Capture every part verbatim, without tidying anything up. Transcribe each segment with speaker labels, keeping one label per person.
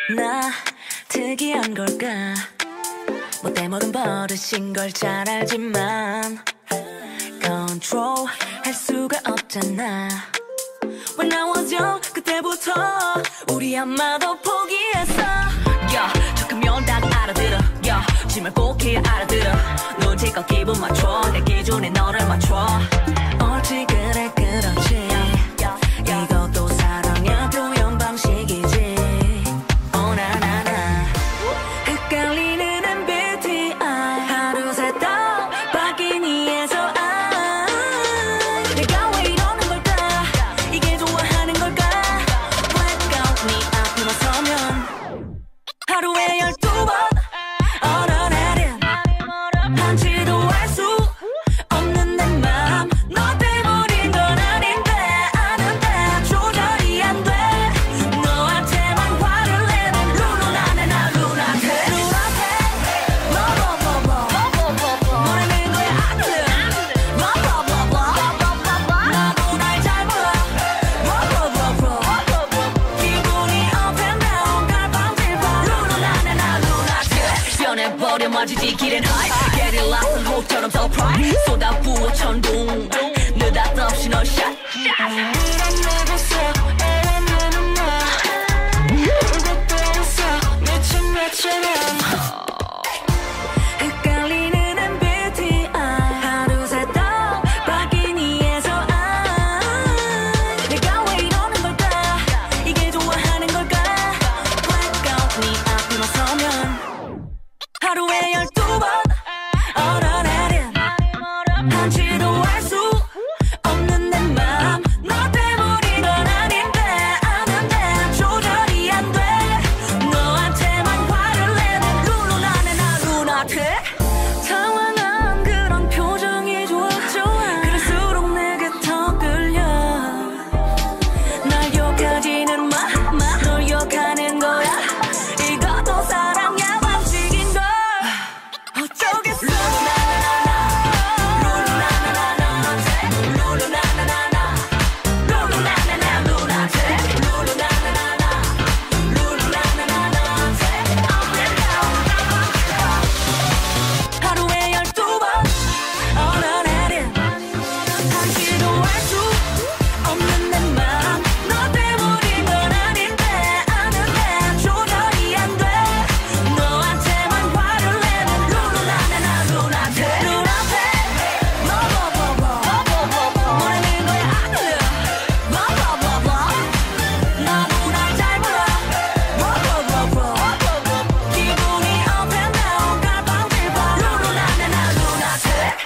Speaker 1: 나 특이한 걸까? 못돼 먹은 버릇인 걸 잘 알지만 컨트롤 할 수가 없잖아. When I was young 그때부터 우리 엄마도 포기했어. Yeah, 척하면 딱 알아들어. Yeah, 짐을 꼭히 알아들어. 눈치껏 기분 맞춰. 내 기준에 너를 맞춰. 옳지 그래 그렇지. 이것도 사랑의 표현 방식이지. Oh na na na. 헷갈리는 엠비티아이 하루 세다 바뀐 이에서 아 내가 왜 이러는 걸까? 이게 좋아하는 걸까? Blackout 네 앞에만 서면 하루에 열두 번 얼어내린 한치도 알 수 없는 내 맘. 너 때문인 건 아닌데 아는데 조절이 안 돼. 너한테만 화를 내는 루루나네 나 루나틱. 루나틱 뭐뭐뭐뭐 뭐라는 거야 아무튼 뭐뭐뭐뭐 나도 날 잘 몰라. 뭐뭐뭐뭐 기분이 up and down 갈팡질팡 루루나네 나 루나틱. 변해버려 마치 지키는 high. Get it lost 한 호처럼 surprise. 쏟아부어 천둥 느닷없이 널 shot. 밀어내겠어 애완하는 나 울고 때렸어 미친 것처럼. 헷갈리는 엠비티아이 하루 세다 바뀐 이에서 아 내가 왜 이러는 걸까? 이게 좋아하는 걸까? Blackout 네 앞에만 서면 하루에 열두 번 얼어내린 한치도 알 수 없는 내 맘. 너 때문인 건 아닌데 아는데 조절이 안 돼. 너한테만 화를 내는 루루나네 나 루나틱. 당황한 그런 표정이 좋아 좋아. 그럴수록 내게 더 끌려. 날 욕하지는 마, 마. 널 욕하는 거야. 이것도 사랑의 방식인걸. 어쩌겠어. 하루에 열두 번 얼어내린 한치도 알 수 없는 내 맘. 너 때문인 건 아닌데 아는데 조절이 안 돼. 너한테만 화를 내는 루루나네 나 루나틱. 루나틱 뭐뭐뭐뭐 뭐라는 거야 아무튼 뭐뭐뭐뭐 나도 날 잘 몰라. 뭐뭐뭐뭐 기분이 up and down 갈팡질팡 루루나네 나 루나틱.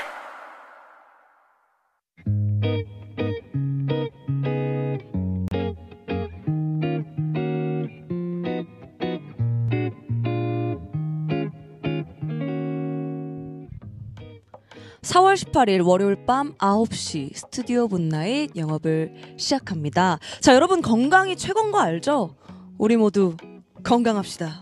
Speaker 2: 사월 십팔일 월요일 밤 아홉 시 스튜디오 굿나잇 영업을 시작합니다. 자, 여러분 건강이 최고인 거 알죠? 우리 모두 건강합시다.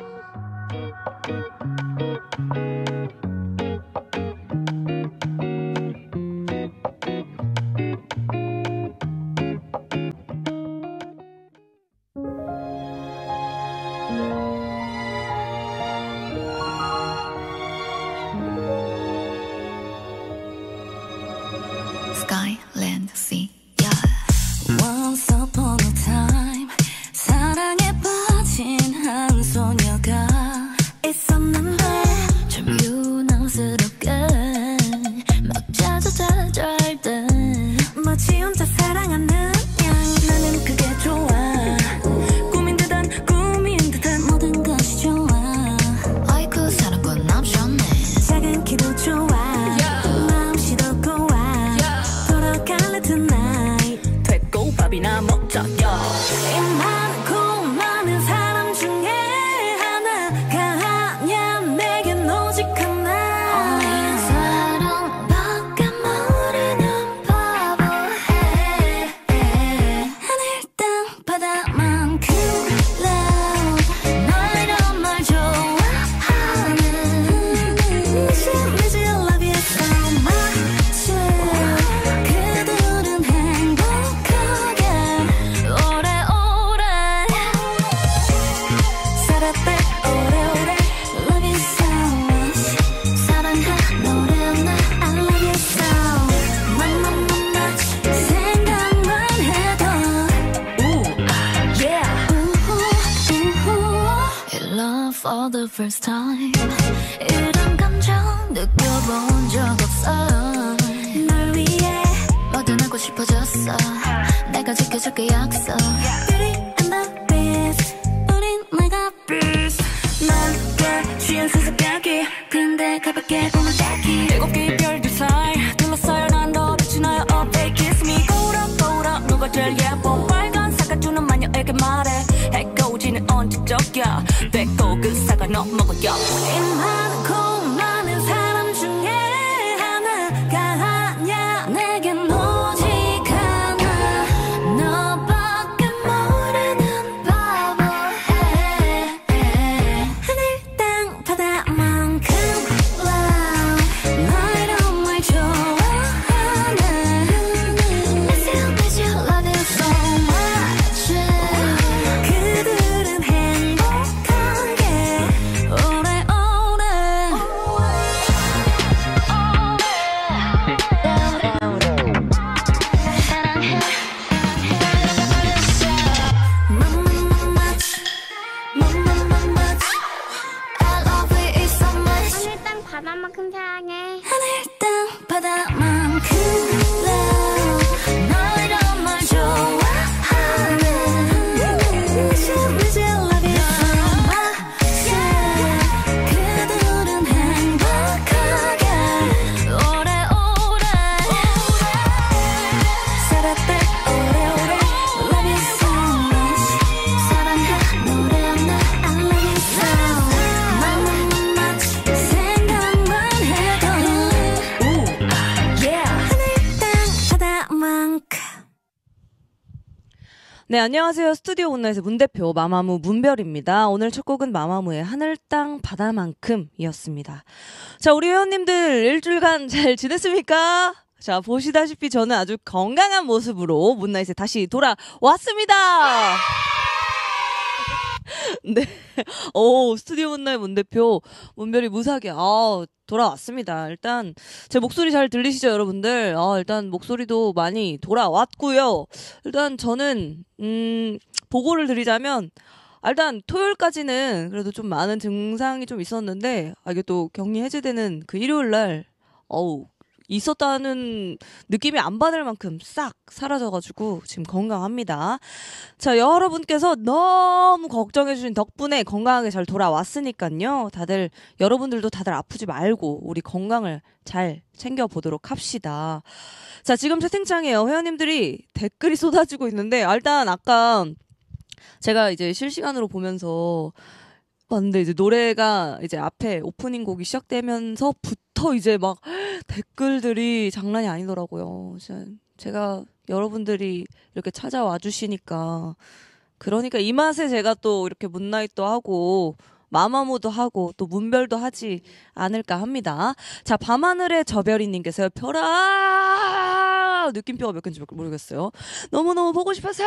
Speaker 3: Sky, land, sea, yeah.
Speaker 1: Once upon a time 사랑에 빠진 한 소녀가 있었는데 좀 유난스럽게 막 짜잘짤 때 마치 혼자 사랑하는 양. 나는 그게 좋아. 꿈인 듯한 꿈인 듯한 모든
Speaker 3: for the first time. 이런 감정 느껴본 적 없어. 널 위해 뭐든 하고 싶어졌어. 내가 지켜줄게 약속. Beauty and the Beast 우린 내가 Beast. 넓게 취한 수수께끼 근데 가볍게 보면 딱히 일곱 개의 별들 사이 둘러싸여 난 너 빛이 나요 up they kiss me. 거울아 거울아 누가 제일 예뻐. 빨간 사과 주는 마녀에게 말해. 해코지는 언제적이야. 됐고 그 사과 너 먹어요. 이 많고 많은 사람 중에 하나가 아냐. 내겐 오직 하나 너밖에 모르는 바보해. 하늘 땅 바다만큼 love 널 정말 좋아하는 Miss you miss you love you so much. 그들은 행복하게 오래오래 사랑해. Mama much Mama much I love you so much.
Speaker 4: 하늘 땅 바다만큼 사랑해.
Speaker 3: 하늘 땅 바다만큼 love 널 정말 좋아하는 Miss you miss you love you so much. 그들은 행복하게 오래오래 살았대 오래오래 love you so much. 사랑해 노래하네 I love you so Mama much 생각만 해도 yeah. 하늘 땅 바다만큼.
Speaker 2: 네, 안녕하세요. 스튜디오 온라인에서 문대표 마마무 문별입니다. 오늘 첫 곡은 마마무의 하늘, 땅, 바다만큼이었습니다. 자, 우리 회원님들 일주일간 잘 지냈습니까? 자, 보시다시피 저는 아주 건강한 모습으로 문나잇에 다시 돌아왔습니다. 네. 오, 스튜디오 문나잇 문대표 문별이 무사하게 아, 돌아왔습니다. 일단 제 목소리 잘 들리시죠, 여러분들? 아, 일단 목소리도 많이 돌아왔고요. 일단 저는 음, 보고를 드리자면 아, 일단 토요일까지는 그래도 좀 많은 증상이 좀 있었는데 아, 이게 또 격리 해제되는 그 일요일 날 어우 있었다는 느낌이 안 받을 만큼 싹 사라져가지고 지금 건강합니다. 자, 여러분께서 너무 걱정해주신 덕분에 건강하게 잘 돌아왔으니까요. 다들 여러분들도 다들 아프지 말고 우리 건강을 잘 챙겨보도록 합시다. 자, 지금 채팅창에요. 회원님들이 댓글이 쏟아지고 있는데 아, 일단 아까 제가 이제 실시간으로 보면서 봤는데 이제 노래가 이제 앞에 오프닝 곡이 시작되면서부터 이제 막 댓글들이 장난이 아니더라고요. 진짜 제가 여러분들이 이렇게 찾아와 주시니까 그러니까 이 맛에 제가 또 이렇게 문나잇도 하고 마마무도 하고 또 문별도 하지 않을까 합니다. 자, 밤하늘의 저별이님께서요. 별아 느낌표가 몇 개인지 모르겠어요. 너무너무 보고 싶어서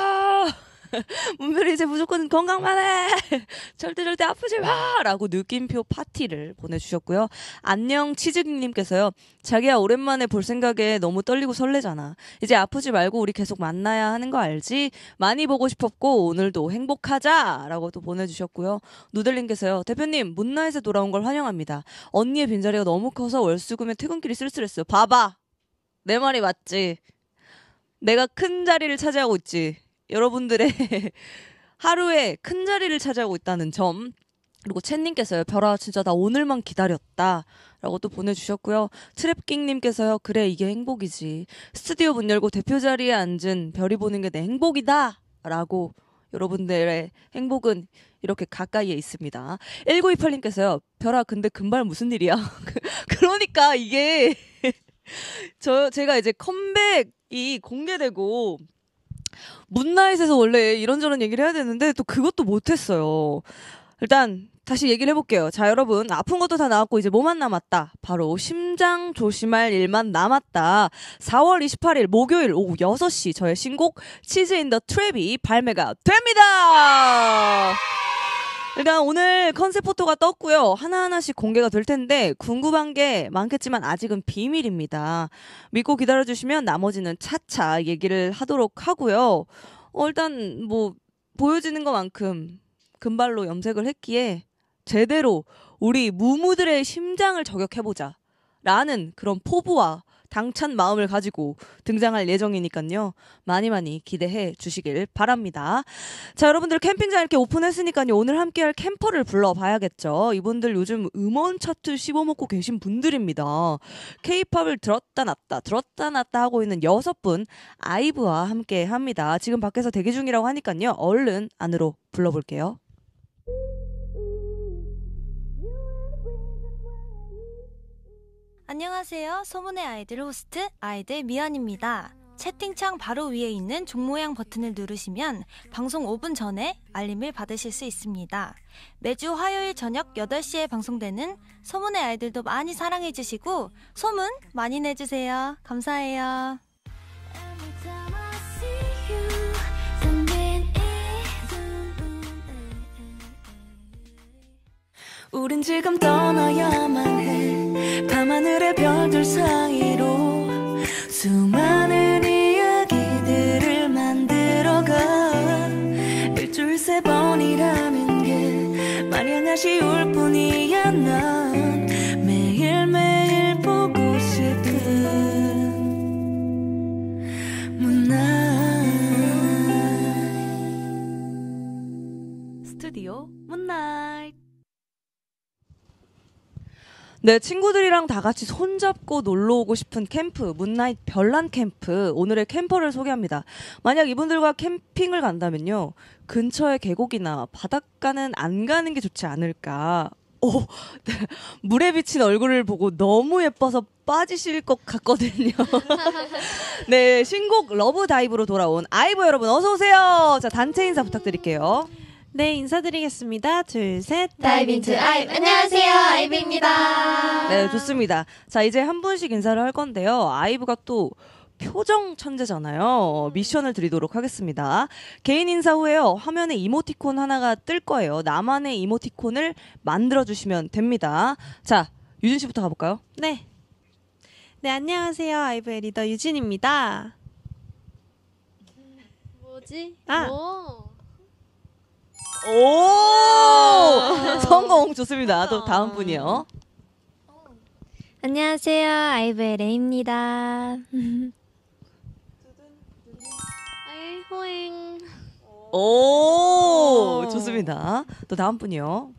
Speaker 2: 문별이 이제 무조건 건강만 해. 절대 절대 아프지 마. 라고 느낌표 파티를 보내주셨고요. 안녕 치즈님께서요. 자기야 오랜만에 볼 생각에 너무 떨리고 설레잖아. 이제 아프지 말고 우리 계속 만나야 하는 거 알지? 많이 보고 싶었고 오늘도 행복하자. 라고 또 보내주셨고요. 누델님께서요. 대표님 문나잇에 돌아온 걸 환영합니다. 언니의 빈자리가 너무 커서 월수금에 퇴근길이 쓸쓸했어요. 봐봐. 내 말이 맞지. 내가 큰 자리를 차지하고 있지. 여러분들의 하루에 큰 자리를 차지하고 있다는 점. 그리고 챗님께서요. 별아 진짜 나 오늘만 기다렸다 라고 또 보내주셨고요. 트랩킹님께서요. 그래 이게 행복이지. 스튜디오 문 열고 대표 자리에 앉은 별이 보는 게 내 행복이다 라고 여러분들의 행복은 이렇게 가까이에 있습니다. 일구이팔님께서요. 별아 근데 금발 무슨 일이야? 그러니까 이게 저 제가 이제 컴백이 공개되고 문나잇에서 원래 이런저런 얘기를 해야 되는데 또 그것도 못했어요. 일단 다시 얘기를 해볼게요. 자, 여러분 아픈 것도 다 나왔고 이제 뭐만 남았다. 바로 심장 조심할 일만 남았다. 사월 이십팔일 목요일 오후 여섯 시 저의 신곡 치즈 인 더 트랩이 발매가 됩니다. 일단 오늘 컨셉 포토가 떴고요. 하나하나씩 공개가 될 텐데 궁금한 게 많겠지만 아직은 비밀입니다. 믿고 기다려주시면 나머지는 차차 얘기를 하도록 하고요. 어, 일단 뭐 보여지는 것만큼 금발로 염색을 했기에 제대로 우리 무무들의 심장을 저격해보자 라는 그런 포부와 당찬 마음을 가지고 등장할 예정이니까요. 많이 많이 기대해 주시길 바랍니다. 자, 여러분들 캠핑장 이렇게 오픈했으니까요. 오늘 함께할 캠퍼를 불러봐야겠죠. 이분들 요즘 음원 차트 씹어먹고 계신 분들입니다. K-팝을 들었다 놨다 들었다 놨다 하고 있는 여섯 분 아이브와 함께 합니다. 지금 밖에서 대기 중이라고 하니까요. 얼른 안으로 불러볼게요.
Speaker 5: 안녕하세요. 소문의 아이들 호스트 아이들 미연입니다. 채팅창 바로 위에 있는 종 모양 버튼을 누르시면 방송 오 분 전에 알림을 받으실 수 있습니다. 매주 화요일 저녁 여덟 시에 방송되는 소문의 아이들도 많이 사랑해주시고 소문 많이 내주세요. 감사해요.
Speaker 1: 우린 지금 떠나야만 해. 밤하늘의 별들 사이로 수많은 이야기들을 만들어가. 일주일 세 번이라는 게 마냥 아쉬울 뿐이야. 난 매일매일 보고 싶은 문나잇.
Speaker 5: 스튜디오 문나잇.
Speaker 2: 네, 친구들이랑 다 같이 손잡고 놀러 오고 싶은 캠프, 문나잇 별난 캠프. 오늘의 캠퍼를 소개합니다. 만약 이분들과 캠핑을 간다면요, 근처의 계곡이나 바닷가는 안 가는 게 좋지 않을까. 오, 네, 물에 비친 얼굴을 보고 너무 예뻐서 빠지실 것 같거든요. 네, 신곡 러브 다이브로 돌아온 아이브 여러분 어서 오세요. 자, 단체 인사 부탁드릴게요.
Speaker 6: 네, 인사드리겠습니다. 둘, 셋.
Speaker 4: 다이브 인투 아이브. 안녕하세요, 아이브입니다.
Speaker 2: 네, 좋습니다. 자, 이제 한 분씩 인사를 할 건데요. 아이브가 또 표정 천재잖아요. 미션을 드리도록 하겠습니다. 개인 인사 후에요. 화면에 이모티콘 하나가 뜰 거예요. 나만의 이모티콘을 만들어주시면 됩니다. 자, 유진 씨부터 가볼까요?
Speaker 6: 네. 네, 안녕하세요. 아이브의 리더 유진입니다.
Speaker 7: 뭐지?
Speaker 6: 아.
Speaker 7: 뭐?
Speaker 2: 오! 성공! 좋습니다. 또 다음 분이요.
Speaker 7: 안녕하세요, 아이브의 레이입니다. 아이 호잉.
Speaker 2: 오! 좋습니다. 또 다음 분이요.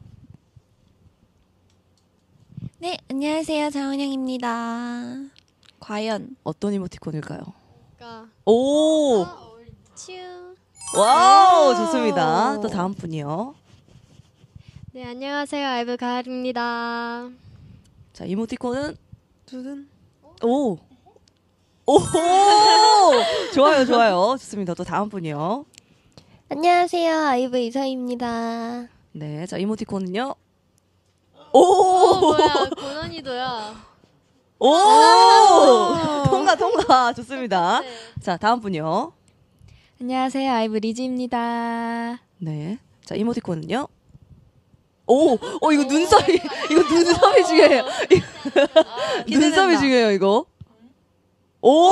Speaker 7: 네, 안녕하세요, 장은영입니다.
Speaker 6: 과연
Speaker 2: 어떤 이모티콘일까요?
Speaker 7: 그러니까
Speaker 2: 오!
Speaker 7: 츄.
Speaker 2: 와우! 좋습니다. 또 다음 분이요.
Speaker 7: 네, 안녕하세요, 아이브 가을입니다.
Speaker 2: 자, 이모티콘은
Speaker 6: 두둔.
Speaker 2: 오! 오! 좋아요, 좋아요. 좋습니다. 또 다음 분이요.
Speaker 7: 안녕하세요, 아이브 이서입니다.
Speaker 2: 네, 자, 이모티콘은요.
Speaker 7: 어,
Speaker 2: 오!
Speaker 7: 뭐야, 고난이도야.
Speaker 2: 오! 통과, 통과. 좋습니다.
Speaker 7: 네.
Speaker 2: 자, 다음 분이요.
Speaker 7: 안녕하세요, 아이브 리즈입니다.
Speaker 2: 네. 자, 이모티콘은요. 오! 어, 이거 눈썹이, 이거 눈썹이 중요해요. 눈썹이 중요해요, 이거. 오!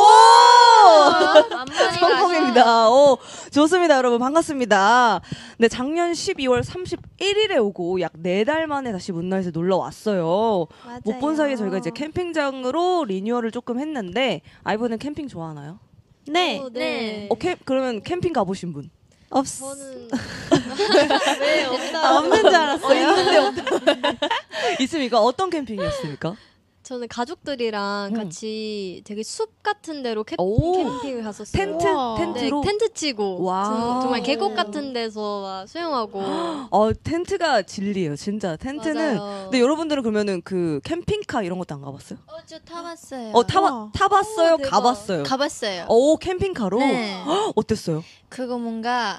Speaker 2: 성공입니다. 오, 좋습니다, 여러분. 반갑습니다. 네, 작년 십이월 삼십일일에 오고 약 네 달 만에 다시 문나잇에 놀러 왔어요. 못 본 사이에 저희가 이제 캠핑장으로 리뉴얼을 조금 했는데, 아이브는 캠핑 좋아하나요?
Speaker 6: 네.
Speaker 7: 어, 네.
Speaker 2: 어, 캠, 그러면 캠핑 가보신 분?
Speaker 6: 없.
Speaker 7: 저는
Speaker 6: 왜 없다. 없는 줄 알았어요.
Speaker 2: 있는데 없다. 있습니까? 어떤 캠핑이었습니까?
Speaker 7: 저는 가족들이랑
Speaker 2: 음.
Speaker 7: 같이 되게 숲 같은 데로 캠,
Speaker 2: 오.
Speaker 7: 캠핑을 갔었어요.
Speaker 2: 텐트?
Speaker 6: 우와.
Speaker 2: 텐트로?
Speaker 7: 네, 텐트 치고
Speaker 2: 와우.
Speaker 7: 정- 정말 계곡 같은 데서 막 수영하고.
Speaker 2: 어, 텐트가 진리예요, 진짜. 텐트는.
Speaker 7: 맞아요.
Speaker 2: 근데 여러분들은 그러면은 그 캠핑카 이런 것도 안 가봤어요?
Speaker 7: 어, 저 타봤어요.
Speaker 2: 어, 타봐,
Speaker 6: 우와.
Speaker 2: 타봤어요?
Speaker 7: 오, 대박.
Speaker 2: 가봤어요?
Speaker 7: 가봤어요.
Speaker 2: 오, 캠핑카로?
Speaker 7: 네.
Speaker 2: 헉, 어땠어요?
Speaker 8: 그거 뭔가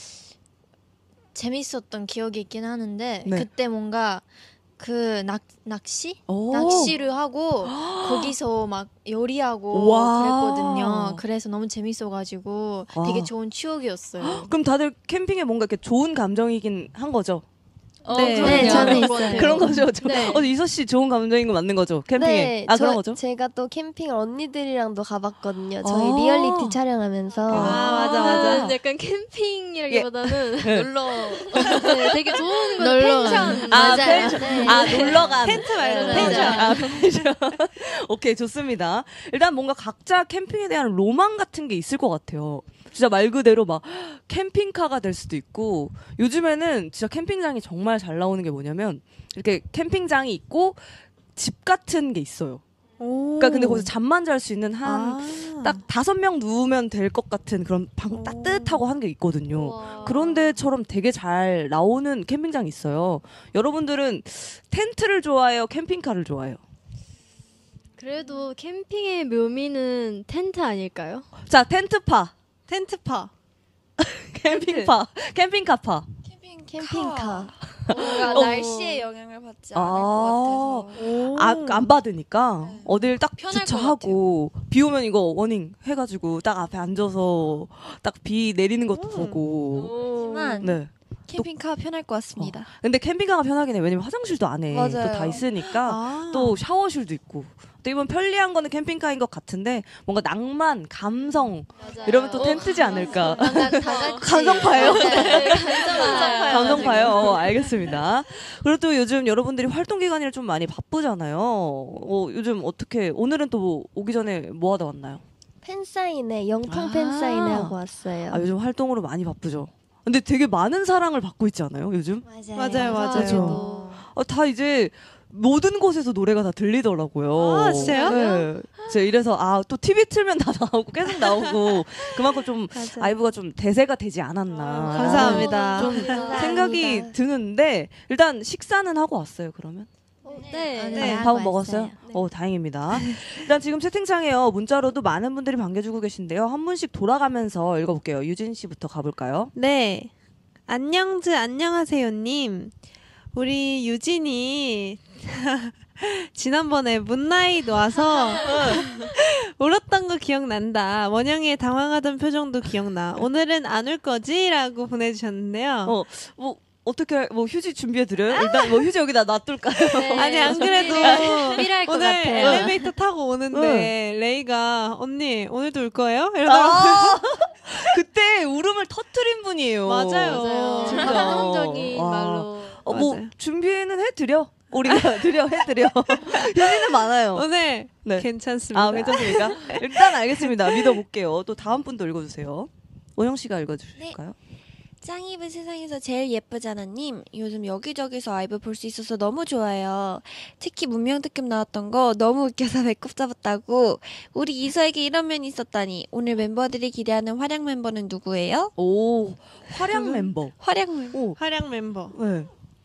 Speaker 8: 재밌었던 기억이 있긴 하는데
Speaker 2: 네.
Speaker 8: 그때 뭔가 그 낚, 낚시?
Speaker 2: 오.
Speaker 8: 낚시를 하고 거기서 막 요리하고
Speaker 2: 와.
Speaker 8: 그랬거든요. 그래서 너무 재밌어가지고
Speaker 2: 와.
Speaker 8: 되게 좋은 추억이었어요.
Speaker 2: 그럼 다들 캠핑에 뭔가 이렇게 좋은 감정이긴 한 거죠?
Speaker 7: 어,
Speaker 6: 네.
Speaker 7: 그럼요.
Speaker 8: 네, 저는
Speaker 7: 그런 것
Speaker 8: 있어요.
Speaker 7: 같아요.
Speaker 2: 그런 거죠. 저,
Speaker 7: 네.
Speaker 2: 어, 이서 씨 좋은 감정인 거 맞는 거죠? 캠핑에.
Speaker 4: 네,
Speaker 2: 아,
Speaker 4: 저,
Speaker 2: 그런 거죠?
Speaker 4: 제가 또 캠핑을 언니들이랑도 가봤거든요. 저희
Speaker 2: 아.
Speaker 4: 리얼리티 촬영하면서.
Speaker 6: 아, 맞아, 맞아.
Speaker 7: 저는 약간 캠핑이라기보다는
Speaker 2: 예.
Speaker 7: 놀러 네, 되게 좋은 거
Speaker 8: 놀러
Speaker 7: 펜션
Speaker 8: 가는.
Speaker 2: 아,
Speaker 7: 맞아요.
Speaker 2: 펜션.
Speaker 7: 네.
Speaker 2: 아, 놀러 간.
Speaker 6: 텐트 말고
Speaker 7: 네,
Speaker 6: 펜션.
Speaker 7: 맞아요.
Speaker 2: 아, 펜션. 오케이, 좋습니다. 일단 뭔가 각자 캠핑에 대한 로망 같은 게 있을 것 같아요. 진짜 말 그대로 막 캠핑카가 될 수도 있고, 요즘에는 진짜 캠핑장이 정말 잘 나오는 게 뭐냐면 이렇게 캠핑장이 있고 집 같은 게 있어요. 그러니까 근데 거기서 잠만 잘 수 있는 한 딱
Speaker 6: 아.
Speaker 2: 다섯 명 누우면 될 것 같은 그런 방 따뜻하고 한 게 있거든요.
Speaker 7: 우와.
Speaker 2: 그런 데처럼 되게 잘 나오는 캠핑장이 있어요. 여러분들은 텐트를 좋아해요? 캠핑카를 좋아해요?
Speaker 7: 그래도 캠핑의 묘미는 텐트 아닐까요?
Speaker 2: 자, 텐트파,
Speaker 6: 텐트파.
Speaker 2: 캠핑파, 캠핑카파.
Speaker 4: 캠핑, 캠핑카.
Speaker 5: 뭔가
Speaker 2: 어.
Speaker 5: 날씨에 영향을 받지
Speaker 2: 아.
Speaker 5: 않을 것 같아서.
Speaker 2: 아, 안 받으니까
Speaker 5: 네.
Speaker 2: 어딜 딱
Speaker 5: 편할 것
Speaker 2: 주차하고 비 오면 이거 워닝 해가지고 딱 앞에 앉아서 딱 비 내리는 것도 보고.
Speaker 5: 하지만
Speaker 2: 네.
Speaker 5: 캠핑카 편할 것 같습니다.
Speaker 2: 근데 캠핑카가 편하긴 해. 왜냐면 화장실도 안에 또
Speaker 5: 맞아요.
Speaker 2: 다 있으니까
Speaker 6: 아.
Speaker 2: 또 샤워실도 있고. 또 이번 편리한 거는 캠핑카인 것 같은데 뭔가 낭만, 감성 이러면 또 텐트지 않을까.
Speaker 7: 다 같이
Speaker 2: 감성파예요?
Speaker 7: 네, 감성파예요.
Speaker 2: 감성파요. 어, 알겠습니다. 그리고 또 요즘 여러분들이 활동 기간이라 좀 많이 바쁘잖아요. 어, 요즘 어떻게 오늘은 또 뭐 오기 전에 뭐 하다 왔나요?
Speaker 4: 팬사인회, 영통
Speaker 2: 아.
Speaker 4: 팬사인회 하고 왔어요.
Speaker 2: 아, 요즘 활동으로 많이 바쁘죠. 근데 되게 많은 사랑을 받고 있지 않아요, 요즘?
Speaker 4: 맞아요.
Speaker 6: 맞아요, 맞아요.
Speaker 2: 그렇죠. 어, 다 이제 모든 곳에서 노래가 다 들리더라고요.
Speaker 6: 아, 진짜요?
Speaker 2: 네. 제가 이래서 아, 또 티비 틀면 다 나오고 계속 나오고 그만큼 좀
Speaker 6: 맞아요.
Speaker 2: 아이브가 좀 대세가 되지 않았나.
Speaker 6: 감사합니다.
Speaker 2: 좀 생각이 드는데 일단 식사는 하고 왔어요, 그러면?
Speaker 7: 네.
Speaker 6: 네.
Speaker 2: 밥은 먹었어요? 어, 다행입니다. 일단 지금 채팅창에요. 문자로도 많은 분들이 반겨주고 계신데요. 한 분씩 돌아가면서 읽어볼게요. 유진 씨부터 가볼까요?
Speaker 6: 네. 안녕즈 안녕하세요님. 우리 유진이 지난번에 문나잇 와서 울었던 거 기억난다. 원영이의 당황하던 표정도 기억나. 오늘은 안 울 거지? 라고 보내주셨는데요.
Speaker 2: 어, 뭐 어떻게 뭐 휴지 준비해 드려요? 일단 뭐 휴지 여기다 놔둘까요?
Speaker 7: 네.
Speaker 6: 아니 안 그래도
Speaker 7: 필요할 것
Speaker 6: 오늘
Speaker 7: 같아요.
Speaker 6: 엘리베이터 타고 오는데 레이가 언니 오늘도 울 거예요? 이러다가
Speaker 2: 아, 그때 울음을 터트린 분이에요.
Speaker 6: 맞아요.
Speaker 7: 맞아요.
Speaker 2: 진짜.
Speaker 7: 감동적인
Speaker 2: 와.
Speaker 7: 말로.
Speaker 2: 어, 뭐
Speaker 6: 맞아요.
Speaker 2: 준비는 해드려. 우리가 드려 해드려. 휴지는 많아요.
Speaker 6: 오늘
Speaker 2: 네.
Speaker 6: 괜찮습니다.
Speaker 2: 아, 괜찮습니까? 일단 알겠습니다. 믿어볼게요. 또 다음 분도 읽어주세요. 오영 씨가 읽어주실까요?
Speaker 9: 짱이브 세상에서 제일 예쁘잖아님. 요즘 여기저기서 아이브 볼 수 있어서 너무 좋아요. 특히 문명특급 나왔던 거 너무 웃겨서 배꼽 잡았다고. 우리 이서에게 이런 면이 있었다니. 오늘 멤버들이 기대하는 활약 멤버는 누구예요?
Speaker 2: 오, 활약 멤버.
Speaker 9: 활약 멤버.
Speaker 2: 오,
Speaker 6: 활약 멤버.
Speaker 2: 네.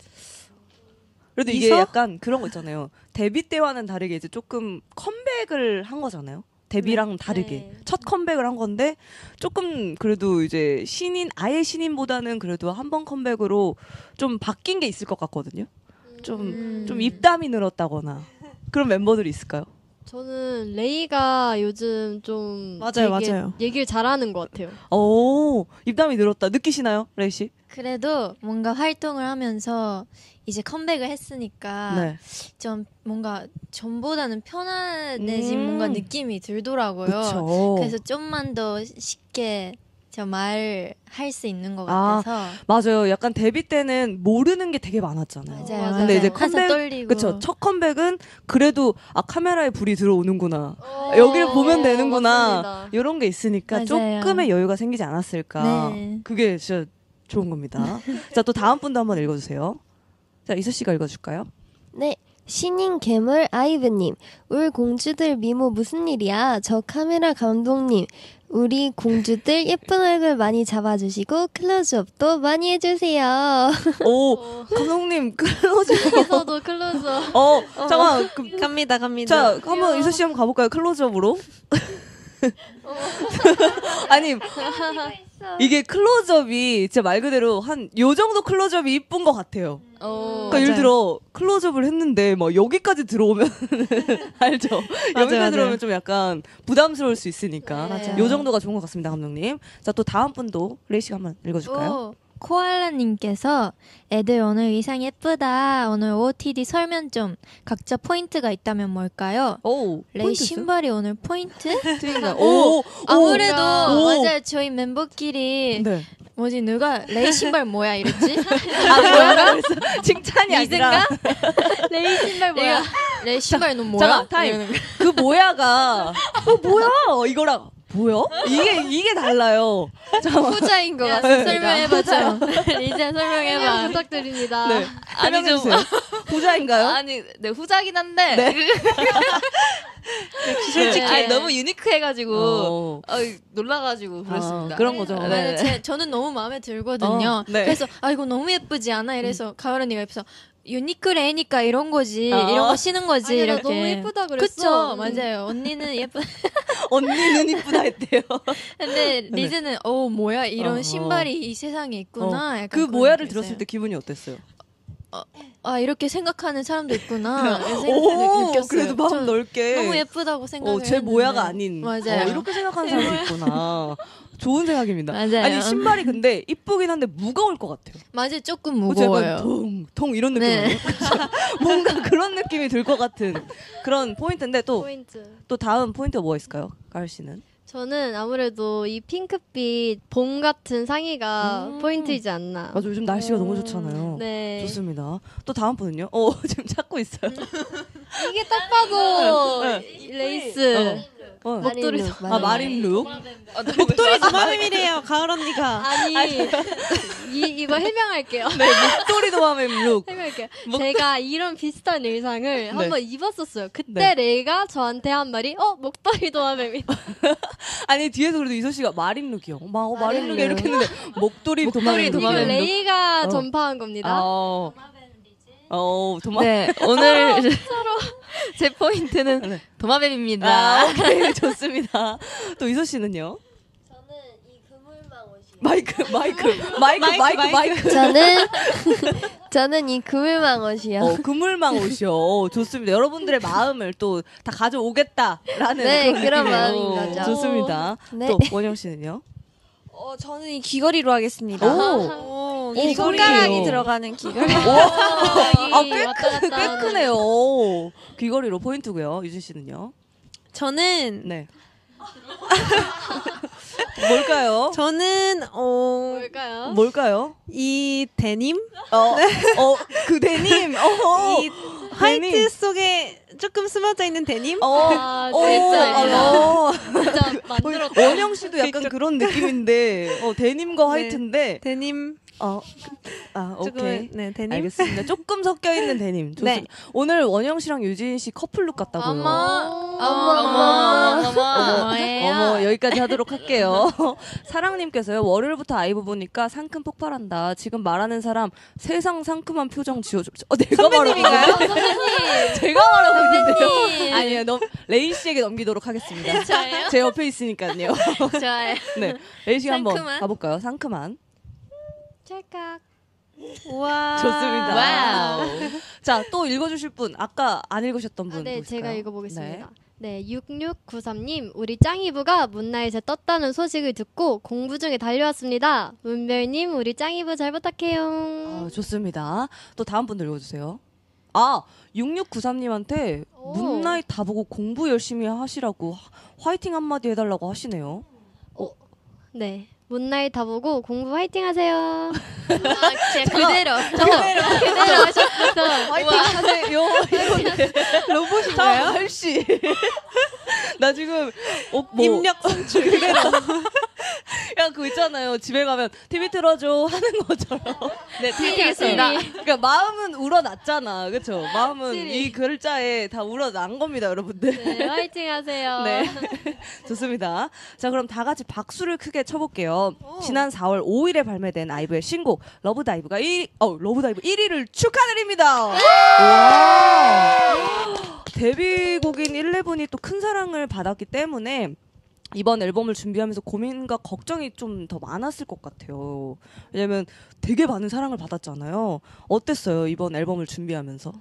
Speaker 2: 그래도 이게
Speaker 6: 이서?
Speaker 2: 약간 그런 거 있잖아요. 데뷔 때와는 다르게 이제 조금 컴백을 한 거잖아요. 데뷔랑 다르게
Speaker 7: 네.
Speaker 2: 첫 컴백을 한 건데 조금 그래도 이제 신인 아예 신인보다는 그래도 한 번 컴백으로 좀 바뀐 게 있을 것 같거든요. 좀 좀
Speaker 7: 음.
Speaker 2: 입담이 늘었다거나 그런 멤버들이 있을까요?
Speaker 7: 저는 레이가 요즘 좀
Speaker 6: 맞아요,
Speaker 7: 되게
Speaker 6: 맞아요.
Speaker 7: 얘기를 잘하는 것 같아요.
Speaker 2: 오, 입담이 늘었다. 느끼시나요, 레이 씨?
Speaker 8: 그래도 뭔가 활동을 하면서 이제 컴백을 했으니까
Speaker 2: 네.
Speaker 8: 좀 뭔가 전보다는 편안해진
Speaker 2: 음.
Speaker 8: 뭔가 느낌이 들더라고요.
Speaker 2: 그렇죠.
Speaker 8: 그래서 좀만 더 쉽게 저 말할 수 있는 것
Speaker 2: 아,
Speaker 8: 같아서
Speaker 2: 맞아요. 약간 데뷔 때는 모르는 게 되게 많았잖아요.
Speaker 8: 맞아요.
Speaker 2: 근데
Speaker 8: 맞아요.
Speaker 2: 이제
Speaker 8: 항상
Speaker 2: 컴백
Speaker 8: 떨리고.
Speaker 2: 그쵸. 첫 컴백은 그래도 아 카메라에 불이 들어오는구나. 여기를 보면 되는구나.
Speaker 7: 맞습니다.
Speaker 2: 이런 게 있으니까
Speaker 8: 맞아요.
Speaker 2: 조금의 여유가 생기지 않았을까.
Speaker 8: 네.
Speaker 2: 그게 진짜 좋은 겁니다. 자, 또 다음 분도 한번 읽어주세요. 자, 이서 씨가 읽어줄까요?
Speaker 4: 네. 신인 괴물 아이브님. 울 공주들 미모 무슨 일이야? 저 카메라 감독님. 우리 공주들 예쁜 얼굴 많이 잡아주시고 클로즈업도 많이 해주세요.
Speaker 2: 오, 감독님 클로즈.
Speaker 7: 여기서도 클로즈업.
Speaker 2: 어, 잠깐. 그,
Speaker 6: 갑니다, 갑니다.
Speaker 2: 자, 한번 이서 씨 한번 가볼까요? 클로즈업으로. 아니 이게 클로즈업이 진짜 말 그대로 한 요 정도 클로즈업이 이쁜 것 같아요.
Speaker 7: 어.
Speaker 2: 그러니까 예를 들어 클로즈업을 했는데 막 여기까지 들어오면 알죠? 여기까지
Speaker 6: 맞아요.
Speaker 2: 들어오면 좀 약간 부담스러울 수 있으니까
Speaker 7: 맞아요.
Speaker 2: 요 정도가 좋은 것 같습니다, 감독님. 자, 또 다음 분도 레이 씨가 한번 읽어줄까요?
Speaker 8: 오, 코알라님께서 애들 오늘 의상 예쁘다. 오늘 오오티디 설명 좀. 각자 포인트가 있다면 뭘까요?
Speaker 2: 오,
Speaker 8: 레이
Speaker 2: 포인트 있어요?
Speaker 8: 신발이 오늘 포인트?
Speaker 2: 오, 오,
Speaker 8: 아무래도
Speaker 2: 오.
Speaker 8: 맞아요. 저희 멤버끼리
Speaker 2: 네.
Speaker 8: 뭐지 누가 레이 신발 뭐야 이랬지?
Speaker 2: 아, 뭐야? 칭찬이 아니라.
Speaker 8: 레이 신발 뭐야? 레이 신발 너 뭐야?
Speaker 2: 잠깐, 타임. 그 뭐야가, 어, 뭐야? 이거랑, 뭐야? 이게, 이게 달라요. 잠깐만.
Speaker 8: 후자인 것 같아. 설명해봐죠. 이제 설명해봐. 부탁드립니다.
Speaker 2: 네. 설명해주세요. 후자인가요?
Speaker 10: 아니, 네, 후자긴 한데.
Speaker 2: 네.
Speaker 10: 솔직히
Speaker 8: 네.
Speaker 10: 아니, 너무 유니크해가지고
Speaker 2: 어.
Speaker 10: 어, 놀라가지고 그랬습니다.
Speaker 2: 아, 그런 거죠.
Speaker 8: 네.
Speaker 10: 네.
Speaker 8: 제, 저는 너무 마음에 들거든요.
Speaker 2: 어, 네.
Speaker 8: 그래서 아 이거 너무 예쁘지 않아? 이래서 음. 가을 언니가 옆에서 유니크레니까 이런 거지.
Speaker 2: 어.
Speaker 8: 이런 거 신은 거지.
Speaker 7: 아니, 나
Speaker 8: 이렇게.
Speaker 7: 너무 예쁘다 그랬어.
Speaker 8: 그쵸? 맞아요. 언니는 예쁘.
Speaker 2: 언니는 이쁘다 했대요.
Speaker 8: 근데
Speaker 2: 네.
Speaker 8: 리즈는 어 뭐야 이런
Speaker 2: 어.
Speaker 8: 신발이 이 세상에 있구나.
Speaker 2: 어.
Speaker 8: 약간
Speaker 2: 그
Speaker 8: 그런
Speaker 2: 모야를
Speaker 8: 느낌이었어요.
Speaker 2: 들었을 때 기분이 어땠어요?
Speaker 8: 아 이렇게 생각하는 사람도 있구나.
Speaker 2: 오,
Speaker 8: 느꼈어요.
Speaker 2: 그래도 마음
Speaker 8: 전
Speaker 2: 넓게.
Speaker 8: 너무 예쁘다고 생각을
Speaker 2: 어, 제
Speaker 8: 했는데.
Speaker 2: 모야가 아닌.
Speaker 8: 맞아요.
Speaker 2: 어, 이렇게 생각하는 사람도 있구나. 좋은 생각입니다.
Speaker 8: 맞아요.
Speaker 2: 아니 신발이 근데 이쁘긴 한데 무거울 것 같아요.
Speaker 8: 맞아요. 조금
Speaker 2: 그쵸?
Speaker 8: 무거워요.
Speaker 2: 약간 통, 통 이런 느낌.
Speaker 8: 네.
Speaker 2: 뭔가 그런 느낌이 들 것 같은 그런 포인트인데 또 또
Speaker 7: 포인트.
Speaker 2: 다음 포인트가 뭐가 있을까요? 가을 씨는?
Speaker 7: 저는 아무래도 이 핑크빛 봄 같은 상의가
Speaker 2: 음.
Speaker 7: 포인트이지 않나.
Speaker 2: 맞아 요즘 날씨가 너무 좋잖아요.
Speaker 7: 네.
Speaker 2: 좋습니다. 또 다음 분은요? 어 지금 찾고 있어요.
Speaker 7: 이게 딱 봐도
Speaker 2: 네.
Speaker 7: 레이스.
Speaker 2: 어. 어.
Speaker 7: 목도리.
Speaker 2: 아 마린룩.
Speaker 6: 목도리 도마뱀이래요. 가을 언니가.
Speaker 7: 아니 이 이거 해명할게요.
Speaker 2: 네 목도리 도마뱀 룩.
Speaker 7: 해명할게요.
Speaker 2: 목-
Speaker 7: 제가 이런 비슷한 의상을 한번 입었었어요.
Speaker 2: 네.
Speaker 7: 그때 레이가 저한테 한 말이 어 목도리 도마뱀이.
Speaker 2: 아니 뒤에서 그래도 이소 씨가 마린룩이요. 막 어, 마린룩이
Speaker 7: 마린룩.
Speaker 2: 이렇게 했는데 목도리 도마뱀.
Speaker 7: 이거
Speaker 2: 룩.
Speaker 7: 레이가
Speaker 2: 어.
Speaker 7: 전파한 겁니다.
Speaker 2: 어. 어 도마.
Speaker 10: 네, 오늘 제 포인트는
Speaker 2: 네.
Speaker 10: 도마뱀입니다.
Speaker 2: 아, 오케이 좋습니다. 또 이소 씨는요?
Speaker 4: 저는 이 그물망 옷이요.
Speaker 2: 마이크 마이크 마이크 마이크 마이크.
Speaker 4: 저는 저는 이 그물망 옷이요.
Speaker 2: 어, 그물망 옷이요. 어, 좋습니다. 여러분들의 마음을 또 다 가져오겠다라는
Speaker 4: 네,
Speaker 2: 그런,
Speaker 4: 그런
Speaker 2: 느낌이에요.
Speaker 4: 마음인 거죠.
Speaker 2: 좋습니다.
Speaker 4: 네.
Speaker 2: 또 원영 씨는요?
Speaker 9: 어, 저는 이 귀걸이로 하겠습니다.
Speaker 2: 오,
Speaker 9: 이
Speaker 2: 오,
Speaker 9: 손가락이
Speaker 2: 귀걸이요.
Speaker 9: 들어가는 귀걸이.
Speaker 2: 아, 꽤,
Speaker 7: 왔다
Speaker 2: 크,
Speaker 7: 갔다
Speaker 2: 꽤
Speaker 7: 하는.
Speaker 2: 크네요. 오, 귀걸이로 포인트고요. 유진 씨는요?
Speaker 6: 저는
Speaker 2: 네. 뭘까요?
Speaker 6: 저는 어,
Speaker 7: 뭘까요?
Speaker 2: 뭘까요?
Speaker 6: 이 데님
Speaker 2: 어, 어, 그 데님. 어,
Speaker 6: 이 화이트
Speaker 2: 데님.
Speaker 6: 속에 조금 스며져 있는 데님.
Speaker 2: 어,
Speaker 7: 아,
Speaker 2: 어,
Speaker 7: 진짜
Speaker 2: 어,
Speaker 7: 진짜 만들었다.
Speaker 2: 원영 씨도 약간 그런 느낌인데, 어, 데님과 화이트인데,
Speaker 6: 데님
Speaker 2: 어, 아,
Speaker 6: 조금
Speaker 2: 오케이.
Speaker 6: 네 데님.
Speaker 2: 알겠습니다. 조금 섞여 있는 데님. 좋습니다.
Speaker 6: 네.
Speaker 2: 오늘 원영 씨랑 유진 씨 커플룩 같다고요.
Speaker 8: 어머,
Speaker 7: 어머,
Speaker 8: 어머,
Speaker 2: 어머,
Speaker 8: 뭐예요?
Speaker 2: 어머, 여기까지 하도록 할게요. 사랑님께서요, 월요일부터 아이브 보니까 상큼 폭발한다. 지금 말하는 사람 세상 상큼한 표정 지어줘. 어, 내가
Speaker 6: 선배님인가요?
Speaker 2: 말하고 있는데요? 제가 말하고 있는데요.
Speaker 8: 선배님.
Speaker 2: 아니요, 넘, 레이 씨에게 넘기도록 하겠습니다.
Speaker 8: 저예요?
Speaker 2: 제 옆에 있으니까요.
Speaker 8: 좋아요.
Speaker 2: 네, 레이 씨 한번
Speaker 8: 상큼한?
Speaker 2: 가볼까요? 상큼한.
Speaker 7: 찰칵.
Speaker 6: 와.
Speaker 2: 좋습니다.
Speaker 10: 와우.
Speaker 2: 자, 또 읽어주실 분. 아까 안 읽으셨던 분.
Speaker 7: 아, 네,
Speaker 2: 누구실까요?
Speaker 7: 제가 읽어보겠습니다. 네, 육육구삼 님, 우리 짱이부가 문나잇에 떴다는 소식을 듣고 공부 중에 달려왔습니다. 문별님, 우리 짱이부 잘 부탁해요.
Speaker 2: 아, 좋습니다. 또 다음 분들 읽어주세요. 아, 육육구삼 님한테
Speaker 7: 오.
Speaker 2: 문나잇 다 보고 공부 열심히 하시라고 화이팅 한마디 해달라고 하시네요.
Speaker 7: 네, 문나잇 다 보고 공부 화이팅 하세요.
Speaker 8: 아, 진짜 그대로.
Speaker 2: 그대로.
Speaker 7: 그대로 하셨어.
Speaker 2: 화이팅 하세요. 이건데.
Speaker 6: 로봇인가요?
Speaker 2: 자, 씨. 나 지금, 어, 뭐.
Speaker 6: 입력 성출.
Speaker 2: 그대로. 야, 그거 있잖아요. 집에 가면 티비 틀어줘 하는 것처럼.
Speaker 10: 네, 드리겠습니다.
Speaker 2: 그러니까 마음은 우러났잖아. 그쵸? 마음은
Speaker 7: 시리.
Speaker 2: 이 글자에 다 우러난 겁니다, 여러분들.
Speaker 7: 네, 화이팅 하세요.
Speaker 2: 네. 좋습니다. 자, 그럼 다 같이 박수를 크게 쳐볼게요. 지난 사월 오일에 발매된 아이브의 신곡, 러브다이브가 일 위, 어, 러브다이브 일 위를 축하드립니다. 와. 데뷔곡인 일레븐이 또 큰 사랑을 받았기 때문에 이번 앨범을 준비하면서 고민과 걱정이 좀 더 많았을 것 같아요. 왜냐면 되게 많은 사랑을 받았잖아요. 어땠어요? 이번 앨범을 준비하면서?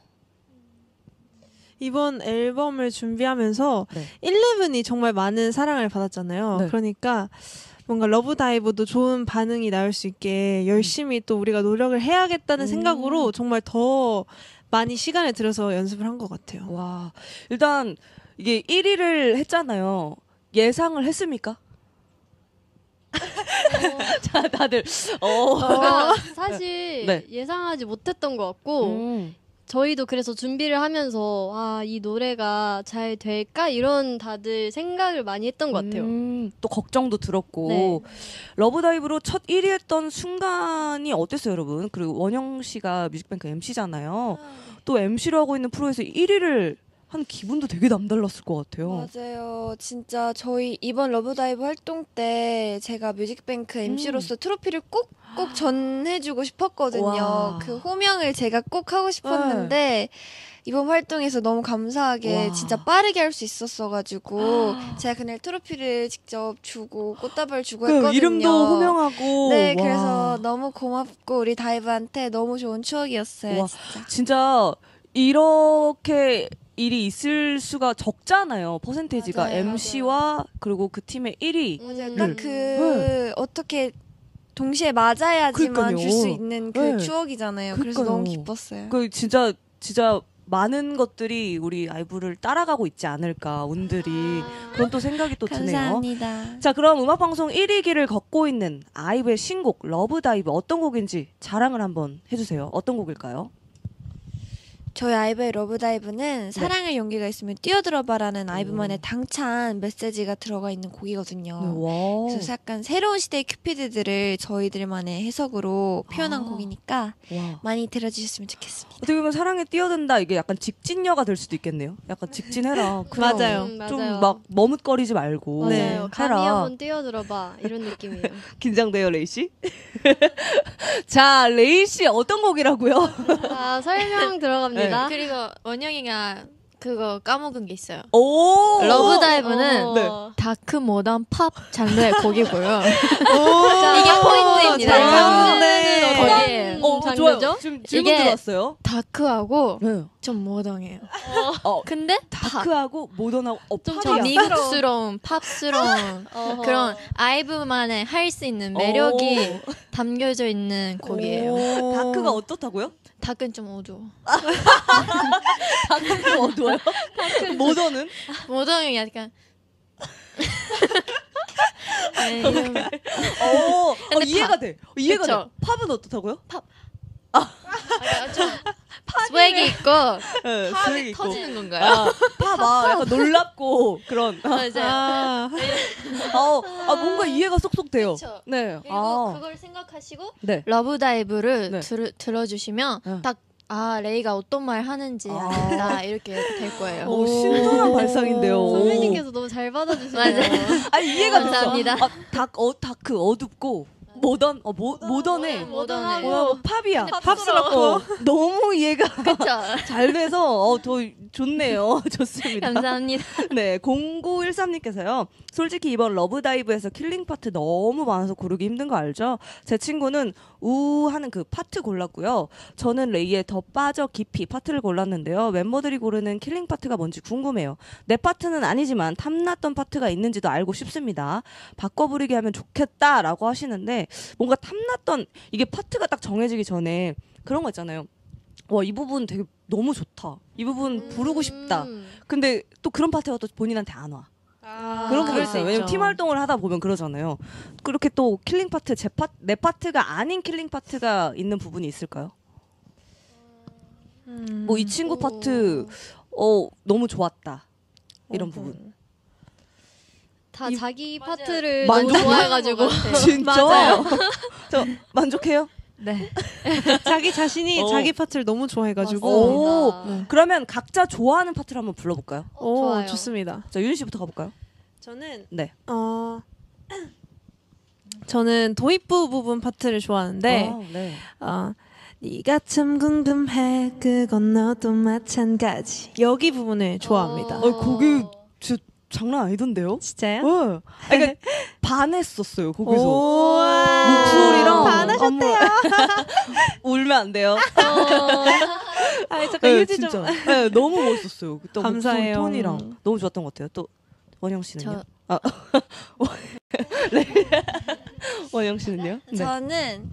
Speaker 6: 이번 앨범을 준비하면서
Speaker 2: 네.
Speaker 6: 일레븐이 정말 많은 사랑을 받았잖아요.
Speaker 2: 네.
Speaker 6: 그러니까 뭔가 러브다이브도 좋은 반응이 나올 수 있게 열심히 또 우리가 노력을 해야겠다는
Speaker 2: 음.
Speaker 6: 생각으로 정말 더 많이 시간을 들여서 연습을 한 것 같아요.
Speaker 2: 와, 일단 이게 일 위를 했잖아요. 예상을 했습니까? 자, 다들 어.
Speaker 7: 제가 사실
Speaker 2: 네.
Speaker 7: 예상하지 못했던 것 같고
Speaker 2: 음.
Speaker 7: 저희도 그래서 준비를 하면서 아, 이 노래가 잘 될까 이런 다들 생각을 많이 했던 것 같아요.
Speaker 2: 음, 또 걱정도 들었고
Speaker 7: 네.
Speaker 2: 러브다이브로 첫 일 위 했던 순간이 어땠어요, 여러분? 그리고 원영 씨가 뮤직뱅크 엠시잖아요. 또 엠시를 하고 있는 프로에서 일 위를 한 기분도 되게 남달랐을 것 같아요.
Speaker 9: 맞아요. 진짜 저희 이번 러브다이브 활동 때 제가 뮤직뱅크 엠시로서 트로피를 꼭꼭 전해주고 싶었거든요.
Speaker 2: 와.
Speaker 9: 그 호명을 제가 꼭 하고 싶었는데 이번 활동에서 너무 감사하게
Speaker 2: 와.
Speaker 9: 진짜 빠르게 할 수 있었어가지고 제가 그날 트로피를 직접 주고 꽃다발 주고
Speaker 2: 그
Speaker 9: 했거든요.
Speaker 2: 이름도 호명하고
Speaker 9: 네,
Speaker 2: 와.
Speaker 9: 그래서 너무 고맙고 우리 다이브한테 너무 좋은 추억이었어요.
Speaker 2: 와,
Speaker 9: 진짜.
Speaker 2: 진짜 이렇게 일이 있을 수가 적잖아요. 퍼센테이지가
Speaker 9: 맞아요.
Speaker 2: 엠시와 그리고 그 팀의 일 위.
Speaker 9: 맞아요.
Speaker 7: 음.
Speaker 9: 딱 그 어떻게 동시에 맞아야지만
Speaker 2: 그러니까요.
Speaker 9: 줄 수 있는 그
Speaker 2: 네.
Speaker 9: 추억이잖아요. 그래서
Speaker 2: 그러니까요.
Speaker 9: 너무 기뻤어요.
Speaker 2: 그 진짜 진짜 많은 것들이 우리 아이브를 따라가고 있지 않을까 운들이 그런 또 생각이 또 드네요.
Speaker 9: 감사합니다.
Speaker 2: 자, 그럼 음악방송 일 위 길을 걷고 있는 아이브의 신곡 러브다이브 어떤 곡인지 자랑을 한번 해주세요. 어떤 곡일까요?
Speaker 9: 저희 아이브의 러브다이브는 사랑할 용기가 있으면 뛰어들어봐라는 아이브만의
Speaker 2: 오.
Speaker 9: 당찬 메시지가 들어가 있는 곡이거든요.
Speaker 2: 네, 와.
Speaker 9: 그래서 약간 새로운 시대의 큐피드들을 저희들만의 해석으로 표현한
Speaker 2: 아.
Speaker 9: 곡이니까
Speaker 2: 와.
Speaker 9: 많이 들어주셨으면 좋겠습니다.
Speaker 2: 어떻게 보면 사랑에 뛰어든다 이게 약간 직진녀가 될 수도 있겠네요. 약간 직진해라. 그냥
Speaker 6: 맞아요.
Speaker 7: 음, 맞아요.
Speaker 2: 좀 막 머뭇거리지 말고.
Speaker 7: 맞아요.
Speaker 6: 네,
Speaker 7: 감히
Speaker 2: 해라.
Speaker 7: 한번 뛰어들어봐 이런 느낌이에요.
Speaker 2: 긴장돼요, 레이 씨. 자, 레이 씨 어떤 곡이라고요?
Speaker 7: 아, 설명 들어갑니다.
Speaker 10: 그리고 원영이가 그거 까먹은 게 있어요.
Speaker 2: 오!
Speaker 10: 러브다이브는
Speaker 7: 어.
Speaker 2: 네.
Speaker 10: 다크 모던 팝 장르의 곡이고요.
Speaker 6: 이게
Speaker 10: 포인트입니다.
Speaker 6: 네.
Speaker 10: 거기에
Speaker 2: 어,
Speaker 7: 장르죠?
Speaker 2: 좋아요. 지금 질문
Speaker 10: 이게-
Speaker 2: 들어왔어요.
Speaker 10: 다크하고
Speaker 2: 네.
Speaker 10: 좀 모던해요.
Speaker 2: 어,
Speaker 10: 근데
Speaker 2: 다크하고 모던하고 어,
Speaker 10: 좀
Speaker 2: 팝이야.
Speaker 10: 미국스러운 팝스러운
Speaker 7: 어허.
Speaker 10: 그런 아이브만의 할 수 있는 매력이 담겨져 있는 곡이에요.
Speaker 2: 오. 다크가 어떻다고요?
Speaker 10: 다크는 좀 어두워.
Speaker 2: 다크는 좀 어두워요? 모던은?
Speaker 10: 모던은 약간 네, 이런-
Speaker 2: 어, 어,
Speaker 10: 근데
Speaker 2: 이해가 돼. 어, 이해가
Speaker 10: 그쵸?
Speaker 2: 돼. 팝은 어떻다고요?
Speaker 10: 약간 좀 스웩이 있고
Speaker 2: 네,
Speaker 10: 팝이
Speaker 2: 스웩 있고.
Speaker 10: 터지는 건가요?
Speaker 2: 아, 팝, 아, 약간 놀랍고 그런.
Speaker 10: 맞아요.
Speaker 6: 아,
Speaker 2: 어, 아, 뭔가 이해가 쏙쏙 돼요.
Speaker 10: 그쵸.
Speaker 2: 네.
Speaker 10: 그리고
Speaker 2: 아,
Speaker 10: 그걸 생각하시고
Speaker 2: 네.
Speaker 10: 러브다이브를
Speaker 2: 네.
Speaker 10: 들, 들어주시면
Speaker 2: 네.
Speaker 10: 딱 아, 레이가 어떤 말 하는지
Speaker 2: 아.
Speaker 10: 알겠다 이렇게 될 거예요.
Speaker 2: 오, 신선한 발상인데요. 오.
Speaker 7: 선배님께서 너무 잘 받아주시네요.
Speaker 10: 맞아요.
Speaker 2: 아니, 이해가 됐어.
Speaker 10: 감사합니다.
Speaker 2: 아, 닥, 어, 다크, 어둡고, 모던, 어, 모, 모던해.
Speaker 10: 모던해.
Speaker 2: 어, 팝이야.
Speaker 6: 팝스럽고.
Speaker 2: 어, 너무 이해가
Speaker 10: 그쵸?
Speaker 2: 잘 돼서 어, 더 좋네요. 좋습니다.
Speaker 10: 감사합니다.
Speaker 2: 네, 공구일삼님께서요. 솔직히 이번 러브다이브에서 킬링 파트 너무 많아서 고르기 힘든 거 알죠? 제 친구는 우 하는 그 파트 골랐고요. 저는 레이의 더 빠져 깊이 파트를 골랐는데요. 멤버들이 고르는 킬링 파트가 뭔지 궁금해요. 내 파트는 아니지만 탐났던 파트가 있는지도 알고 싶습니다. 바꿔 부르기 하면 좋겠다라고 하시는데 뭔가 탐났던 이게 파트가 딱 정해지기 전에 그런 거 있잖아요. 와, 이 부분 되게 너무 좋다. 이 부분 부르고 싶다.
Speaker 7: 음.
Speaker 2: 근데 또 그런 파트가 또 본인한테 안 와.
Speaker 6: 아,
Speaker 2: 그런 게
Speaker 10: 그럴
Speaker 2: 있어요.
Speaker 10: 수
Speaker 2: 왜냐면
Speaker 10: 있죠.
Speaker 2: 팀 활동을 하다 보면 그러잖아요. 그렇게 또 킬링 파트, 제 파, 내 파트가 아닌 킬링 파트가 있는 부분이 있을까요?
Speaker 6: 음.
Speaker 2: 뭐 이 친구 파트 어 너무 좋았다. 이런 부분.
Speaker 7: 다
Speaker 2: 이-
Speaker 7: 자기
Speaker 10: 맞아요.
Speaker 7: 파트를
Speaker 2: 만족-
Speaker 7: 너무 좋아해가지고
Speaker 2: 진짜?
Speaker 6: 맞아요.
Speaker 2: 저 만족해요?
Speaker 10: 네.
Speaker 6: 자기 자신이
Speaker 2: 어.
Speaker 6: 자기 파트를 너무 좋아해가지고.
Speaker 2: 오,
Speaker 7: 맞습니다.
Speaker 2: 그러면 각자 좋아하는 파트를 한번 불러볼까요?
Speaker 6: 오,
Speaker 7: 좋아요.
Speaker 6: 좋습니다.
Speaker 2: 자, 윤 씨부터 가볼까요?
Speaker 6: 저는
Speaker 2: 네.
Speaker 6: 어 저는 도입부 부분 파트를 좋아하는데
Speaker 2: 아, 네.
Speaker 6: 어, 네가 참 궁금해 그건 너도 마찬가지 여기 부분을 좋아합니다.
Speaker 2: 어, 거기 진짜 장난 아니던데요?
Speaker 6: 진짜요?
Speaker 2: 네. 아, 그러니까 반했었어요 거기서.
Speaker 6: 우와.
Speaker 2: 목소리랑
Speaker 6: 반하셨대요.
Speaker 2: 울면 안 돼요.
Speaker 6: 아 잠깐
Speaker 2: 네,
Speaker 6: 휴지 좀.
Speaker 2: 진짜. 네, 너무 멋있었어요. 또
Speaker 6: 감사해요.
Speaker 2: 목소리 톤이랑 너무 좋았던 것 같아요. 또 원영 씨는요?
Speaker 10: 저-
Speaker 2: 아, 네. 원영 씨는요? 네.
Speaker 9: 저는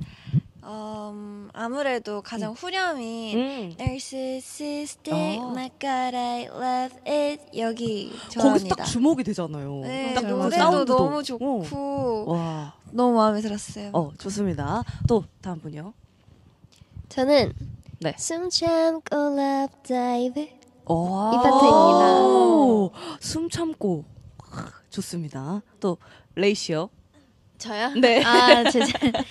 Speaker 9: 음, 아무래도 가장
Speaker 2: 음.
Speaker 9: 후렴인
Speaker 2: 음.
Speaker 9: Narcissistic,
Speaker 2: 아.
Speaker 9: my God, I love it 여기
Speaker 2: 거기서
Speaker 9: 좋아합니다.
Speaker 2: 딱 주목이 되잖아요.
Speaker 9: 네,
Speaker 2: 딱 그
Speaker 9: 노래도
Speaker 2: 사운드도.
Speaker 9: 너무 좋고
Speaker 2: 어. 와,
Speaker 9: 너무 마음에 들었어요.
Speaker 2: 어 좋습니다. 또 다음 분요.
Speaker 4: 저는
Speaker 2: 네.
Speaker 4: 숨 참고 love dive
Speaker 2: 이
Speaker 4: 파트입니다.
Speaker 2: 숨 참고 좋습니다. 또 레이시요.
Speaker 8: 저요?
Speaker 2: 네.
Speaker 8: 아, 제,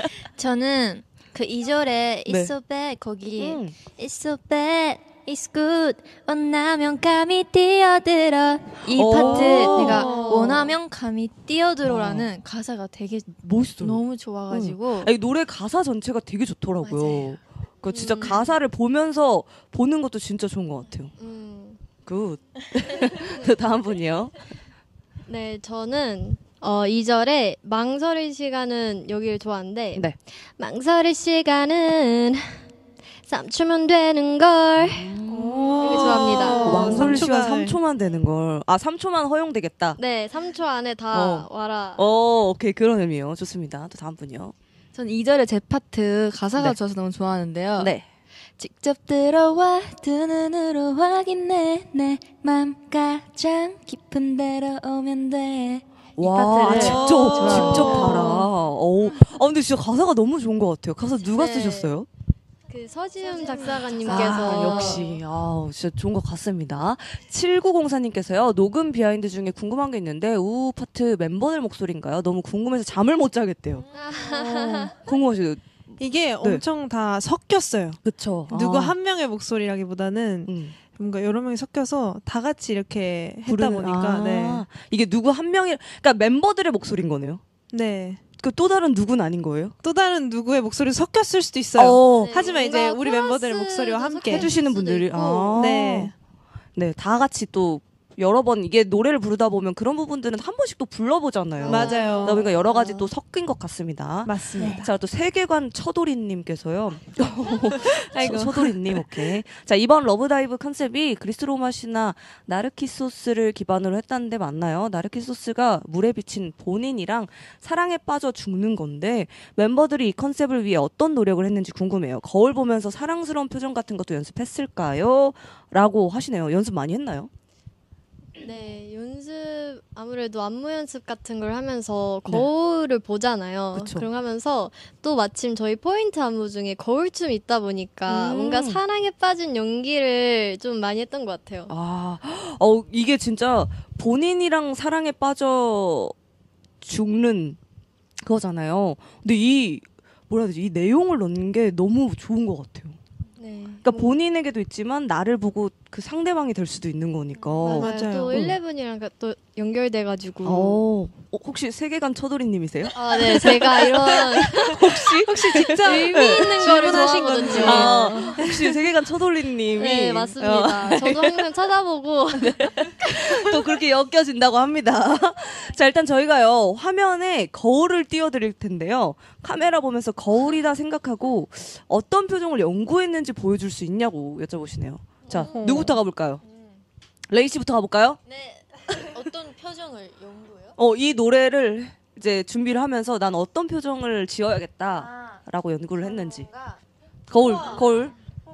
Speaker 8: 저는 그 이 절에
Speaker 2: 네.
Speaker 8: It's so bad 거기
Speaker 2: 음.
Speaker 8: It's so bad, it's good 원하면 감히 뛰어들어 이
Speaker 2: 오.
Speaker 8: 파트 내가 원하면 감히 뛰어들어라는 가사가 되게
Speaker 2: 멋있어요.
Speaker 8: 너무 좋아가지고
Speaker 2: 아니, 노래 가사 전체가 되게 좋더라고요.
Speaker 8: 맞아요.
Speaker 2: 그 진짜
Speaker 8: 음.
Speaker 2: 가사를 보면서 보는 것도 진짜 좋은 것 같아요.
Speaker 7: 음,
Speaker 2: 굿. 또 다음 분이요.
Speaker 7: 네, 저는 어, 이 절에 망설일 시간은 여기를 좋아하는데
Speaker 2: 네.
Speaker 7: 망설일 시간은 삼 초면 되는 걸 되게 좋아합니다.
Speaker 2: 어, 망설일
Speaker 6: 삼
Speaker 2: 시간
Speaker 6: 초가-
Speaker 2: 삼 초만 되는 걸. 아, 삼 초만 허용되겠다.
Speaker 7: 네, 삼 초 안에 다
Speaker 2: 어.
Speaker 7: 와라.
Speaker 2: 어, 오케이. 그런 의미요. 좋습니다. 또 다음 분이요.
Speaker 11: 전 이 절의 제 파트 가사가
Speaker 2: 네.
Speaker 11: 좋아서 너무 좋아하는데요.
Speaker 2: 네.
Speaker 8: 직접 들어와 두 눈으로 확인해 내 맘 가장 깊은 데로 오면 돼. 이
Speaker 2: 와,
Speaker 8: 파트를
Speaker 2: 직접,
Speaker 8: 좋아합니다.
Speaker 2: 직접 달아. 어우. 아, 근데 진짜 가사가 너무 좋은 것 같아요. 가사 누가
Speaker 7: 네.
Speaker 2: 쓰셨어요?
Speaker 7: 그 서지음 작사가님께서
Speaker 2: 아, 역시. 아, 진짜 좋은 것 같습니다. 칠구공사님께서요, 녹음 비하인드 중에 궁금한 게 있는데, 우 파트 멤버들 목소리인가요? 너무 궁금해서 잠을 못 자겠대요. 어, 궁금하시죠?
Speaker 6: 이게 엄청 다 섞였어요.
Speaker 2: 그쵸.
Speaker 6: 누구
Speaker 2: 아.
Speaker 6: 한 명의 목소리라기보다는
Speaker 2: 음.
Speaker 6: 뭔가 여러 명이 섞여서 다 같이 이렇게 했다
Speaker 2: 부르는-
Speaker 6: 보니까
Speaker 2: 아,
Speaker 6: 네.
Speaker 2: 이게 누구 한 명이, 그러니까 멤버들의 목소리인 거네요.
Speaker 6: 네.
Speaker 2: 그 또 다른 누구는 아닌 거예요?
Speaker 6: 또 다른 누구의 목소리 섞였을 수도 있어요.
Speaker 2: 어.
Speaker 7: 네,
Speaker 6: 하지만 이제
Speaker 7: 뭔가
Speaker 6: 우리 멤버들의
Speaker 7: 코러스도
Speaker 6: 목소리와 함께
Speaker 7: 섞여
Speaker 2: 해주시는
Speaker 7: 수도
Speaker 2: 분들이.
Speaker 7: 있고.
Speaker 2: 아.
Speaker 6: 네.
Speaker 2: 네, 다 같이 또 여러 번 이게 노래를 부르다 보면 그런 부분들은 한 번씩 또 불러보잖아요.
Speaker 6: 맞아요.
Speaker 2: 그러니까 여러 가지 또 섞인 것 같습니다.
Speaker 6: 맞습니다.
Speaker 2: 자, 또 세계관 처돌이님께서요.
Speaker 6: 아이고.
Speaker 2: 처돌이님, 오케이. 자, 이번 러브다이브 컨셉이 그리스 로마 신화 나르키소스를 기반으로 했다는데 맞나요? 나르키소스가 물에 비친 본인이랑 사랑에 빠져 죽는 건데 멤버들이 이 컨셉을 위해 어떤 노력을 했는지 궁금해요. 거울 보면서 사랑스러운 표정 같은 것도 연습했을까요? 라고 하시네요. 연습 많이 했나요?
Speaker 7: 네, 연습 아무래도 안무 연습 같은 걸 하면서 거울을 보잖아요.
Speaker 2: 그쵸.
Speaker 7: 그럼 하면서 또 마침 저희 포인트 안무 중에 거울춤이 있다 보니까
Speaker 2: 음.
Speaker 7: 뭔가 사랑에 빠진 연기를 좀 많이 했던 것 같아요.
Speaker 2: 아, 어, 이게 진짜 본인이랑 사랑에 빠져 죽는 그거잖아요. 근데 이, 뭐라 해야 되지? 이 내용을 넣는 게 너무 좋은 것 같아요.
Speaker 7: 네.
Speaker 2: 그러니까 본인에게도 있지만 나를 보고 그 상대방이 될 수도 있는 거니까.
Speaker 7: 맞아요.
Speaker 6: 맞아요.
Speaker 7: 또
Speaker 6: 어.
Speaker 7: 일레븐이랑 또 연결돼가지고.
Speaker 2: 어, 어, 혹시 세계관 처돌이님이세요?
Speaker 7: 아, 네, 제가 이런
Speaker 2: 혹시 혹시 직접
Speaker 7: 의미 있는 거를
Speaker 6: 질문하신
Speaker 7: 좋아하거든요.
Speaker 6: 건지.
Speaker 2: 아, 혹시 세계관 처돌이님이
Speaker 7: 네, 맞습니다. 저도 항상 찾아보고
Speaker 2: 또 그렇게 엮여진다고 합니다. 자, 일단 저희가요, 화면에 거울을 띄워드릴 텐데요. 카메라 보면서 거울이다 생각하고 어떤 표정을 연구했는지 보여줄 수 있냐고 여쭤보시네요. 자,
Speaker 6: 어허.
Speaker 2: 누구부터 가볼까요? 레이 씨부터 가볼까요?
Speaker 8: 네. 어떤 표정을 연구해요?
Speaker 2: 어, 이 노래를 이제 준비를 하면서 난 어떤 표정을 지어야겠다
Speaker 8: 아,
Speaker 2: 라고 연구를 했는지.
Speaker 8: 뭔가
Speaker 2: 거울, 거울.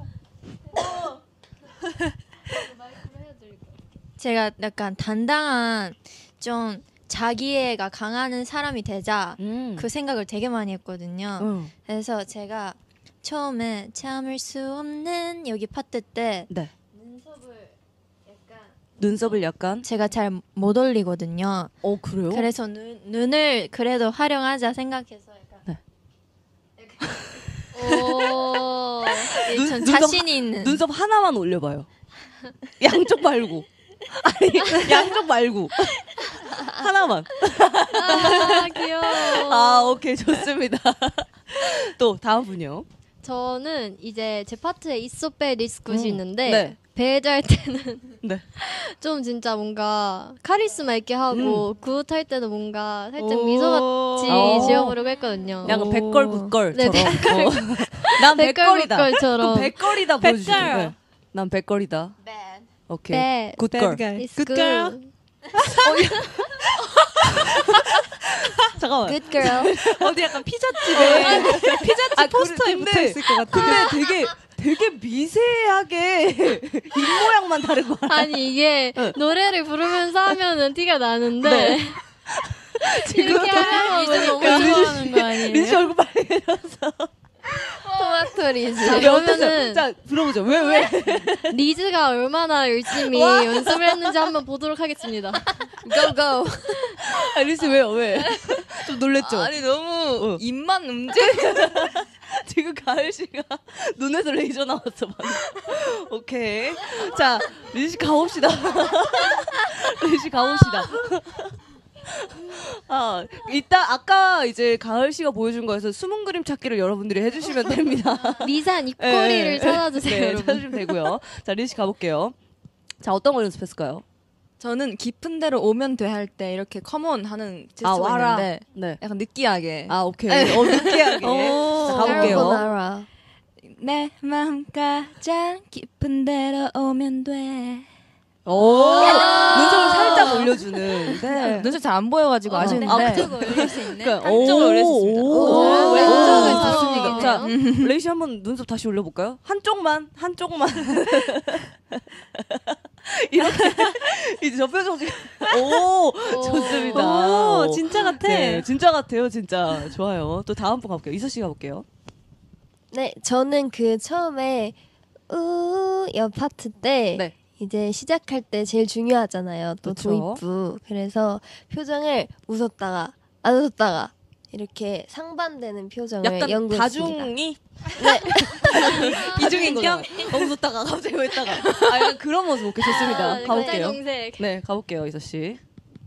Speaker 8: 제가 약간 당당한 좀 자기애가 강한 사람이 되자
Speaker 2: 음.
Speaker 8: 그 생각을 되게 많이 했거든요.
Speaker 2: 음.
Speaker 8: 그래서 제가 처음에 참을 수 없는 여기 파트 때
Speaker 2: 네.
Speaker 8: 눈썹을 약간
Speaker 2: 눈썹을 약간.
Speaker 8: 제가 잘 못 올리거든요.
Speaker 2: 어, 그래요?
Speaker 8: 그래서 눈, 눈을 그래도 활용하자 생각해서 약간
Speaker 7: 오,
Speaker 8: 예,
Speaker 2: 눈-
Speaker 8: 전
Speaker 2: 눈썹
Speaker 8: 자신이 있는
Speaker 2: 눈썹 하나만 올려봐요. 양쪽 말고. 아니, 양쪽 말고. 하나만.
Speaker 7: 아, 귀여워.
Speaker 2: 아, 오케이. 좋습니다. 또, 다음 분요.
Speaker 7: 저는 이제 제 파트에 It's so bad, it's good이
Speaker 2: 음,
Speaker 7: 있는데
Speaker 2: 네.
Speaker 7: 배드 할 때는
Speaker 2: 네.
Speaker 7: 좀 진짜 뭔가 카리스마 있게 하고 굿 할 때도 뭔가 살짝
Speaker 6: 오.
Speaker 7: 미소같이
Speaker 2: 오.
Speaker 7: 지어보려고 했거든요.
Speaker 2: 약간
Speaker 6: 오.
Speaker 2: 백걸, 굿걸처럼.
Speaker 7: 네,
Speaker 2: 어. 난 백걸이다.
Speaker 7: 백걸처럼.
Speaker 2: 그럼 백걸이다 보여주죠.
Speaker 6: 백걸.
Speaker 2: 네. 난 백걸이다.
Speaker 8: bad.
Speaker 2: 오케이.
Speaker 7: bad,
Speaker 2: 굿걸.
Speaker 6: Bad guy.
Speaker 7: it's
Speaker 6: Good
Speaker 7: good.
Speaker 6: girl.
Speaker 2: 잠깐만.
Speaker 10: Good girl.
Speaker 6: 어디 약간 피자집에 피자집
Speaker 2: 아,
Speaker 6: 포스터에
Speaker 2: 근데-
Speaker 6: 붙어 있을 것 같아.
Speaker 2: 근데 되게 되게 미세하게 입 모양만 다른 거 알아?
Speaker 7: 아니 이게 노래를 부르면서 하면은 티가 나는데
Speaker 2: 네.
Speaker 7: 이렇게 하면
Speaker 10: 리즈 너무
Speaker 2: 야, 리즈
Speaker 10: 좋아하는 거 아니에요?
Speaker 2: 리즈 얼굴 빨개졌어.
Speaker 10: 토마토 리즈.
Speaker 2: 자,
Speaker 7: 그러면은-
Speaker 2: 어땠어요? 자, 들어보죠. 왜 왜?
Speaker 7: 리즈가 얼마나 열심히 연습을 했는지 한번 보도록 하겠습니다.
Speaker 10: Go go.
Speaker 2: 아, 리즈 왜요? 왜? 좀 놀랬죠?
Speaker 8: 아니 너무
Speaker 2: 어.
Speaker 8: 입만 움직.
Speaker 2: 지금 가을 씨가 눈에서 레이저 나왔어. 방금. 오케이. 자, 리즈 씨 가봅시다. 리즈 씨 가봅시다. 아, 이따 아까 이제 가을 씨가 보여준 거에서 숨은 그림 찾기를 여러분들이 해주시면 됩니다.
Speaker 7: 리산 입꼬리를
Speaker 2: 네.
Speaker 7: 찾아주세요.
Speaker 2: 네,
Speaker 7: 여러분.
Speaker 2: 찾으시면 되고요. 자, 리즈 씨 가볼게요. 자, 어떤 걸 연습했을까요?
Speaker 8: 저는 깊은 데로 오면 돼 할 때 이렇게 컴온 하는 제스처가
Speaker 2: 아, 와라.
Speaker 8: 있는데
Speaker 2: 네.
Speaker 8: 약간 느끼하게
Speaker 2: 아, 오케이. 어, 느끼하게.
Speaker 6: 오.
Speaker 2: 자, 가볼게요.
Speaker 4: 카르보나라.
Speaker 8: 내 마음 가장 깊은 데로 오면 돼.
Speaker 2: 오, 눈썹을 살짝 올려주는. 네.
Speaker 8: 눈썹 잘 안 보여가지고 아쉬운데.
Speaker 2: 아,
Speaker 10: 한쪽을 올릴 수 있는.
Speaker 2: 그러니까,
Speaker 8: 한쪽을 올릴 수 있습니다.
Speaker 2: 오,
Speaker 7: 오,
Speaker 2: 오,
Speaker 7: 왼쪽을
Speaker 2: 오,
Speaker 7: 잘
Speaker 2: 좋습니다.
Speaker 7: 올리네요.
Speaker 2: 자, 레이시 한번 눈썹 다시 올려볼까요? 한쪽만, 한쪽만. 이렇게 이제 저 표정 지금 오, 좋습니다.
Speaker 6: 오, 진짜 같아.
Speaker 2: 네, 진짜 같아요, 진짜 좋아요. 또 다음 분 가볼게요. 이서 씨 가볼게요.
Speaker 4: 네, 저는 그 처음에 우여 파트 때
Speaker 2: 네.
Speaker 4: 이제 시작할 때 제일 중요하잖아요. 또
Speaker 2: 그쵸.
Speaker 4: 도입부. 그래서 표정을 웃었다가 안 웃었다가 이렇게 상반되는 표정을
Speaker 2: 약간
Speaker 4: 연구했습니다.
Speaker 2: 다중이
Speaker 4: 네.
Speaker 2: 이중인 거죠. 어, 웃었다가 갑자기 웃다가 아, 약간 그런 모습 오케이 좋습니다.
Speaker 7: 아,
Speaker 2: 가볼게요.
Speaker 7: 검색.
Speaker 2: 네, 가볼게요, 이서 씨.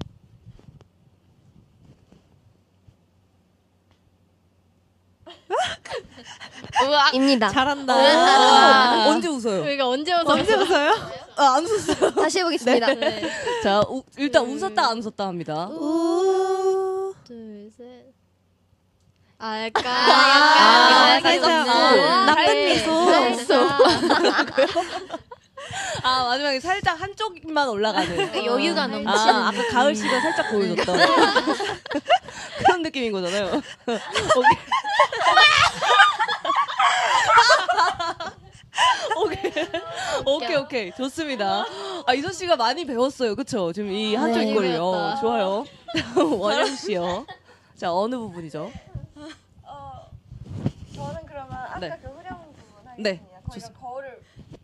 Speaker 4: 입니다.
Speaker 6: 잘한다.
Speaker 2: 오, 언제 웃어요?
Speaker 7: 저희가 언제 웃어?
Speaker 6: 언제 웃어요?
Speaker 2: 아, 안 웃었어요.
Speaker 4: 다시 해보겠습니다.
Speaker 7: 네.
Speaker 2: 자, 우, 일단 웃었다 안 웃었다 합니다.
Speaker 6: 우.
Speaker 7: 둘, 셋. 아, 약간,
Speaker 2: 아,
Speaker 7: 약간,
Speaker 6: 살짝,
Speaker 7: 약간,
Speaker 6: 어,
Speaker 7: 아,
Speaker 6: 나쁜
Speaker 7: 네.
Speaker 6: 미소.
Speaker 7: 살짝.
Speaker 2: 아, 마지막에 살짝 한쪽만 올라가는.
Speaker 7: 그러니까 여유가 넘치는.
Speaker 2: 아, 아까 가을 씨가 살짝 보여줬던 그런 느낌인 거잖아요. 오케이. 오케이, 오케이. 좋습니다. 아, 이서 씨가 많이 배웠어요. 그쵸? 지금 이 한쪽
Speaker 7: 네,
Speaker 2: 입꼬리요.
Speaker 7: 배웠다.
Speaker 2: 좋아요. 원영 씨요. 자, 어느 부분이죠?
Speaker 9: 저는 그러면 아까
Speaker 2: 네.
Speaker 9: 그 후렴 부분 하겠습니다.
Speaker 2: 네,
Speaker 9: 거기가 거울을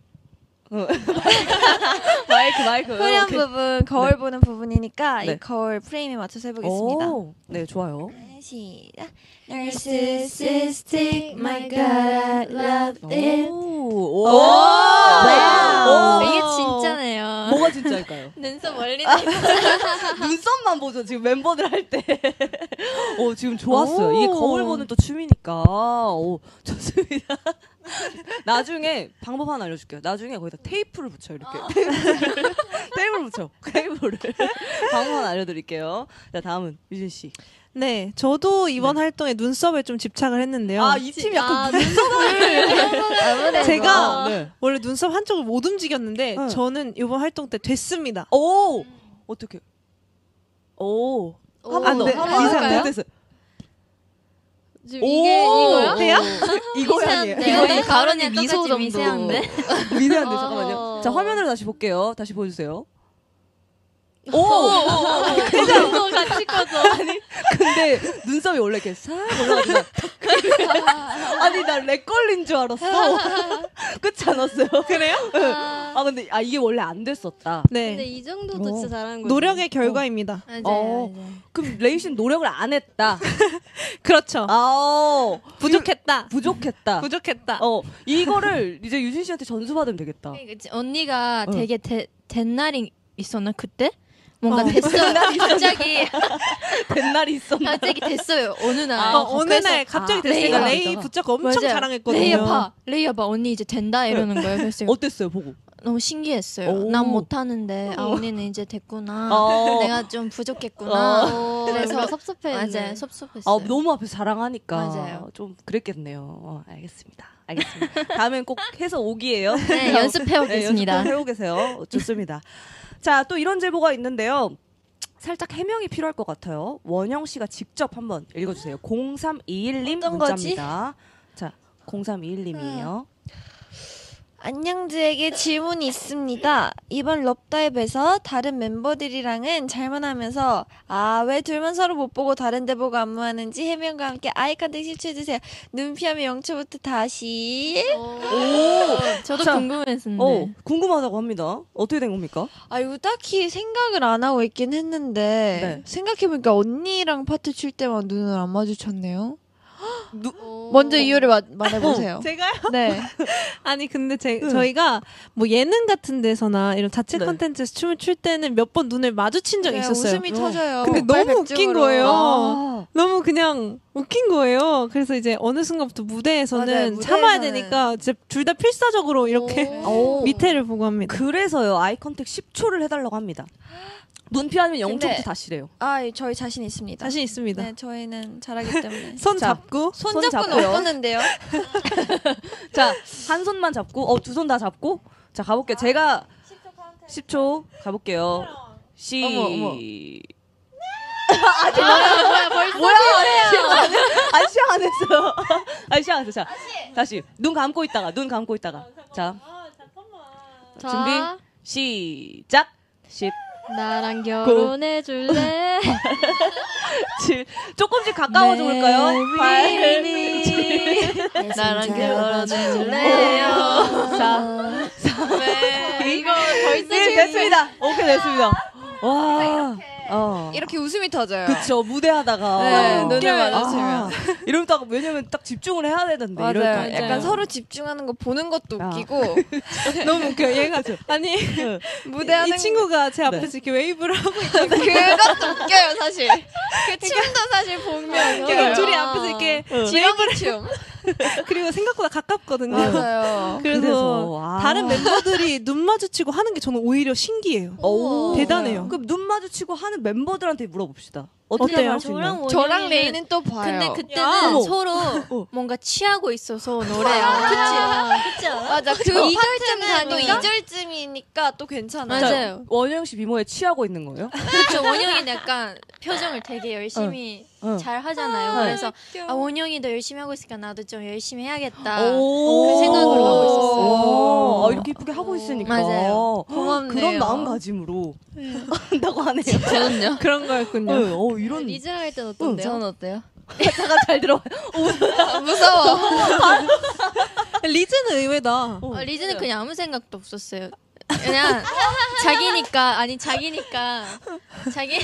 Speaker 2: 마이크, 마이크.
Speaker 9: 후렴
Speaker 2: 오케이.
Speaker 9: 부분 거울
Speaker 2: 네.
Speaker 9: 보는 부분이니까
Speaker 2: 네.
Speaker 9: 이 거울 프레임에 맞춰서 해보겠습니다.
Speaker 2: 오, 네, 좋아요.
Speaker 9: 네, 시작.
Speaker 4: Narcissistic, my God, I love it.
Speaker 2: 오, 오.
Speaker 7: 와우.
Speaker 2: 오.
Speaker 7: 이게 진짜네요.
Speaker 2: 뭐가 진짜일까요?
Speaker 7: 눈썹 올리는
Speaker 2: 눈썹만 보죠. 지금 멤버들 할 때. 오, 지금 좋았어요.
Speaker 6: 오.
Speaker 2: 이게 거울 보는 또 춤이니까. 오, 좋습니다. 나중에 방법 하나 알려줄게요. 나중에 거기다 테이프를 붙여 이렇게. 테이프를, 테이프를 붙여. 테이프를. 방법 하나 알려드릴게요. 자, 다음은 유진 씨.
Speaker 6: 네, 저도 이번 활동에 눈썹에 좀 집착을 했는데요.
Speaker 2: 아, 이 팀 약간
Speaker 7: 아,
Speaker 2: 눈썹을.
Speaker 6: 제가
Speaker 2: 네.
Speaker 6: 원래 눈썹 한쪽을 못 움직였는데
Speaker 2: 응.
Speaker 6: 저는 이번 활동 때 됐습니다.
Speaker 2: 오, 어떻게? 오.
Speaker 7: 오,
Speaker 6: 안 돼.
Speaker 7: 한번
Speaker 6: 이상해요?
Speaker 7: 해볼까요?
Speaker 2: 됐어요.
Speaker 7: 지금 이게 이거야?
Speaker 6: 돼요?
Speaker 2: 이거 아니에요?
Speaker 10: 이거는 가론이
Speaker 8: 똑같이
Speaker 10: 미소 정도.
Speaker 8: 미세한데?
Speaker 2: 미세한데
Speaker 7: 어.
Speaker 2: 잠깐만요. 자, 화면으로 다시 볼게요. 다시 보여주세요. 오!
Speaker 7: 이거 같이 꺼져.
Speaker 2: 아니, 근데 눈썹이 원래 이렇게 싹 올라가지고 아니, 나 렉 걸린 줄 알았어. 그렇지 않았어요? 그래요? 아, 근데 아 이게 원래 안 됐었다.
Speaker 7: 근데
Speaker 6: 네.
Speaker 7: 이 정도도
Speaker 2: 어.
Speaker 7: 진짜 잘한 거지.
Speaker 6: 노력의 결과입니다.
Speaker 7: 맞아요.
Speaker 2: 어.
Speaker 7: 맞아요.
Speaker 2: 그럼 레이신 노력을 안 했다.
Speaker 6: 그렇죠.
Speaker 2: 아,
Speaker 6: 부족했다.
Speaker 2: 부족했다.
Speaker 6: 부족했다.
Speaker 2: 어, 이거를 이제 유진 씨한테 전수 받으면 되겠다.
Speaker 10: 그치, 언니가
Speaker 2: 응.
Speaker 10: 되게 대, 된 날이 있었나 그때? 뭔가
Speaker 6: 어.
Speaker 10: 됐어요. 갑자기
Speaker 2: 된 날이 있었나?
Speaker 10: 갑자기 됐어요. 어느 날.
Speaker 2: 아,
Speaker 6: 어, 어느
Speaker 10: 그래서
Speaker 6: 날 갑자기
Speaker 2: 아,
Speaker 6: 됐으니까
Speaker 2: 레이가
Speaker 6: 레이
Speaker 2: 있다가.
Speaker 6: 붙잡고 엄청
Speaker 10: 맞아요.
Speaker 6: 자랑했거든요.
Speaker 10: 레이야 봐, 레이야 봐, 언니 이제 된다 이러는 거예요. 그래서
Speaker 2: 어땠어요, 보고?
Speaker 10: 너무 신기했어요.
Speaker 2: 오.
Speaker 10: 난 못하는데 아 언니는 이제 됐구나.
Speaker 2: 어.
Speaker 10: 내가 좀 부족했구나.
Speaker 7: 어,
Speaker 10: 그래서
Speaker 7: 그래서 섭섭했는데.
Speaker 10: 맞아요, 섭섭했어요.
Speaker 2: 아, 너무 앞에서 자랑하니까
Speaker 10: 맞아요.
Speaker 2: 좀 그랬겠네요. 어, 알겠습니다. 알겠습니다. 다음엔 꼭 해서 오기예요.
Speaker 10: 네, 연습해
Speaker 2: 네,
Speaker 10: 오겠습니다.
Speaker 2: 연습해 오고 계세요. 좋습니다. 자, 또 이런 제보가 있는데요. 살짝 해명이 필요할 것 같아요. 원영 씨가 직접 한번 읽어주세요. 공삼이일 님
Speaker 9: 어떤
Speaker 2: 문자입니다. 자, 공삼이일 님이에요.
Speaker 9: 안녕즈에게 질문이 있습니다. 이번 럽다이브에서 다른 멤버들이랑은 잘만 하면서 아, 왜 둘만 서로 못 보고 다른 데 보고 안무하는지 해명과 함께 아이 컨택 십 초 해주세요. 눈 피하면 영 초부터 다시.
Speaker 2: 오,
Speaker 10: 저도
Speaker 2: 자,
Speaker 10: 궁금했는데.
Speaker 2: 어, 궁금하다고 합니다. 어떻게 된 겁니까?
Speaker 9: 아, 이거 딱히 생각을 안 하고 있긴 했는데
Speaker 2: 네.
Speaker 9: 생각해보니까 언니랑 파트 칠 때만 눈을 안 마주쳤네요.
Speaker 2: 누,
Speaker 9: 먼저 이유를 마, 말해보세요.
Speaker 6: 제가요?
Speaker 9: 네.
Speaker 6: 아니 근데 제,
Speaker 2: 응.
Speaker 6: 저희가 뭐 예능 같은 데서나 이런 자체
Speaker 2: 네.
Speaker 6: 컨텐츠에서 춤을 출 때는 몇 번 눈을 마주친 적이
Speaker 9: 네,
Speaker 6: 있었어요.
Speaker 9: 웃음이 터져요.
Speaker 6: 근데 너무 웃긴
Speaker 9: 백증으로.
Speaker 6: 거예요.
Speaker 2: 아.
Speaker 6: 너무 그냥 웃긴 거예요. 그래서 이제 어느 순간부터 무대에서는
Speaker 9: 맞아요,
Speaker 6: 참아야
Speaker 9: 무대에서는.
Speaker 6: 되니까 이제 둘 다 필사적으로 이렇게
Speaker 2: 오.
Speaker 6: 밑에를 보고 합니다.
Speaker 2: 그래서요. 아이 컨택 십 초를 해달라고 합니다. 눈 피하면 영 초부터
Speaker 9: 근데-
Speaker 2: 다시래요.
Speaker 9: 아, 저희 자신 있습니다.
Speaker 6: 자신 있습니다.
Speaker 9: 네, 저희는 잘하기 때문에.
Speaker 6: 손
Speaker 2: 자,
Speaker 6: 잡고
Speaker 9: 손
Speaker 2: 손
Speaker 9: 잡고는
Speaker 2: 잡고요.
Speaker 9: 못 보는데요.
Speaker 2: 자, 한 손만 잡고, 어, 두 손 다 잡고. 자, 가볼게요. 제가 십 초 가볼게요. 시.
Speaker 10: 어머, 어머.
Speaker 2: 아직 뭐야, 뭐야, 벌써 뭐야? 시작 안 해? 아니, 시작 안 했어요. 아니, 시작 안 했어요. 자, 다시. 눈 감고 있다가, 눈 감고 있다가. 자,
Speaker 7: 자,
Speaker 2: 준비, 시작. 십,
Speaker 7: 나랑 결혼해 줄래?
Speaker 2: 칠, 조금씩 가까워져 볼까요? 팔,
Speaker 10: 나랑 결혼해
Speaker 2: 줄래요? 사,
Speaker 10: 네, 이거 벌써
Speaker 2: 네, 됐습니다. 오케이, 됐습니다. 와, 어.
Speaker 9: 이렇게 웃음이 터져요.
Speaker 2: 그쵸, 무대 하다가.
Speaker 9: 네,
Speaker 2: 어.
Speaker 9: 눈을 마주치면.
Speaker 2: 아, 이러면 딱, 왜냐면 딱 집중을 해야 되는데.
Speaker 9: 맞아요.
Speaker 2: 이럴 때.
Speaker 9: 약간 서로 집중하는 거 보는 것도
Speaker 2: 아.
Speaker 9: 웃기고
Speaker 6: 너무 웃겨. 얘가 아니
Speaker 9: 무대하는
Speaker 6: 이 친구가 제 앞에서
Speaker 2: 네.
Speaker 6: 이렇게 웨이브를 하고 있다가
Speaker 9: 그것도 웃겨요, 사실. 그 춤도 사실 보면
Speaker 6: 그러니까 둘이 앞에서 이렇게
Speaker 9: 지렁이 춤.
Speaker 6: 그리고 생각보다 가깝거든요.
Speaker 9: 맞아요.
Speaker 6: 그래서,
Speaker 2: 그래서, 아.
Speaker 6: 다른 멤버들이 눈 마주치고 하는 게 저는 오히려 신기해요.
Speaker 2: 오.
Speaker 6: 대단해요.
Speaker 2: 그럼 눈 마주치고 하는 멤버들한테 물어봅시다. 어떻게
Speaker 6: 어때요?
Speaker 2: 할 수 있나요?
Speaker 10: 저랑
Speaker 9: 저랑
Speaker 10: 원영이는-
Speaker 9: 레이는 또 봐요.
Speaker 10: 근데 그때는
Speaker 2: 어머.
Speaker 10: 서로
Speaker 2: 어.
Speaker 10: 뭔가 취하고 있어서 노래야.
Speaker 9: 아,
Speaker 10: 그치? 그치?
Speaker 9: 맞아. 그
Speaker 10: 이
Speaker 9: 파트는 또
Speaker 10: 가니까?
Speaker 9: 이 절쯤이니까 또 괜찮아요.
Speaker 10: 맞아요.
Speaker 2: 원영 씨 미모에 취하고 있는 거예요?
Speaker 10: 그렇죠. 원영이는 약간 표정을 되게 열심히
Speaker 2: 어.
Speaker 10: 잘 하잖아요.
Speaker 2: 아,
Speaker 10: 그래서 아 원영이도 열심히 하고 있으니까 나도 좀 열심히 해야겠다.
Speaker 2: 오.
Speaker 10: 그 생각으로 하고 있었어요.
Speaker 2: 오. 아, 이렇게 이쁘게 하고 있으니까.
Speaker 10: 맞아요.
Speaker 9: 고맙네요.
Speaker 2: 그런 마음가짐으로 한다고 하네요.
Speaker 10: 저는요?
Speaker 6: 그런 거였군요.
Speaker 2: 어, 어, 이런.
Speaker 7: 리즈랑 할 때는 어떤데요?
Speaker 10: 저는 어때요?
Speaker 2: 잠깐 잘 들어.
Speaker 9: 무서워.
Speaker 6: 리즈는 의외다.
Speaker 10: 아, 리즈는 그냥 아무 생각도 없었어요. 그냥 자기니까 아니 자기니까 자기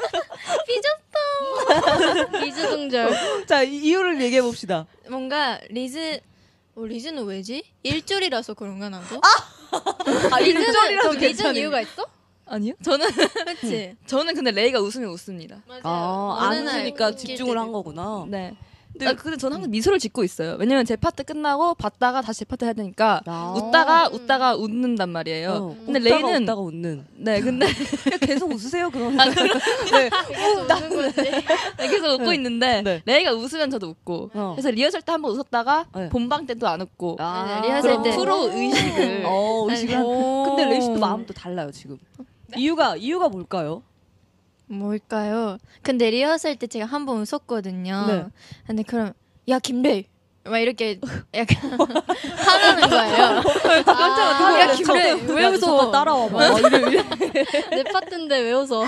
Speaker 10: 삐졌어. 리즈 동절.
Speaker 2: 자, 이- 이유를 얘기해 봅시다.
Speaker 10: 뭔가 리즈 어, 리즈는 왜지? 일줄이라서 그런가 나도?
Speaker 2: 아,
Speaker 10: 리즈는
Speaker 2: 일절이라도
Speaker 10: 좀 리즈는
Speaker 2: 괜찮은데.
Speaker 10: 이유가 있어?
Speaker 11: 아니요?
Speaker 10: 저는 그렇지.
Speaker 11: 저는 근데 레이가 웃으면 웃습니다.
Speaker 10: 맞아요.
Speaker 2: 아,
Speaker 10: 어느
Speaker 2: 안
Speaker 10: 날
Speaker 2: 웃으니까
Speaker 10: 웃길
Speaker 2: 집중을
Speaker 10: 때도
Speaker 2: 한
Speaker 10: 있고.
Speaker 2: 거구나.
Speaker 11: 네.
Speaker 2: 근데-
Speaker 11: 근데, 아, 근데 저는 항상 미소를 짓고 있어요. 왜냐면 제 파트 끝나고 봤다가 다시 제 파트 해야 되니까
Speaker 2: 아.
Speaker 11: 웃다가 웃다가 웃는단 말이에요.
Speaker 2: 어,
Speaker 11: 근데
Speaker 2: 웃다가
Speaker 11: 레이는
Speaker 2: 웃다가 웃는.
Speaker 11: 네, 근데
Speaker 2: 계속 웃으세요, 그러면.
Speaker 11: 아, 그럼-
Speaker 2: 네.
Speaker 10: 계속 웃는 거지.
Speaker 11: 네, 계속 웃고
Speaker 2: 네.
Speaker 11: 있는데
Speaker 2: 네.
Speaker 11: 레이가 웃으면 저도 웃고.
Speaker 2: 어.
Speaker 11: 그래서 리허설 때 한 번 웃었다가
Speaker 2: 네.
Speaker 11: 본방 때 또 안 웃고.
Speaker 2: 아,
Speaker 10: 네, 리허설
Speaker 11: 그런
Speaker 10: 때.
Speaker 11: 프로 의식을.
Speaker 2: 어, 의식을 한.
Speaker 6: 오.
Speaker 2: 근데 레이 씨도 마음도 달라요, 지금. 이유가, 이유가 뭘까요?
Speaker 10: 뭘까요? 근데 리허설 때 제가 한 번 웃었거든요.
Speaker 2: 네.
Speaker 10: 근데 그럼 야 김레이 막 이렇게 약간 화나는 거예요.
Speaker 2: 깜짝이야.
Speaker 10: 야 김레이 왜 웃어?
Speaker 2: 따라와 봐. 이래, 이래.
Speaker 7: 내 파트인데 왜 웃어?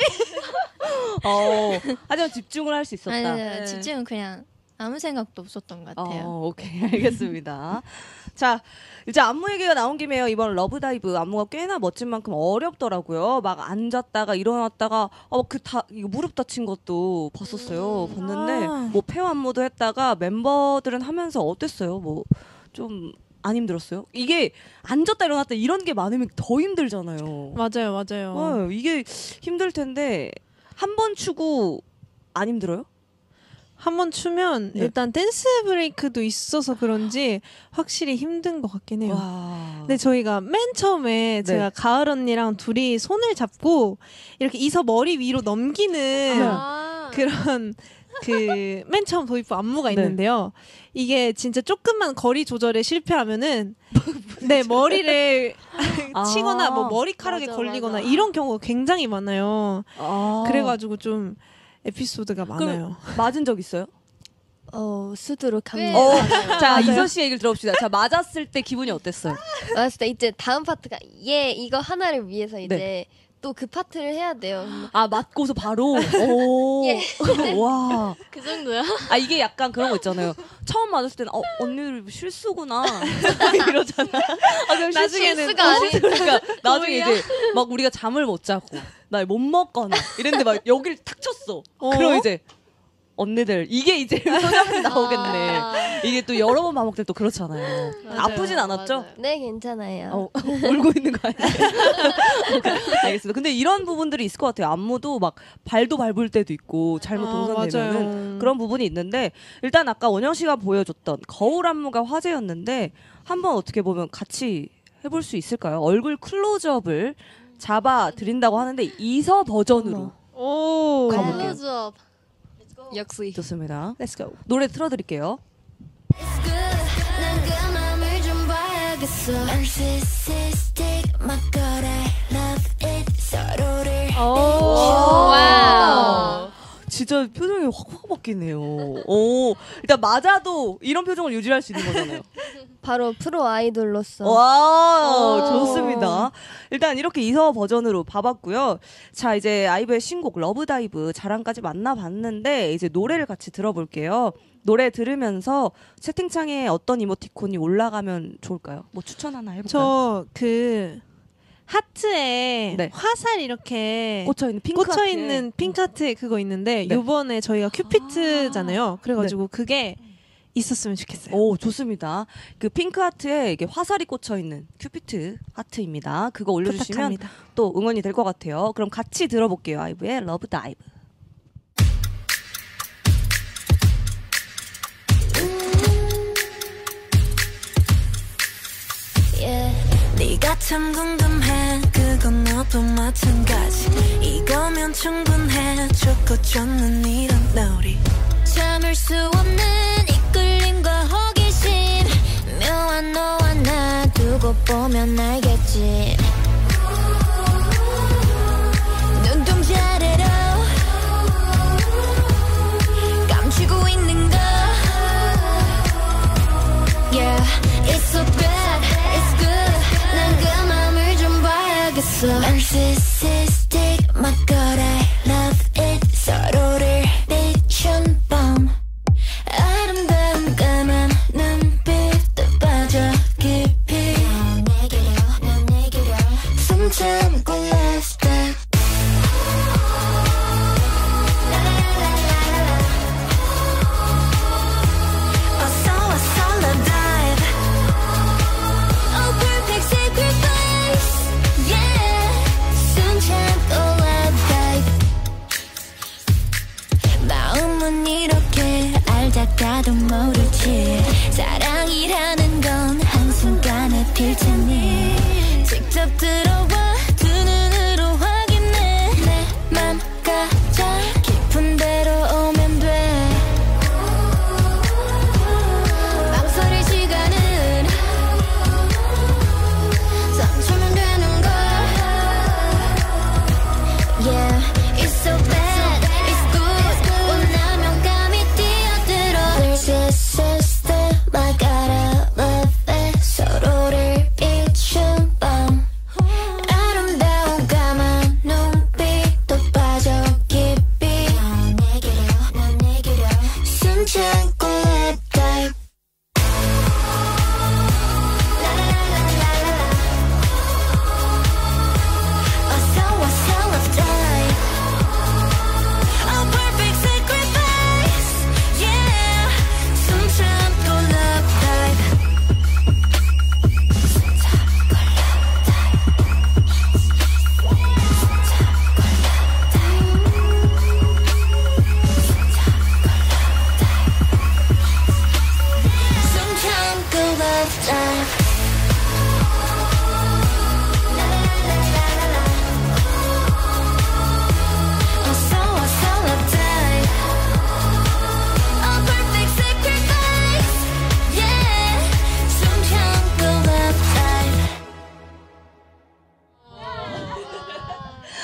Speaker 2: 어. 하지만 집중을 할 수 있었다.
Speaker 10: 아니, 아니, 집중은 그냥 아무 생각도 없었던 것 같아요.
Speaker 2: 어, 오케이. 알겠습니다. 자, 이제 안무 얘기가 나온 김에요. 이번 러브다이브 안무가 꽤나 멋진 만큼 어렵더라고요. 막 앉았다가 일어났다가 어, 그 다, 이거 무릎 다친 것도 봤었어요. 봤는데
Speaker 6: 아.
Speaker 2: 뭐 폐 안무도 했다가 멤버들은 하면서 어땠어요? 뭐 좀 안 힘들었어요? 이게 앉았다 일어났다 이런 게 많으면 더 힘들잖아요.
Speaker 6: 맞아요, 맞아요.
Speaker 2: 어, 이게 힘들 텐데 한 번 추고 안 힘들어요?
Speaker 6: 한 번 추면
Speaker 2: 네.
Speaker 6: 일단 댄스 브레이크도 있어서 그런지 확실히 힘든 것 같긴 해요.
Speaker 2: 와.
Speaker 6: 근데 저희가 맨 처음에 제가 가을 언니랑 둘이 손을 잡고 이렇게 이서 머리 위로 넘기는
Speaker 7: 아,
Speaker 6: 그런 그 맨 처음 도입부 안무가
Speaker 2: 네.
Speaker 6: 있는데요. 이게 진짜 조금만 거리 조절에 실패하면은 네 머리를 치거나 뭐 머리카락에
Speaker 7: 맞아,
Speaker 6: 걸리거나
Speaker 7: 맞아.
Speaker 6: 이런 경우가 굉장히 많아요.
Speaker 2: 아.
Speaker 6: 그래가지고 좀 에피소드가 많아요.
Speaker 2: 맞은 적 있어요?
Speaker 4: 어, 수두룩합니다.
Speaker 2: 어, 자, 이서 씨 얘기를 들어봅시다. 자, 맞았을 때 기분이 어땠어요?
Speaker 4: 맞을 때 이제 다음 파트가 얘 이거 하나를 위해서 이제
Speaker 2: 네.
Speaker 4: 또 그 파트를 해야 돼요.
Speaker 2: 아, 맞고서 바로? 오.
Speaker 4: 예.
Speaker 2: 와.
Speaker 7: 그 정도야?
Speaker 2: 아, 이게 약간 그런 거 있잖아요. 처음 맞았을 때는, 어, 언니 실수구나. 이러잖아. 아, 그럼
Speaker 6: 나중에는
Speaker 2: 실수가
Speaker 7: 어?
Speaker 2: 아니 그러니까, 나중에
Speaker 7: 뭐야?
Speaker 2: 이제 막 우리가 잠을 못 자고, 날 못 먹거나, 이랬는데 막 여기를 탁 쳤어.
Speaker 6: 어?
Speaker 2: 그럼 이제, 언니들, 이게 이제 소장이 나오겠네.
Speaker 7: 아.
Speaker 2: 이게 또 여러 번 반복될 또 그렇잖아요.
Speaker 7: 맞아요.
Speaker 2: 아프진 않았죠?
Speaker 7: 맞아요.
Speaker 4: 네, 괜찮아요.
Speaker 2: 어, 울고 있는 거 아니에요? 알겠습니다. 근데 이런 부분들이 있을 것 같아요. 안무도 막 발도 밟을 때도 있고 잘못
Speaker 6: 아,
Speaker 2: 동선되면은
Speaker 6: 맞아요.
Speaker 2: 그런 부분이 있는데 일단 아까 원영 씨가 보여줬던 거울 안무가 화제였는데 한번 어떻게 보면 같이 해볼 수 있을까요? 얼굴 클로즈업을 잡아 드린다고 하는데 이서 버전으로
Speaker 6: 오.
Speaker 2: 가볼게요.
Speaker 7: 클로즈업.
Speaker 11: 역시.
Speaker 2: 좋습니다. Let's go. 노래 틀어드릴게요.
Speaker 3: 난 그 맘을 좀 봐야겠어. Narcissistic, my God, I love it. 서로를
Speaker 7: 와우.
Speaker 2: 진짜 표정이 확확 바뀌네요. 오, 일단 맞아도 이런 표정을 유지할 수 있는 거잖아요.
Speaker 4: 바로 프로 아이돌로서.
Speaker 2: 와,
Speaker 4: 오.
Speaker 2: 좋습니다. 일단 이렇게 이서 버전으로 봐봤고요. 자, 이제 아이브의 신곡 러브다이브 자랑까지 만나봤는데 이제 노래를 같이 들어볼게요. 노래 들으면서 채팅창에 어떤 이모티콘이 올라가면 좋을까요? 뭐 추천 하나 해볼까요?
Speaker 6: 저 그 하트에
Speaker 2: 네.
Speaker 6: 화살 이렇게
Speaker 2: 꽂혀 있는 핑크
Speaker 6: 꽂혀
Speaker 2: 하트에.
Speaker 6: 있는 핑크 하트 그거 있는데
Speaker 2: 네.
Speaker 6: 요번에 저희가 큐피트잖아요. 그래가지고 그게 있었으면 좋겠어요.
Speaker 2: 오, 좋습니다. 그 핑크 하트에 이게 화살이 꽂혀 있는 큐피트 하트입니다. 그거 올려주시면
Speaker 6: 부탁합니다.
Speaker 2: 또 응원이 될 것 같아요. 그럼 같이 들어볼게요. 아이브의 러브 다이브.
Speaker 3: Yeah. 네가 참 궁금해 그건 너도 마찬가지 이거면 충분해 좋고 좋는 이런 놀이 참을 수 없는 이끌림과 호기심 묘한 너와 나 두고 보면 알겠지 눈동자래로 감추고 있는 거 Yeah, it's so bad, it's good 난 그 맘을 좀 봐야겠어 Narcissistic, my God, I love it 서로를 비춘 밤 아름다운 까만 눈빛도 빠져 깊이 넌 내게로, 넌 내게로 숨 참고 last step 어서 어서 love dive Oh perfect sacrifice Yeah 숨 참고 love dive 마음은 이렇게 알다가도 모르지 사랑이라는 건 한순간에 필 테니 직접 들어와 두 눈으로 확인해 내 맘 가장 깊은 데로 오면 돼 망설일 시간은 멈추면 되는 걸 Yeah, it's so bad, it's good 원하면 감이 뛰어들어 There's a sister, my God, I love it 서로를 비춘 밤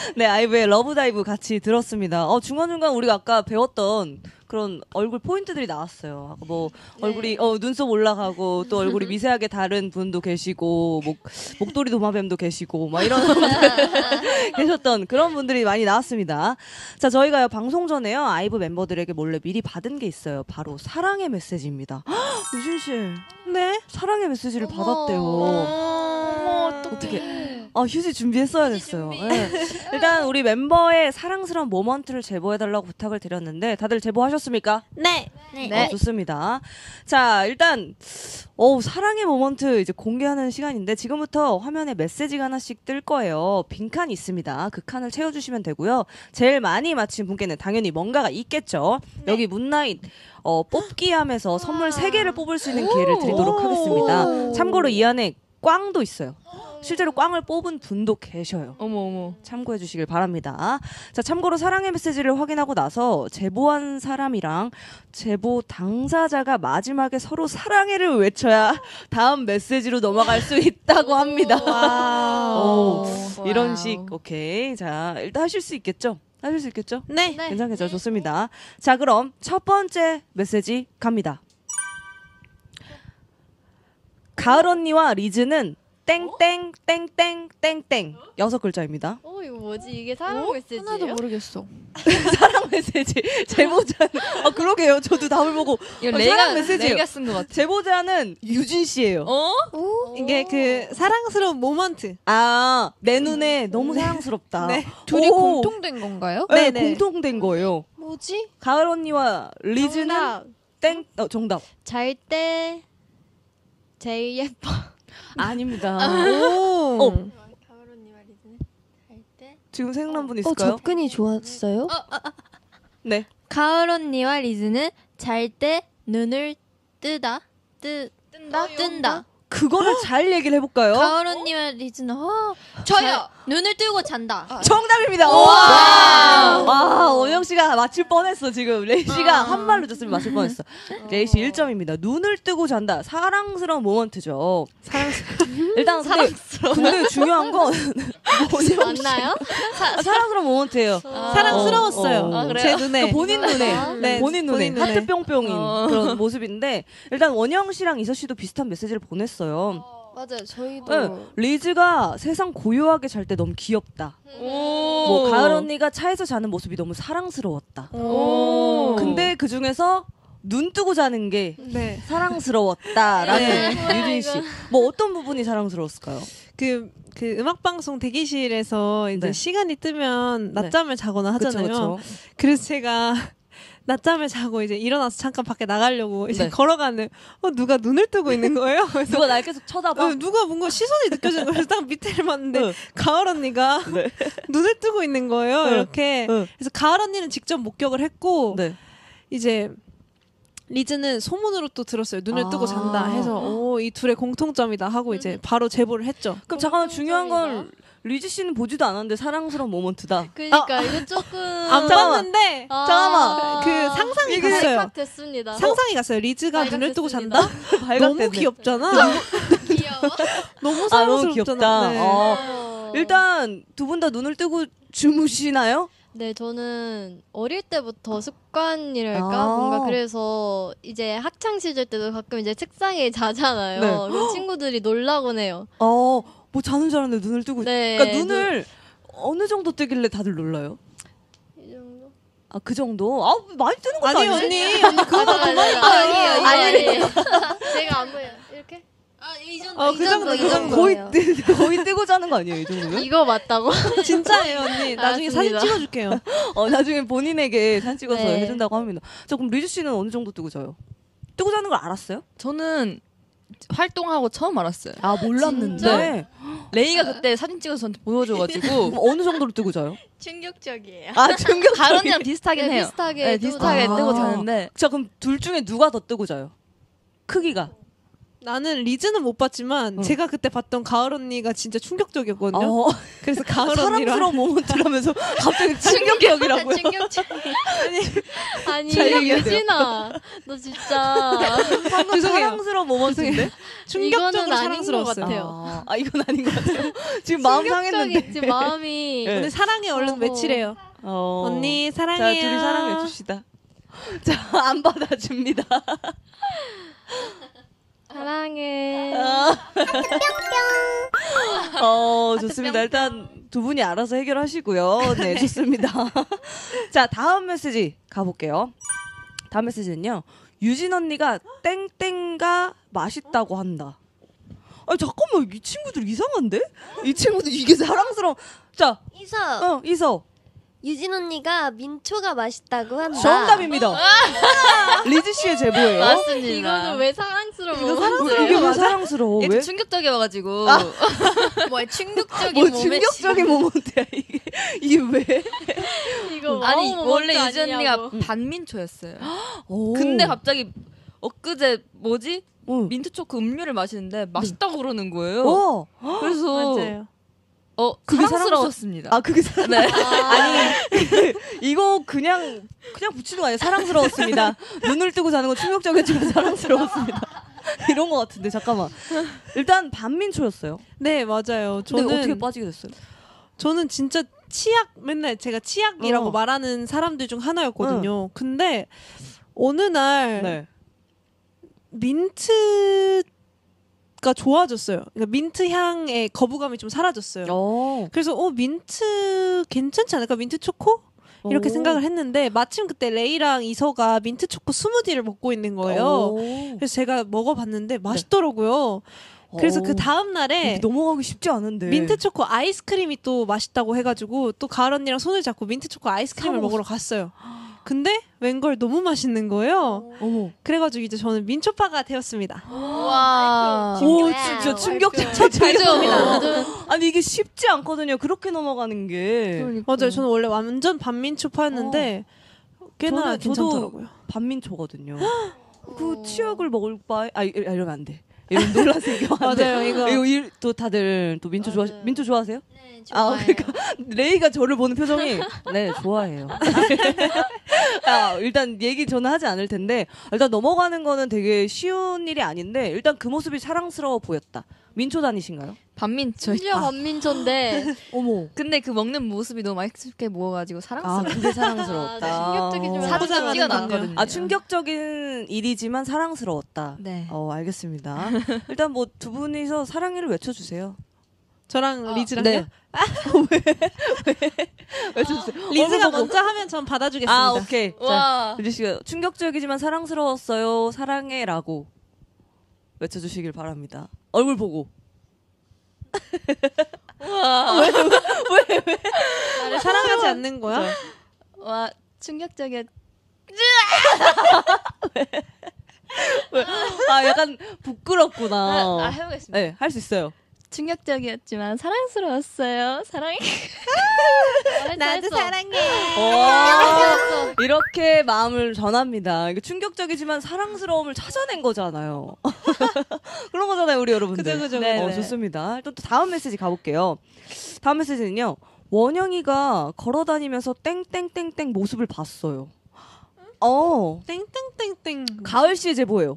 Speaker 2: 네, 아이브의 러브다이브 같이 들었습니다. 어, 중간중간 우리가 아까 배웠던 그런 얼굴 포인트들이 나왔어요. 뭐 네. 얼굴이 어, 눈썹 올라가고 또 얼굴이 미세하게 다른 분도 계시고 목 목도리 도마뱀도 계시고 막 이런 분들 계셨던 그런 분들이 많이 나왔습니다. 자, 저희가요 방송 전에요 아이브 멤버들에게 몰래 미리 받은 게 있어요. 바로 사랑의 메시지입니다. 유진 씨, 네 사랑의 메시지를 어머. 받았대요. 어머, 어떻게? 아, 휴지 준비했어야 됐어요. 준비. 네. 일단 우리 멤버의 사랑스러운 모먼트를 제보해달라고 부탁을 드렸는데 다들 제보하셨습니까?
Speaker 5: 네.
Speaker 2: 네. 어, 좋습니다. 자, 일단 어 사랑의 모먼트 이제 공개하는 시간인데 지금부터 화면에 메시지가 하나씩 뜰 거예요. 빈칸이 있습니다. 그 칸을 채워주시면 되고요. 제일 많이 맞힌 분께는 당연히 뭔가가 있겠죠. 네. 여기 문나잇 어, 뽑기 하면서 선물 세 개를 뽑을 수 있는 기회를 드리도록 하겠습니다. 참고로 이 안에 꽝도 있어요. 실제로 꽝을 뽑은 분도 계셔요.
Speaker 11: 어머 어머.
Speaker 2: 참고해 주시길 바랍니다. 자, 참고로 사랑의 메시지를 확인하고 나서 제보한 사람이랑 제보 당사자가 마지막에 서로 사랑해를 외쳐야 다음 메시지로 넘어갈 수 있다고 합니다. 오, 이런 식. 오케이. 자, 일단 하실 수 있겠죠? 하실 수 있겠죠?
Speaker 5: 네.
Speaker 2: 네. 괜찮겠죠? 네. 좋습니다. 자, 그럼 첫 번째 메시지 갑니다. 가을 언니와 리즈는 땡땡 땡땡 땡땡 여섯 글자입니다.
Speaker 7: 어 이거 뭐지? 이게 사랑 어? 메시지예요?
Speaker 10: 하나도 모르겠어.
Speaker 2: 사랑 메시지. 제보자는 아 그러게요. 저도 답을 보고
Speaker 11: 이거
Speaker 2: 어,
Speaker 11: 내가,
Speaker 2: 사랑 메시지예요.
Speaker 11: 내가 쓴 것 같아.
Speaker 2: 제보자는 유진 씨예요.
Speaker 11: 어?
Speaker 6: 오? 이게 그 사랑스러운 모먼트.
Speaker 2: 아, 내 눈에 음. 너무 사랑스럽다.
Speaker 10: 네. 둘이 오. 공통된 건가요?
Speaker 2: 네, 네, 공통된 거예요.
Speaker 10: 뭐지?
Speaker 2: 가을 언니와 리즈는
Speaker 7: 정답.
Speaker 2: 땡 어, 정답.
Speaker 7: 잘 때 제일 예뻐.
Speaker 2: 아닙니다.
Speaker 6: 오.
Speaker 2: 어.
Speaker 7: 가을 언니와 리즈는 잘 때.
Speaker 2: 지금 생각난 분
Speaker 4: 어,
Speaker 2: 있을까요?
Speaker 4: 접근이 좋았어요?
Speaker 7: 어, 어, 어.
Speaker 2: 네.
Speaker 10: 가을 언니와 리즈는 잘 때 눈을 뜨다 뜨 뜬다 뜬다.
Speaker 2: 그거를 잘 얘기를 해볼까요?
Speaker 10: 가을 언니와 리즈는 어, 저요. 눈을 뜨고 잔다.
Speaker 2: 아, 정답입니다. 와, 와, 원영 씨가 맞출 뻔했어 지금. 레이 씨가 한 발로 줬으면 맞출 뻔했어. 레이 씨 일 점입니다. 눈을 뜨고 잔다. 사랑스러운 모먼트죠. 사랑스러운. 일단 사랑스러운. 근데, 근데 중요한 건
Speaker 7: 맞나요?
Speaker 2: 아, 사랑스러운 모먼트예요.
Speaker 6: 아, 사랑스러웠어요.
Speaker 2: 어, 어, 어.
Speaker 6: 아, 제 눈에.
Speaker 2: 그러니까 본인 눈에,
Speaker 6: 아, 네,
Speaker 2: 본인 눈에
Speaker 6: 본인 눈에.
Speaker 2: 하트 뿅뿅인
Speaker 6: 어.
Speaker 2: 그런 모습인데 일단 원영 씨랑 이서 씨도 비슷한 메시지를 보냈어요.
Speaker 4: 맞아요. 저희도
Speaker 2: 네, 리즈가 세상 고요하게 잘 때 너무 귀엽다.
Speaker 11: 오.
Speaker 2: 뭐 가을 언니가 차에서 자는 모습이 너무 사랑스러웠다.
Speaker 11: 오.
Speaker 2: 근데 그 중에서 눈 뜨고 자는 게
Speaker 6: 네.
Speaker 2: 사랑스러웠다라는
Speaker 7: 네.
Speaker 2: 유진 씨. 뭐 어떤 부분이 사랑스러웠을까요?
Speaker 6: 그, 그 음악방송 대기실에서 이제
Speaker 2: 네.
Speaker 6: 시간이 뜨면 낮잠을 자거나 하잖아요.
Speaker 2: 그쵸, 그쵸.
Speaker 6: 그래서 제가 낮잠을 자고 이제 일어나서 잠깐 밖에 나가려고 이제
Speaker 2: 네.
Speaker 6: 걸어가는 어 누가 눈을 뜨고 있는 거예요? 그래서
Speaker 2: 누가 날 계속 쳐다봐?
Speaker 6: 어, 누가 뭔가 시선이 느껴지는 거예요. 딱 밑에를 봤는데
Speaker 2: 네.
Speaker 6: 가을 언니가
Speaker 2: 네.
Speaker 6: 눈을 뜨고 있는 거예요.
Speaker 2: 네.
Speaker 6: 이렇게.
Speaker 2: 네.
Speaker 6: 그래서 가을 언니는 직접 목격을 했고
Speaker 2: 네.
Speaker 6: 이제 리즈는 소문으로 또 들었어요. 눈을
Speaker 2: 아.
Speaker 6: 뜨고 잔다 해서 오, 이 둘의 공통점이다 하고 이제 바로 제보를 했죠.
Speaker 2: 그럼 잠깐만 중요한 건 리즈 씨는 보지도 않았는데 사랑스러운 모먼트다.
Speaker 7: 그러니까
Speaker 6: 아.
Speaker 7: 이거 조금
Speaker 6: 안
Speaker 2: 잠깐만.
Speaker 6: 봤는데
Speaker 7: 아.
Speaker 2: 잠깐만.
Speaker 6: 그 상상이
Speaker 2: 이게
Speaker 6: 갔어요.
Speaker 7: 딱 됐습니다.
Speaker 6: 상상이 갔어요. 리즈가
Speaker 7: 발각됐습니다.
Speaker 6: 눈을 뜨고 잔다?
Speaker 2: 발각됐네.
Speaker 6: 너무 귀엽잖아.
Speaker 7: 귀여워.
Speaker 6: 너무
Speaker 2: 아,
Speaker 6: 사랑스럽잖아.
Speaker 2: 너무 귀엽다.
Speaker 6: 네.
Speaker 2: 어. 일단 두 분 다 눈을 뜨고 주무시나요?
Speaker 7: 네, 저는 어릴 때부터 습관이랄까
Speaker 2: 아.
Speaker 7: 뭔가 그래서 이제 학창 시절 때도 가끔 이제 책상에 자잖아요.
Speaker 2: 네.
Speaker 7: 그럼 친구들이 놀라곤 해요.
Speaker 2: 어, 뭐 자는 줄 알았는데 눈을 뜨고.
Speaker 7: 네,
Speaker 2: 그러니까 눈을 어느 정도 뜨길래 다들 놀라요?
Speaker 7: 이 정도?
Speaker 2: 아, 그 정도? 아, 많이 뜨는 것도
Speaker 6: 아니
Speaker 2: 아니지?
Speaker 6: 언니 언니 그거
Speaker 7: 아니에요, 아니에요, 아니에요, 아니에요. 제가 안 보여요. 이렇게?
Speaker 5: 아, 이 정도,
Speaker 6: 어,
Speaker 5: 이
Speaker 6: 그 정도,
Speaker 5: 이
Speaker 6: 그
Speaker 5: 정도.
Speaker 2: 거의, 뜨, 거의 뜨고 자는 거 아니에요, 이 정도면?
Speaker 7: 이거 맞다고?
Speaker 6: 진짜예요 언니. 나중에 사진
Speaker 7: 알았습니다.
Speaker 6: 찍어줄게요.
Speaker 2: 어, 나중에 본인에게 사진 찍어서
Speaker 7: 네.
Speaker 2: 해준다고 합니다. 자, 그럼 리즈 씨는 어느 정도 뜨고 자요? 뜨고 자는 걸 알았어요?
Speaker 11: 저는 활동하고 처음 알았어요.
Speaker 2: 아, 몰랐는데.
Speaker 11: 진짜? 레이가 그때 사진 찍어서 저한테 보여줘가지고
Speaker 2: 그럼 어느 정도로 뜨고 자요?
Speaker 5: 충격적이에요.
Speaker 2: 아, 충격.
Speaker 11: 가을 언니랑 비슷하긴
Speaker 7: 네,
Speaker 11: 해요.
Speaker 7: 비슷하게
Speaker 11: 네,
Speaker 7: 뜨고
Speaker 11: 비슷하게
Speaker 2: 자요.
Speaker 11: 뜨고
Speaker 2: 아.
Speaker 11: 자는데
Speaker 2: 자, 그럼 둘 중에 누가 더 뜨고 자요? 크기가.
Speaker 6: 나는 리즈는 못 봤지만
Speaker 2: 어.
Speaker 6: 제가 그때 봤던 가을 언니가 진짜 충격적이었거든요.
Speaker 2: 어.
Speaker 6: 그래서 가을 언니로
Speaker 2: 사랑스러운 모먼트라면서 갑자기 충격적이라고요.
Speaker 7: 충격적. 아니
Speaker 2: 잘 얘기해야
Speaker 7: 유진아, 너 진짜
Speaker 2: 방금 사랑스러운 모먼트인데?
Speaker 6: 충격적으로
Speaker 7: 이거는 아닌 것
Speaker 6: 사랑스러웠어요.
Speaker 7: 같아요.
Speaker 2: 아, 아 이건 아닌 것 같아요. 지금 마음 상했는데.
Speaker 7: 지금 마음이.
Speaker 2: 네.
Speaker 6: 근데 사랑해 얼른
Speaker 7: 어허.
Speaker 6: 외치래요.
Speaker 2: 어.
Speaker 6: 언니
Speaker 2: 자,
Speaker 6: 사랑해요.
Speaker 2: 둘이 사랑해 줍시다. 자, 안 받아줍니다.
Speaker 7: 사랑해.
Speaker 2: 어, 좋습니다. 일단 두 분이 알아서 해결하시고요. 네, 좋습니다. 자, 다음 메시지 가볼게요. 다음 메시지는요. 유진 언니가 땡땡가 맛있다고 한다. 아니, 잠깐만. 이 친구들 이상한데? 이 친구들 이게 사랑스러워. 자,
Speaker 4: 이서
Speaker 2: 어, 이서.
Speaker 4: 유진 언니가 민초가 맛있다고 한다.
Speaker 2: 정답입니다. 리즈 씨의 제보예요.
Speaker 10: 맞습니다.
Speaker 7: 이거는 왜 사랑스러워?
Speaker 2: 이거 사랑스러워. 이게 왜 사랑스러워?
Speaker 10: 이게
Speaker 2: 왜?
Speaker 10: 충격적이어가지고.
Speaker 7: 뭐 충격적인
Speaker 2: 뭐
Speaker 7: 몸에
Speaker 2: 충격적인 모먼트야 이게. 이게 왜?
Speaker 7: 이거
Speaker 10: 아니
Speaker 7: 와우
Speaker 10: 원래
Speaker 7: 모먼트
Speaker 10: 유진 언니가
Speaker 7: 아니냐고.
Speaker 10: 반민초였어요.
Speaker 2: 오.
Speaker 10: 근데 갑자기 엊그제 뭐지?
Speaker 2: 응.
Speaker 10: 민트 초코 음료를 마시는데 맛있다고 그러는 거예요.
Speaker 2: 어.
Speaker 10: 그래서
Speaker 6: 맞아요.
Speaker 10: 어
Speaker 2: 그게
Speaker 10: 사랑스러웠습니다.
Speaker 2: 아 그게 사...
Speaker 10: 네.
Speaker 2: 아니 이거 그냥 그냥 붙이는 거 아니에요. 사랑스러웠습니다. 눈을 뜨고 자는 건 충격적이지만 사랑스러웠습니다. 이런 거 같은데 잠깐만. 일단 반민초였어요.
Speaker 6: 네 맞아요.
Speaker 2: 근데
Speaker 6: 저는
Speaker 2: 어떻게 빠지게 됐어요?
Speaker 6: 저는 진짜 치약 맨날 제가 치약이라고
Speaker 2: 어.
Speaker 6: 말하는 사람들 중 하나였거든요. 근데 어느 날
Speaker 2: 네.
Speaker 6: 민트가 좋아졌어요. 그러니까 민트 향의 거부감이 좀 사라졌어요.
Speaker 2: 어.
Speaker 6: 그래서 어 민트 괜찮지 않을까? 민트 초코? 이렇게
Speaker 2: 오.
Speaker 6: 생각을 했는데 마침 그때 레이랑 이서가 민트 초코 스무디를 먹고 있는 거예요.
Speaker 2: 오.
Speaker 6: 그래서 제가 먹어봤는데 맛있더라고요. 그래서
Speaker 2: 오.
Speaker 6: 그 다음 날에
Speaker 2: 넘어가기 쉽지 않은데.
Speaker 6: 민트 초코 아이스크림이 또 맛있다고 해가지고 또 가을 언니랑 손을 잡고 민트 초코 아이스크림을
Speaker 2: 사
Speaker 6: 먹으러 갔어요. 근데 웬걸 너무 맛있는 거예요.
Speaker 2: 어머.
Speaker 6: 그래가지고 이제 저는 민초파가 되었습니다.
Speaker 10: 와.
Speaker 2: 오 진짜 충격적. 첫
Speaker 10: 발전입니다.
Speaker 2: 아니 이게 쉽지 않거든요. 그렇게 넘어가는 게.
Speaker 6: 맞아요. 저는 원래 완전 반민초파였는데 꽤나
Speaker 2: 저는-
Speaker 6: 괜찮더라고요.
Speaker 2: 반민초거든요. 그 치약을 먹을 바에 아 이- 이러면 안 돼. 이런 놀라세요.
Speaker 6: 맞아요, 이거.
Speaker 2: 이거 일- 또 다들 또 민초 좋아
Speaker 7: 맞아요.
Speaker 2: 민초 좋아하세요?
Speaker 7: 네,
Speaker 2: 아
Speaker 7: 좋아요.
Speaker 2: 그러니까 레이가 저를 보는 표정이 네 좋아해요. 아, 일단 얘기 저는 하지 않을 텐데 일단 넘어가는 거는 되게 쉬운 일이 아닌데 일단 그 모습이 사랑스러워 보였다. 민초 다니신가요?
Speaker 10: 반민초.
Speaker 7: 심지어 반민초인데
Speaker 2: 어머.
Speaker 10: 근데 그 먹는 모습이 너무 맛있게 먹어가지고
Speaker 2: 아
Speaker 10: 사랑스러워.
Speaker 2: 그게 사랑스러웠다.
Speaker 7: 아, 충격적이지만
Speaker 10: 사진
Speaker 6: 포장하는
Speaker 10: 찍어
Speaker 6: 건데요.
Speaker 10: 놨거든요.
Speaker 2: 아 충격적인 일이지만 사랑스러웠다.
Speaker 10: 네.
Speaker 2: 어 알겠습니다. 일단 뭐 두 분이서 사랑해를 외쳐주세요.
Speaker 6: 저랑 리즈랑요?
Speaker 2: 네. 왜? 왜? 외쳐주세요.
Speaker 6: 리즈가
Speaker 2: 얼굴 보고.
Speaker 6: 먼저 하면 전 받아주겠습니다.
Speaker 2: 아 오케이. 자,
Speaker 10: 와.
Speaker 2: 유지 씨가 충격적이지만 사랑스러웠어요. 사랑해라고 외쳐주시길 바랍니다. 얼굴 보고.
Speaker 10: 와.
Speaker 6: 나를 사랑하지 않는 거야?
Speaker 10: 와 충격적이었.
Speaker 2: 아 약간 부끄럽구나.
Speaker 10: 아, 아 해보겠습니다.
Speaker 2: 네, 할 수 있어요.
Speaker 10: 충격적이었지만 사랑스러웠어요. 사랑해.
Speaker 6: 나도 사랑해.
Speaker 2: 와, 이렇게 마음을 전합니다. 이게 충격적이지만 사랑스러움을 찾아낸 거잖아요. 그런 거잖아요, 우리 여러분들.
Speaker 6: 그죠, 그죠.
Speaker 2: 어,
Speaker 10: 네네.
Speaker 2: 좋습니다. 일단 또 다음 메시지 가볼게요. 다음 메시지는요. 원영이가 걸어다니면서 땡땡땡땡 모습을 봤어요. 어,
Speaker 6: 땡땡땡땡.
Speaker 2: 가을 씨의 제보예요.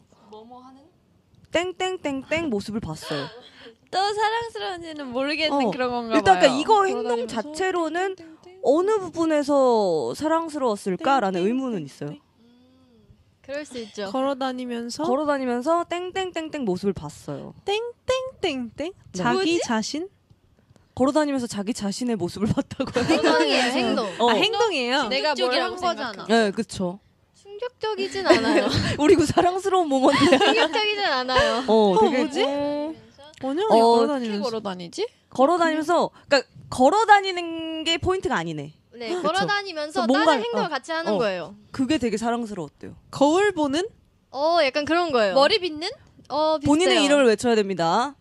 Speaker 2: 땡땡땡땡 모습을 봤어요.
Speaker 9: 또 사랑스러운지는 모르겠는
Speaker 2: 어.
Speaker 9: 그런 건가
Speaker 2: 일단
Speaker 9: 봐요.
Speaker 2: 그러니까 이거 행동 자체로는 어느 부분에서 사랑스러웠을까라는 의문은 있어요.
Speaker 7: 그럴 수 있죠.
Speaker 6: 걸어다니면서
Speaker 2: 걸어다니면서 땡땡땡땡 모습을 봤어요.
Speaker 6: 땡땡땡땡? 자기
Speaker 9: 뭐지?
Speaker 6: 자신?
Speaker 2: 걸어다니면서 자기 자신의 모습을 봤다고요?
Speaker 7: 행동이에요, 행동.
Speaker 2: 어.
Speaker 6: 아 행동이에요.
Speaker 9: 내가 뭘 한
Speaker 7: 충격적이라고
Speaker 9: 거잖아.
Speaker 2: 네, 그쵸.
Speaker 7: 충격적이진 않아요.
Speaker 2: 우리 그 사랑스러운 모먼트야.
Speaker 7: 충격적이진 않아요.
Speaker 2: 어, 되게
Speaker 6: 뭐지?
Speaker 2: 어,
Speaker 6: 원영이
Speaker 2: 어,
Speaker 9: 어떻게
Speaker 6: 걸어다니면서
Speaker 9: 걸어 다니지?
Speaker 2: 걸어다니면서 그러니까 걸어다니는 게 포인트가 아니네.
Speaker 7: 네, 걸어다니면서
Speaker 2: 뭔가-
Speaker 7: 다른 행동을
Speaker 2: 어.
Speaker 7: 같이 하는
Speaker 2: 어.
Speaker 7: 거예요.
Speaker 2: 그게 되게 사랑스러웠대요.
Speaker 6: 거울 보는?
Speaker 7: 어, 약간 그런 거예요.
Speaker 9: 머리 빗는?
Speaker 7: 어, 비슷해요.
Speaker 2: 본인의 이름을 외쳐야 됩니다.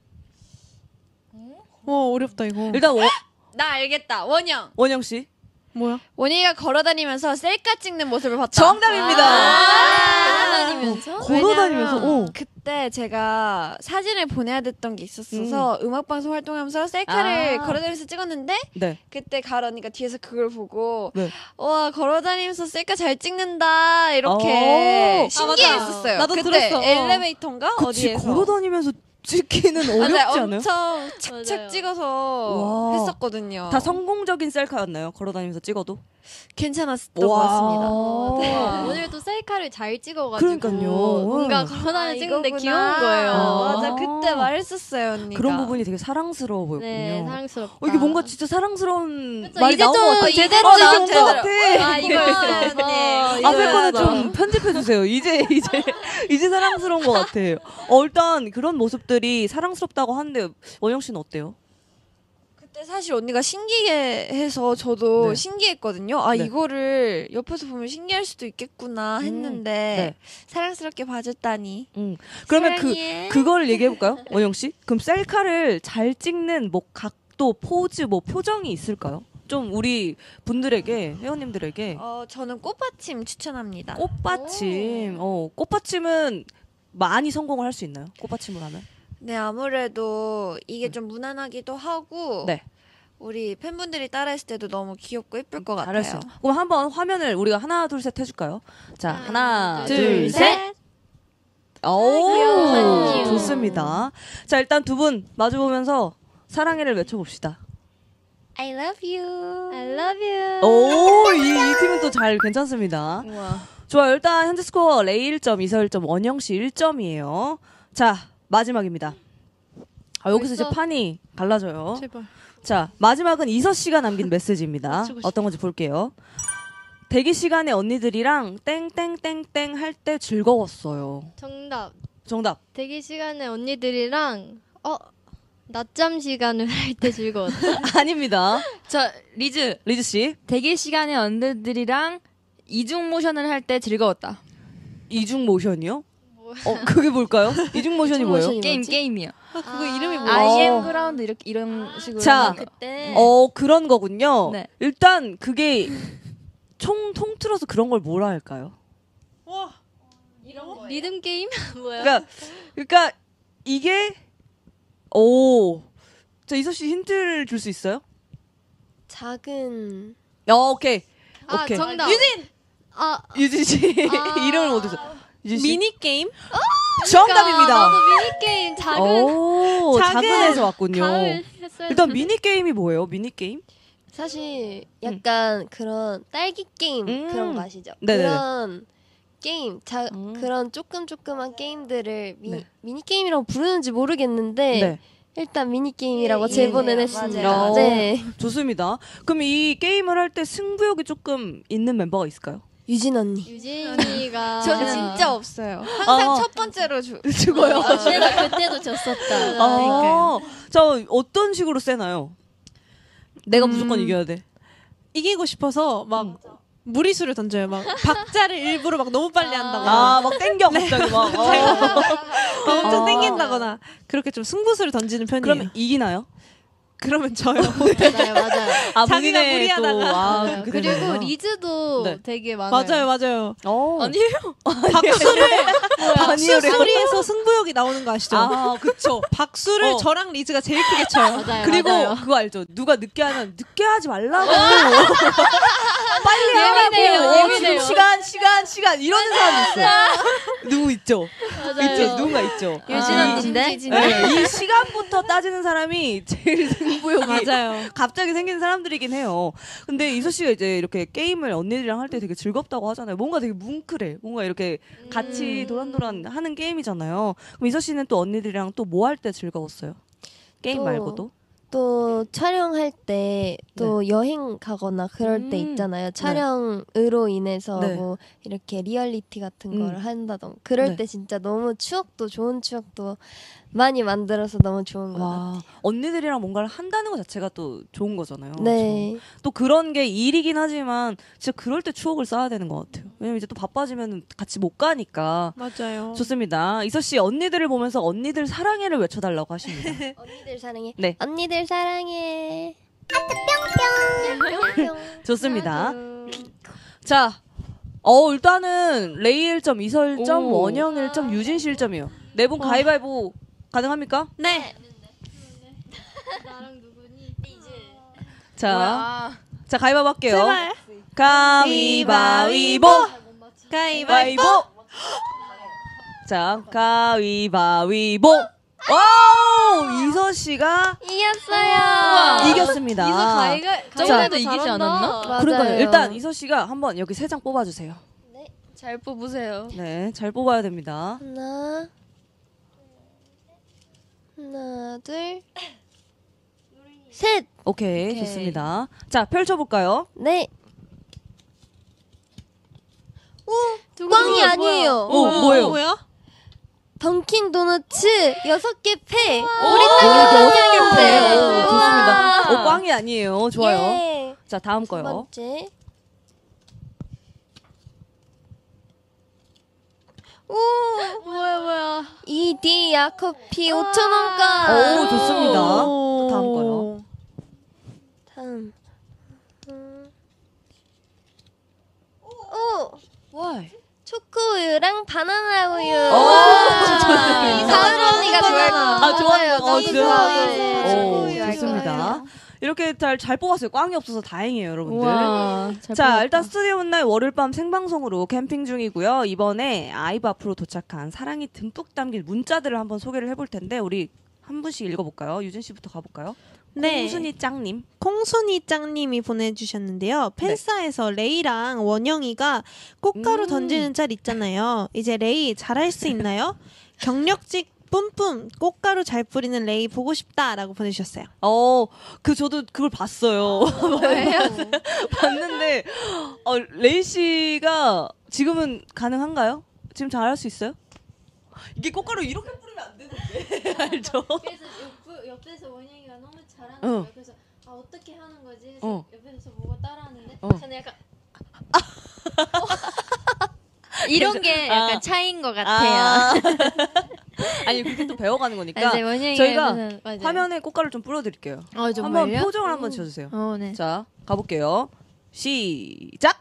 Speaker 6: 와 어렵다 이거.
Speaker 2: 일단 원,
Speaker 9: 나 알겠다. 원영.
Speaker 2: 원영 씨.
Speaker 6: 뭐야?
Speaker 9: 원영이가 걸어 다니면서 셀카 찍는 모습을 봤다.
Speaker 2: 정답입니다.
Speaker 7: 아~
Speaker 10: 걸어다니면서?
Speaker 2: 걸어다니면서. 어.
Speaker 9: 그때 제가 사진을 보내야 됐던 게 있었어서 음. 음악방송 활동하면서 셀카를
Speaker 2: 아.
Speaker 9: 걸어다니면서 찍었는데
Speaker 2: 네.
Speaker 9: 그때 가을 언니가 뒤에서 그걸 보고
Speaker 2: 네.
Speaker 9: 와 걸어다니면서 셀카 잘 찍는다 이렇게
Speaker 2: 오.
Speaker 9: 신기했었어요.
Speaker 6: 아, 나도
Speaker 9: 그때
Speaker 6: 들었어.
Speaker 9: 엘리베이터인가
Speaker 2: 그치,
Speaker 9: 어디에서
Speaker 2: 걸어다니면서 찍기는 어렵지
Speaker 9: 맞아요.
Speaker 2: 않아요?
Speaker 9: 엄청 착착
Speaker 7: 맞아요.
Speaker 9: 찍어서
Speaker 2: 와.
Speaker 9: 했었거든요.
Speaker 2: 다 성공적인 셀카였나요? 걸어다니면서 찍어도?
Speaker 9: 괜찮았던
Speaker 2: 와.
Speaker 9: 것 같습니다.
Speaker 7: 네,
Speaker 2: 와.
Speaker 7: 오늘도 셀카를 잘 찍어가지고
Speaker 2: 그러니까요.
Speaker 7: 뭔가
Speaker 2: 아,
Speaker 7: 걸어다니 찍는데
Speaker 9: 이거구나.
Speaker 7: 귀여운 거예요.
Speaker 2: 아.
Speaker 9: 맞아, 그때 말했었어요 언니가.
Speaker 2: 그런 부분이 되게 사랑스러워 보였군요.
Speaker 7: 네, 사랑스럽다.
Speaker 2: 어, 이게 뭔가 진짜 사랑스러운
Speaker 7: 그쵸,
Speaker 2: 말이
Speaker 7: 이제
Speaker 2: 나온
Speaker 7: 좀
Speaker 2: 것 같아.
Speaker 7: 제대로
Speaker 2: 어, 이제
Speaker 7: 나온
Speaker 2: 온것
Speaker 7: 제대로.
Speaker 2: 같아.
Speaker 7: 아, 이거였어.
Speaker 2: 앞에 거는 좀 편집해 주세요. 이제 이제 이제 사랑스러운 것 같아. 어, 일단 그런 모습들이 사랑스럽다고 하는데 원영 씨는 어때요?
Speaker 9: 그때 사실 언니가 신기해해서 저도
Speaker 2: 네.
Speaker 9: 신기했거든요. 아
Speaker 2: 네.
Speaker 9: 이거를 옆에서 보면 신기할 수도 있겠구나 했는데
Speaker 2: 네.
Speaker 9: 사랑스럽게 봐줬다니.
Speaker 2: 음. 그러면
Speaker 9: 사랑해.
Speaker 2: 그 그걸 얘기해 볼까요, 원영 씨? 그럼 셀카를 잘 찍는 뭐 각도, 포즈, 뭐 표정이 있을까요? 좀 우리 분들에게 회원님들에게
Speaker 9: 어 저는 꽃받침 추천합니다.
Speaker 2: 꽃받침. 어, 꽃받침은 많이 성공을 할 수 있나요? 꽃받침을 하면?
Speaker 9: 네 아무래도 이게 좀 무난하기도 하고
Speaker 2: 네.
Speaker 9: 우리 팬분들이 따라했을 때도 너무 귀엽고 예쁠 것 같아요.
Speaker 2: 잘했어요. 그럼 한번 화면을 우리가 하나 둘 셋 해줄까요? 자 하나
Speaker 7: 둘,
Speaker 2: 둘 셋. 오
Speaker 7: 귀여워.
Speaker 2: 좋습니다. 자 일단 두 분 마주 보면서 사랑해를 외쳐봅시다.
Speaker 9: I love you.
Speaker 7: I love you.
Speaker 2: 오이 이 팀은 또 잘 괜찮습니다.
Speaker 10: 우와.
Speaker 2: 좋아요. 일단 현재 스코어 레이 일 점, 이서 일 점, 원영 씨 일 점이에요. 자 마지막입니다. 아, 여기서 이제
Speaker 7: 벌써?
Speaker 2: 판이 갈라져요.
Speaker 6: 제발.
Speaker 2: 자 마지막은 이서 씨가 남긴 메시지입니다.
Speaker 6: 맞추고 싶다.
Speaker 2: 어떤 건지 볼게요. 대기 시간에 언니들이랑 땡땡땡땡 할 때 즐거웠어요.
Speaker 7: 정답.
Speaker 2: 정답.
Speaker 7: 대기 시간에 언니들이랑 어 낮잠 시간을 할 때 즐거웠다.
Speaker 2: 아닙니다.
Speaker 11: 저 리즈
Speaker 2: 리즈 씨
Speaker 11: 대기 시간에 언니들이랑 이중 모션을 할 때 즐거웠다.
Speaker 2: 이중 모션이요? 어 그게 뭘까요? 이중 모션이 뭐예요?
Speaker 4: 모션이
Speaker 11: 게임
Speaker 4: 뭐지?
Speaker 11: 게임이요.
Speaker 6: 아 그거 이름이
Speaker 2: 어.
Speaker 6: 뭐야?
Speaker 11: I am 그라운드 이렇게 이런 식으로.
Speaker 2: 자,
Speaker 11: 하는 거.
Speaker 7: 그때
Speaker 2: 어 그런 거군요.
Speaker 11: 네.
Speaker 2: 일단 그게 총 통틀어서 그런 걸 뭐라 할까요?
Speaker 6: 와.
Speaker 7: 리듬 게임 뭐야?
Speaker 2: 그러니까 그러니까 이게 오. 자 이서 씨 힌트를 줄 수 있어요?
Speaker 4: 작은
Speaker 2: 어, 오케이.
Speaker 7: 아
Speaker 2: 오케이.
Speaker 7: 정답. 유진. 아
Speaker 2: 유진 씨
Speaker 7: 아.
Speaker 2: 이름을 못 해서. 유진 씨
Speaker 6: 미니 게임?
Speaker 2: 정답입니다.
Speaker 7: 나도 미니 게임 작은
Speaker 2: 오,
Speaker 6: 작은
Speaker 2: 작은에서 왔군요.
Speaker 7: 가을 했어야
Speaker 2: 일단
Speaker 7: 되는데.
Speaker 2: 미니 게임이 뭐예요? 미니 게임?
Speaker 4: 사실 약간 그런 딸기 게임
Speaker 2: 음.
Speaker 4: 그런 거 아시죠?
Speaker 2: 네네네.
Speaker 4: 그런 게임 자,
Speaker 2: 음.
Speaker 4: 그런 조금 조그만 게임들을 미,
Speaker 2: 네.
Speaker 4: 미니 게임이라고 부르는지 모르겠는데
Speaker 2: 네.
Speaker 4: 일단 미니 게임이라고
Speaker 9: 네,
Speaker 4: 제보는
Speaker 9: 네,
Speaker 4: 했습니다.
Speaker 2: 맞아요.
Speaker 4: 네.
Speaker 2: 좋습니다. 그럼 이 게임을 할 때 승부욕이 조금 있는 멤버가 있을까요?
Speaker 4: 유진 언니.
Speaker 7: 유진이가
Speaker 9: 전 진짜 없어요. 항상
Speaker 2: 어.
Speaker 9: 첫 번째로 주,
Speaker 2: 죽어요.
Speaker 7: 아, 그때도 그때도 졌었다.
Speaker 2: 아, 자 어떤 식으로 세나요? 내가 무조건
Speaker 6: 음.
Speaker 2: 이겨야 돼.
Speaker 6: 이기고 싶어서 막 무리수를 던져요. 막 박자를 일부러 막 너무 빨리 한다거나
Speaker 2: 아, 막 땡겨 갑자기 막. 어.
Speaker 6: 막 엄청
Speaker 2: 아.
Speaker 6: 땡긴다거나 그렇게 좀 승부수를 던지는 편이에요.
Speaker 2: 그러면 이기나요?
Speaker 6: 그러면 저요.
Speaker 7: 맞아요, 맞아요.
Speaker 2: 아,
Speaker 6: 자기가
Speaker 2: 본인의
Speaker 6: 무리하다가.
Speaker 2: 또, 아,
Speaker 7: 맞아요.
Speaker 2: 그렇게
Speaker 7: 그리고
Speaker 2: 되는구나.
Speaker 7: 리즈도
Speaker 2: 네.
Speaker 7: 되게 많아요.
Speaker 6: 맞아요, 맞아요.
Speaker 2: 어.
Speaker 11: 아니에요?
Speaker 6: 박수를 박수
Speaker 2: 아니에요.
Speaker 6: 소리에서 승부욕이 나오는 거 아시죠?
Speaker 2: 아, 그쵸.
Speaker 6: 박수를
Speaker 2: 어.
Speaker 6: 저랑 리즈가 제일 크게 쳐요.
Speaker 7: 맞아요,
Speaker 2: 그리고
Speaker 7: 맞아요.
Speaker 2: 그거 알죠? 누가 늦게 하면 늦게 하지 말라고. 빨리
Speaker 7: 예민해요,
Speaker 2: 하라고. 어,
Speaker 7: 예민해요.
Speaker 2: 지금 시간, 시간, 시간 이러는 사람 있어요. 누구 있죠?
Speaker 7: 맞아요.
Speaker 2: 있죠? 누군가 있죠.
Speaker 11: 유진
Speaker 2: 아,
Speaker 11: 언니인데?
Speaker 2: 네, 이 시간부터 따지는 사람이 제일 승부욕이
Speaker 6: 맞아요.
Speaker 2: 갑자기 생기는 사람들이긴 해요. 근데 이서 씨가 이제 이렇게 게임을 언니들이랑 할 때 되게 즐겁다고 하잖아요. 뭔가 되게 뭉클해. 뭔가 이렇게 같이 도란도란 하는 게임이잖아요. 그럼 이서 씨는 또 언니들이랑 또 뭐 할 때 즐거웠어요? 게임
Speaker 4: 또
Speaker 2: 말고도?
Speaker 4: 또 촬영할 때 또 여행 가거나 그럴 때
Speaker 2: 음.
Speaker 4: 있잖아요. 촬영으로 인해서
Speaker 2: 네.
Speaker 4: 뭐 이렇게 리얼리티 같은
Speaker 2: 음.
Speaker 4: 걸 한다던가 그럴
Speaker 2: 네.
Speaker 4: 때 진짜 너무 추억도 좋은 추억도 많이 만들어서 너무 좋은 것 같아요.
Speaker 2: 와, 언니들이랑 뭔가를 한다는 것 자체가 또 좋은 거잖아요.
Speaker 4: 네.
Speaker 2: 그렇죠? 또 그런 게 일이긴 하지만 진짜 그럴 때 추억을 쌓아야 되는 것 같아요. 왜냐면 이제 또 바빠지면 같이 못 가니까.
Speaker 6: 맞아요.
Speaker 2: 좋습니다. 이서 씨 언니들을 보면서 언니들 사랑해를 외쳐달라고 하십니다.
Speaker 4: 언니들 사랑해.
Speaker 2: 네.
Speaker 4: 언니들 사랑해. 하트 뿅뿅. 뿅뿅.
Speaker 2: 좋습니다. 자, 어 일단은 레이 일 점, 이서 일 점,
Speaker 11: 오.
Speaker 2: 원영 일 점, 유진 씨 일 점이요. 네 분 가위바위보 가능합니까?
Speaker 6: 네.
Speaker 7: 나랑 누구니?
Speaker 2: 자,
Speaker 11: 뭐야.
Speaker 2: 자 가위바위보 할게요.
Speaker 6: 제발.
Speaker 2: 가위바위보.
Speaker 6: 가위바위보.
Speaker 2: 자, 가위바위보. 와우! 이서 씨가
Speaker 4: 이겼어요.
Speaker 2: 이겼습니다.
Speaker 7: 이서 가위가
Speaker 11: 저번에도
Speaker 2: 자,
Speaker 11: 이기지 않았나?
Speaker 4: 맞아요.
Speaker 2: 그러니까요. 일단 이서 씨가 한번 여기 세 장 뽑아주세요.
Speaker 11: 잘 뽑으세요.
Speaker 2: 네, 잘 뽑아야 됩니다.
Speaker 4: 하나, 하나, 둘, 셋.
Speaker 2: 오케이,
Speaker 11: 오케이.
Speaker 2: 좋습니다. 자, 펼쳐볼까요?
Speaker 4: 네. 꽝이 아니에요.
Speaker 2: 오, 뭐예요?
Speaker 6: 뭐야?
Speaker 4: 던킨 도너츠 여섯 개 패.
Speaker 2: 오,
Speaker 4: 우리
Speaker 2: 여섯 개
Speaker 4: 팬
Speaker 2: 패.
Speaker 4: 네.
Speaker 2: 오, 좋습니다. 오, 꽝이 아니에요. 좋아요.
Speaker 4: 예.
Speaker 2: 자, 다음
Speaker 4: 두
Speaker 2: 거요.
Speaker 4: 번째. 오,
Speaker 7: 뭐야 뭐야.
Speaker 4: 이디 야커피 오천 원가.
Speaker 2: 오, 좋습니다. 또 다음 거요.
Speaker 4: 다음. 음. 오,
Speaker 2: 와.
Speaker 4: 초코우유랑 바나나 우유.
Speaker 2: 오, 좋습니다.
Speaker 4: 가을 언니가 좋아할 거.
Speaker 2: 아, 좋아요. 어,
Speaker 4: 네,
Speaker 2: 좋아요.
Speaker 4: 초코우유
Speaker 2: 오,
Speaker 4: 할
Speaker 2: 좋습니다.
Speaker 4: 거예요.
Speaker 2: 이렇게 잘, 잘 뽑았어요. 꽝이 없어서 다행이에요, 여러분들.
Speaker 11: 와, 잘
Speaker 2: 자,
Speaker 11: 뽑았다.
Speaker 2: 일단 스튜디오 문날 월요일 밤 생방송으로 캠핑 중이고요. 이번에 아이브 앞으로 도착한 사랑이 듬뿍 담긴 문자들을 한번 소개를 해볼 텐데 우리 한 분씩 읽어볼까요? 유진 씨부터 가볼까요?
Speaker 6: 네.
Speaker 2: 콩순이 짱님.
Speaker 6: 콩순이 짱님이 보내주셨는데요. 팬싸에서 레이랑 원영이가 꽃가루
Speaker 2: 음.
Speaker 6: 던지는 짤 있잖아요. 이제 레이 잘할 수 있나요? 경력직 뿜뿜 꽃가루 잘 뿌리는 레이 보고 싶다라고 보내주셨어요.
Speaker 2: 어, 그 저도 그걸 봤어요. 봤는데 어, 레이 씨가 지금은 가능한가요? 지금 잘할 수 있어요? 이게 꽃가루 이렇게 뿌리면 안 되는데 알죠?
Speaker 7: 그래서 옆, 옆에서 원영이가 너무 잘하는
Speaker 2: 어.
Speaker 7: 거예요. 그래서 아 어떻게 하는 거지? 해서
Speaker 2: 어.
Speaker 7: 옆에서 보고 따라하는데
Speaker 2: 어.
Speaker 7: 저는 약간
Speaker 10: 이런 게 약간
Speaker 2: 아.
Speaker 10: 차이인 것 같아요.
Speaker 2: 아. 아니 그렇게 또 배워가는 거니까
Speaker 10: 이제 원영이가
Speaker 2: 저희가
Speaker 10: 옆에서- 맞아요.
Speaker 2: 화면에 꽃가루 좀 뿌려드릴게요.
Speaker 10: 어,
Speaker 2: 한번
Speaker 10: 정말요?
Speaker 2: 표정을 한번 지어주세요.
Speaker 10: 어, 네.
Speaker 2: 자 가볼게요. 시작.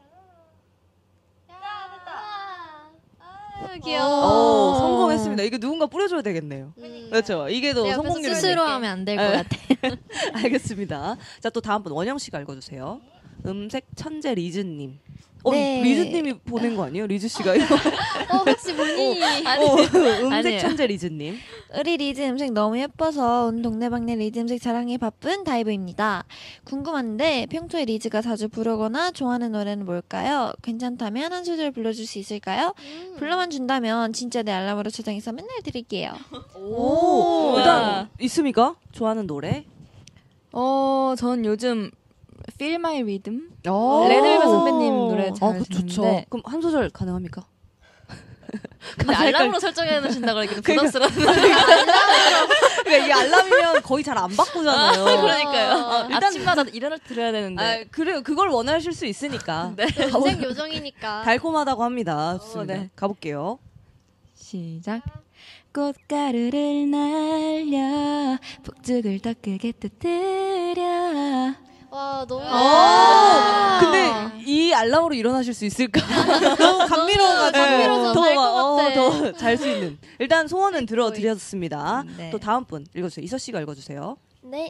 Speaker 7: 아,
Speaker 2: 오,
Speaker 7: 귀여워.
Speaker 2: 성공했습니다. 이거 누군가 뿌려줘야 되겠네요.
Speaker 7: 음.
Speaker 2: 그렇죠. 이게 더
Speaker 10: 내 옆에서
Speaker 2: 성공률이
Speaker 10: 스스로 하면 안 될 것
Speaker 2: 네.
Speaker 10: 같아.
Speaker 2: 알겠습니다. 자 또 다음 분 원영 씨가 읽어주세요. 음색 천재 리즈님. 어,
Speaker 9: 네.
Speaker 2: 리즈님이 보낸 거 아니에요? 리즈 씨가 이거.
Speaker 7: 어 혹시 본인이
Speaker 2: 어, 음색
Speaker 10: 아니에요.
Speaker 2: 천재 리즈님.
Speaker 9: 우리 리즈 음색 너무 예뻐서 온 동네방네 리즈 음색 자랑에 바쁜 다이브입니다. 궁금한데 평소에 리즈가 자주 부르거나 좋아하는 노래는 뭘까요? 괜찮다면 한 소절 불러줄 수 있을까요? 불러만 준다면 진짜 내 알람으로 저장해서 맨날 드릴게요.
Speaker 2: 오, 일단 있습니까? 좋아하는 노래?
Speaker 11: 어, 전 요즘 Feel My Rhythm
Speaker 2: 오.
Speaker 11: 레드벨벳 선배님 노래
Speaker 2: 아,
Speaker 11: 잘
Speaker 2: 그 좋죠.
Speaker 11: 듣는데
Speaker 2: 그럼 한 소절 가능합니까?
Speaker 11: 근데 알람으로 설정해 놓으신다 그러니까 부담스러운
Speaker 2: 그러니까 이게 알람이면 거의 잘 안 바꾸잖아요.
Speaker 11: 그러니까요.
Speaker 2: 일단-
Speaker 11: 아침마다 일어나 들어야 되는데.
Speaker 2: 아, 그래요. 그걸 원하실 수 있으니까.
Speaker 11: 네.
Speaker 7: 인생 요정이니까.
Speaker 2: 달콤하다고 합니다. 좋습니다.
Speaker 11: 어, 네.
Speaker 2: 가볼게요.
Speaker 11: 시작. 꽃가루를 날려 폭죽을 더 크게 터뜨려.
Speaker 7: 와 너무.
Speaker 2: 오! 근데 이 알람으로 일어나실 수 있을까?
Speaker 6: 너무 감미로워가지고.
Speaker 7: 감미로워서 잘것 같아.
Speaker 2: 더 잘 수 있는. 일단 소원은 들어드렸습니다.
Speaker 10: 네.
Speaker 2: 또 다음 분 읽어주세요. 이서 씨가 읽어주세요.
Speaker 4: 네.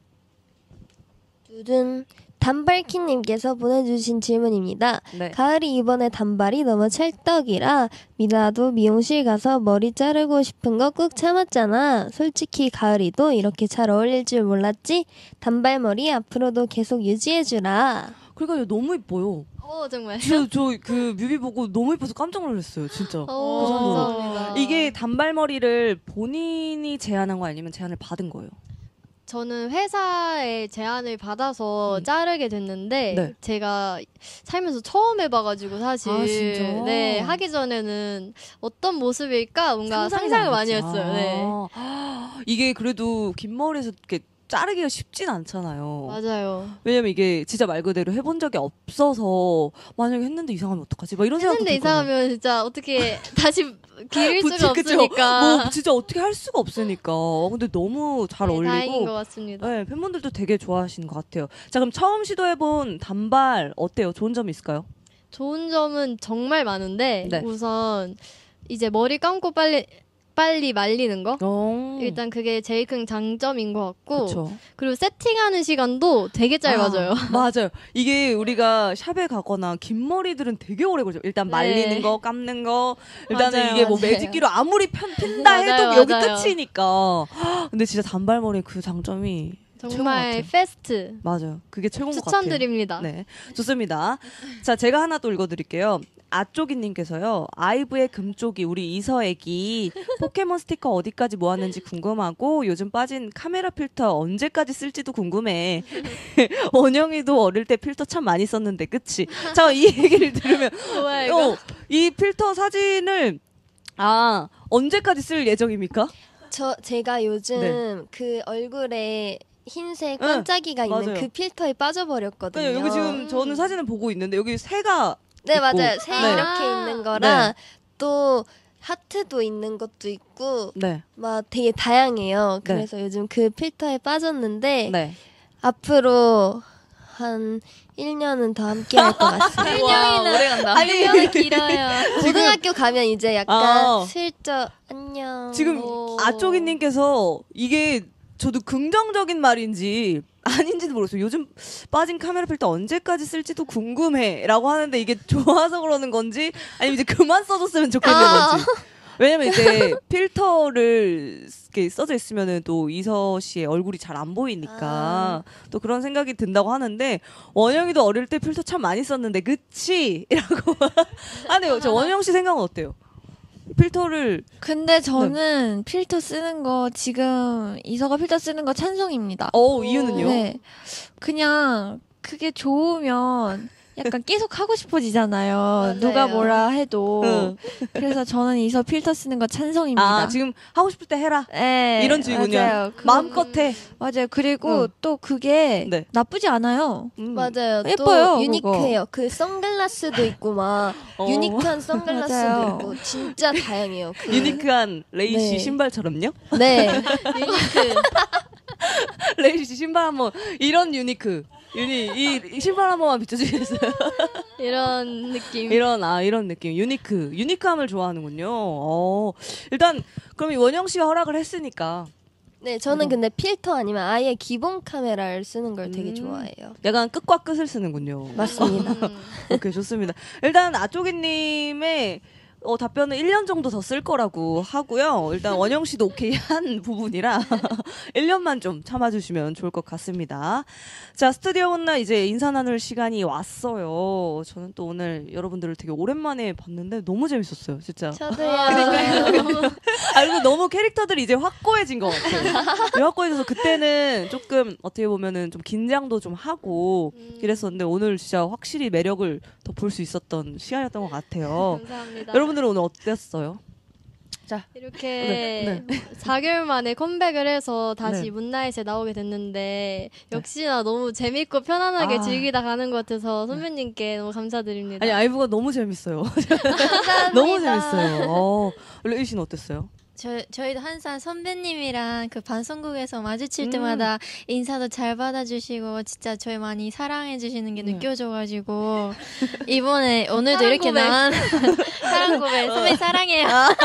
Speaker 4: 두둔 단발키님께서 보내주신 질문입니다.
Speaker 2: 네.
Speaker 4: 가을이 이번에 단발이 너무 찰떡이라 미나도 미용실 가서 머리 자르고 싶은 거 꾹 참았잖아. 솔직히 가을이도 이렇게 잘 어울릴 줄 몰랐지? 단발머리 앞으로도 계속 유지해주라.
Speaker 2: 그러니까 너무 이뻐요.
Speaker 7: 어 정말.
Speaker 2: 저그 뮤비 보고 너무 이뻐서 깜짝 놀랐어요. 진짜.
Speaker 7: 오,
Speaker 2: 그 정도로.
Speaker 7: 감사합니다.
Speaker 2: 이게 단발머리를 본인이 제안한 거 아니면 제안을 받은 거예요?
Speaker 7: 저는 회사에 제안을 받아서
Speaker 2: 음.
Speaker 7: 자르게 됐는데
Speaker 2: 네.
Speaker 7: 제가 살면서 처음 해봐가지고 사실
Speaker 2: 아, 진짜?
Speaker 7: 네 하기 전에는 어떤 모습일까 뭔가
Speaker 2: 상상이
Speaker 7: 상상을
Speaker 2: 안
Speaker 7: 많이
Speaker 2: 갔지.
Speaker 7: 했어요. 네.
Speaker 2: 아, 이게 그래도 긴 머리에서 이렇게 자르기가 쉽진 않잖아요.
Speaker 7: 맞아요.
Speaker 2: 왜냐면 이게 진짜 말 그대로 해본 적이 없어서 만약에 했는데 이상하면 어떡하지? 막 이런 생각도
Speaker 7: 했는데
Speaker 2: 들거든요.
Speaker 7: 이상하면 진짜 어떻게 다시 기를
Speaker 2: 그치,
Speaker 7: 수가
Speaker 2: 그쵸.
Speaker 7: 없으니까.
Speaker 2: 뭐 진짜 어떻게 할 수가 없으니까. 근데 너무 잘
Speaker 7: 네,
Speaker 2: 어울리고.
Speaker 7: 다행인 것 같습니다.
Speaker 2: 네, 팬분들도 되게 좋아하시는 것 같아요. 자, 그럼 처음 시도해본 단발 어때요? 좋은 점이 있을까요?
Speaker 7: 좋은 점은 정말 많은데
Speaker 2: 네.
Speaker 7: 우선 이제 머리 감고 빨리 빨리 말리는 거
Speaker 2: 오.
Speaker 7: 일단 그게 제일 큰 장점인 것 같고
Speaker 2: 그쵸.
Speaker 7: 그리고 세팅하는 시간도 되게 짧아져요.
Speaker 2: 아, 맞아요. 이게 우리가 샵에 가거나 긴 머리들은 되게 오래 걸죠. 일단
Speaker 7: 네.
Speaker 2: 말리는 거, 감는 거. 일단은
Speaker 6: 맞아요,
Speaker 2: 이게 뭐
Speaker 6: 맞아요.
Speaker 2: 매직기로 아무리 편, 핀다 해도
Speaker 7: 맞아요,
Speaker 2: 여기
Speaker 7: 맞아요.
Speaker 2: 끝이니까. 근데 진짜 단발머리 그 장점이 최고인 것
Speaker 7: 정말
Speaker 2: 같아요.
Speaker 7: 패스트
Speaker 2: 맞아요. 그게 최고인 것 같아요.
Speaker 7: 추천드립니다.
Speaker 2: 네, 좋습니다. 자, 제가 하나 또 읽어드릴게요. 아쪽이님께서요. 아이브의 금쪽이 우리 이서애기 포켓몬 스티커 어디까지 모았는지 궁금하고 요즘 빠진 카메라 필터 언제까지 쓸지도 궁금해. 원영이도 어릴 때 필터 참 많이 썼는데 그치? 자, 이 얘기를 들으면
Speaker 7: 뭐야 이거?
Speaker 2: 어, 이 필터 사진을 아 언제까지 쓸 예정입니까?
Speaker 4: 저 제가 요즘
Speaker 2: 네.
Speaker 4: 그 얼굴에 흰색
Speaker 2: 응,
Speaker 4: 반짝이가 있는
Speaker 2: 맞아요.
Speaker 4: 그 필터에 빠져버렸거든요.
Speaker 2: 그러니까 여기 지금 저는 사진을 보고 있는데 여기 새가
Speaker 4: 네
Speaker 2: 있고.
Speaker 4: 맞아요. 새
Speaker 2: 네.
Speaker 4: 이렇게 있는 거랑 또 하트도 있는 것도 있고
Speaker 2: 네.
Speaker 4: 막 되게 다양해요.
Speaker 2: 네.
Speaker 4: 그래서 요즘 그 필터에 빠졌는데
Speaker 2: 네.
Speaker 4: 앞으로 한 일 년은 더 함께 할 것 같습니다.
Speaker 10: 와, 오래 간다.
Speaker 4: 아니, 일 년은 길어요. 고등학교 가면 이제 약간
Speaker 2: 아.
Speaker 4: 슬쩍 안녕.
Speaker 2: 지금
Speaker 4: 오.
Speaker 2: 아쪽이님께서 이게 저도 긍정적인 말인지 아닌지도 모르겠어요. 요즘 빠진 카메라 필터 언제까지 쓸지도 궁금해라고 하는데 이게 좋아서 그러는 건지 아니면 이제 그만 써줬으면 좋겠는
Speaker 4: 아.
Speaker 2: 건지. 왜냐면 이제 필터를 이렇게 써져 있으면은 또 이서 씨의 얼굴이 잘 안 보이니까
Speaker 4: 아.
Speaker 2: 또 그런 생각이 든다고 하는데 원영이도 어릴 때 필터 참 많이 썼는데 그치? 이라고 하네요. 저 원영 씨 생각은 어때요? 필터를
Speaker 9: 근데 저는 필터 쓰는 거 지금 이서가 필터 쓰는 거 찬성입니다.
Speaker 2: 어 이유는요?
Speaker 9: 네. 그냥 그게 좋으면 약간 계속 하고 싶어지잖아요.
Speaker 4: 맞아요.
Speaker 9: 누가 뭐라 해도.
Speaker 2: 응.
Speaker 9: 그래서 저는 이서 필터 쓰는 거 찬성입니다.
Speaker 2: 아 지금 하고 싶을 때 해라.
Speaker 9: 네,
Speaker 2: 이런 주의군요.
Speaker 9: 맞아요. 그-
Speaker 2: 마음껏 해.
Speaker 9: 맞아요. 그리고
Speaker 2: 응.
Speaker 9: 또 그게
Speaker 2: 네.
Speaker 9: 나쁘지 않아요.
Speaker 2: 음.
Speaker 4: 맞아요.
Speaker 9: 예뻐요,
Speaker 4: 또 유니크해요. 그 선글라스도 있고 막
Speaker 2: 어.
Speaker 4: 유니크한 선글라스도
Speaker 9: 맞아요.
Speaker 4: 있고 진짜 다양해요. 그
Speaker 2: 유니크한 레이 씨
Speaker 4: 네.
Speaker 2: 신발처럼요?
Speaker 4: 네.
Speaker 7: 유니크.
Speaker 2: 레이 씨 신발 한번 이런 유니크. 유니 이, 이 신발 한 번만 비춰주시겠어요?
Speaker 7: 이런 느낌.
Speaker 2: 이런 아 이런 느낌 유니크 유니크함을 좋아하는군요. 어 일단 그럼 이 원영 씨가 허락을 했으니까
Speaker 4: 네, 저는
Speaker 2: 이거.
Speaker 4: 근데 필터 아니면 아예 기본 카메라를 쓰는 걸 되게
Speaker 2: 음.
Speaker 4: 좋아해요.
Speaker 2: 약간 끝과 끝을 쓰는군요.
Speaker 4: 맞습니다.
Speaker 2: 오케이 좋습니다. 일단 아쪽이님의 어, 답변은 일 년 정도 더 쓸 거라고 하고요. 일단 원영 씨도 오케이 한 부분이라 일 년만 좀 참아주시면 좋을 것 같습니다. 자, 스튜디오 온나 이제 인사 나눌 시간이 왔어요. 저는 또 오늘 여러분들을 되게 오랜만에 봤는데 너무 재밌었어요, 진짜.
Speaker 4: 저도요.
Speaker 2: 아, 그리고 너무 캐릭터들이 이제 확고해진 것 같아요. 확고해져서 그때는 조금 어떻게 보면은 좀 긴장도 좀 하고 이랬었는데 오늘 진짜 확실히 매력을 더 볼 수 있었던 시간이었던 것 같아요.
Speaker 7: 감사합니다.
Speaker 2: 여러분들은 오늘 어땠어요? 자,
Speaker 7: 이렇게
Speaker 2: 네,
Speaker 7: 사 개월 만에 컴백을 해서 다시
Speaker 2: 네.
Speaker 7: 문나잇에 나오게 됐는데 역시나 너무 재밌고 편안하게
Speaker 2: 아.
Speaker 7: 즐기다 가는 것 같아서 선배님께 너무 감사드립니다.
Speaker 2: 아니 아이브가 너무 재밌어요. 너무 재밌어요. 어, 레이 씨는 어땠어요?
Speaker 10: 저, 저희도 항상 선배님이랑 그 방송국에서 마주칠
Speaker 2: 음.
Speaker 10: 때마다 인사도 잘 받아주시고 진짜 저희 많이 사랑해주시는 게
Speaker 2: 네.
Speaker 10: 느껴져가지고 이번에 오늘도
Speaker 7: 사랑
Speaker 10: 이렇게
Speaker 7: 고백.
Speaker 10: 나온 사랑 고백 선배 사랑해요.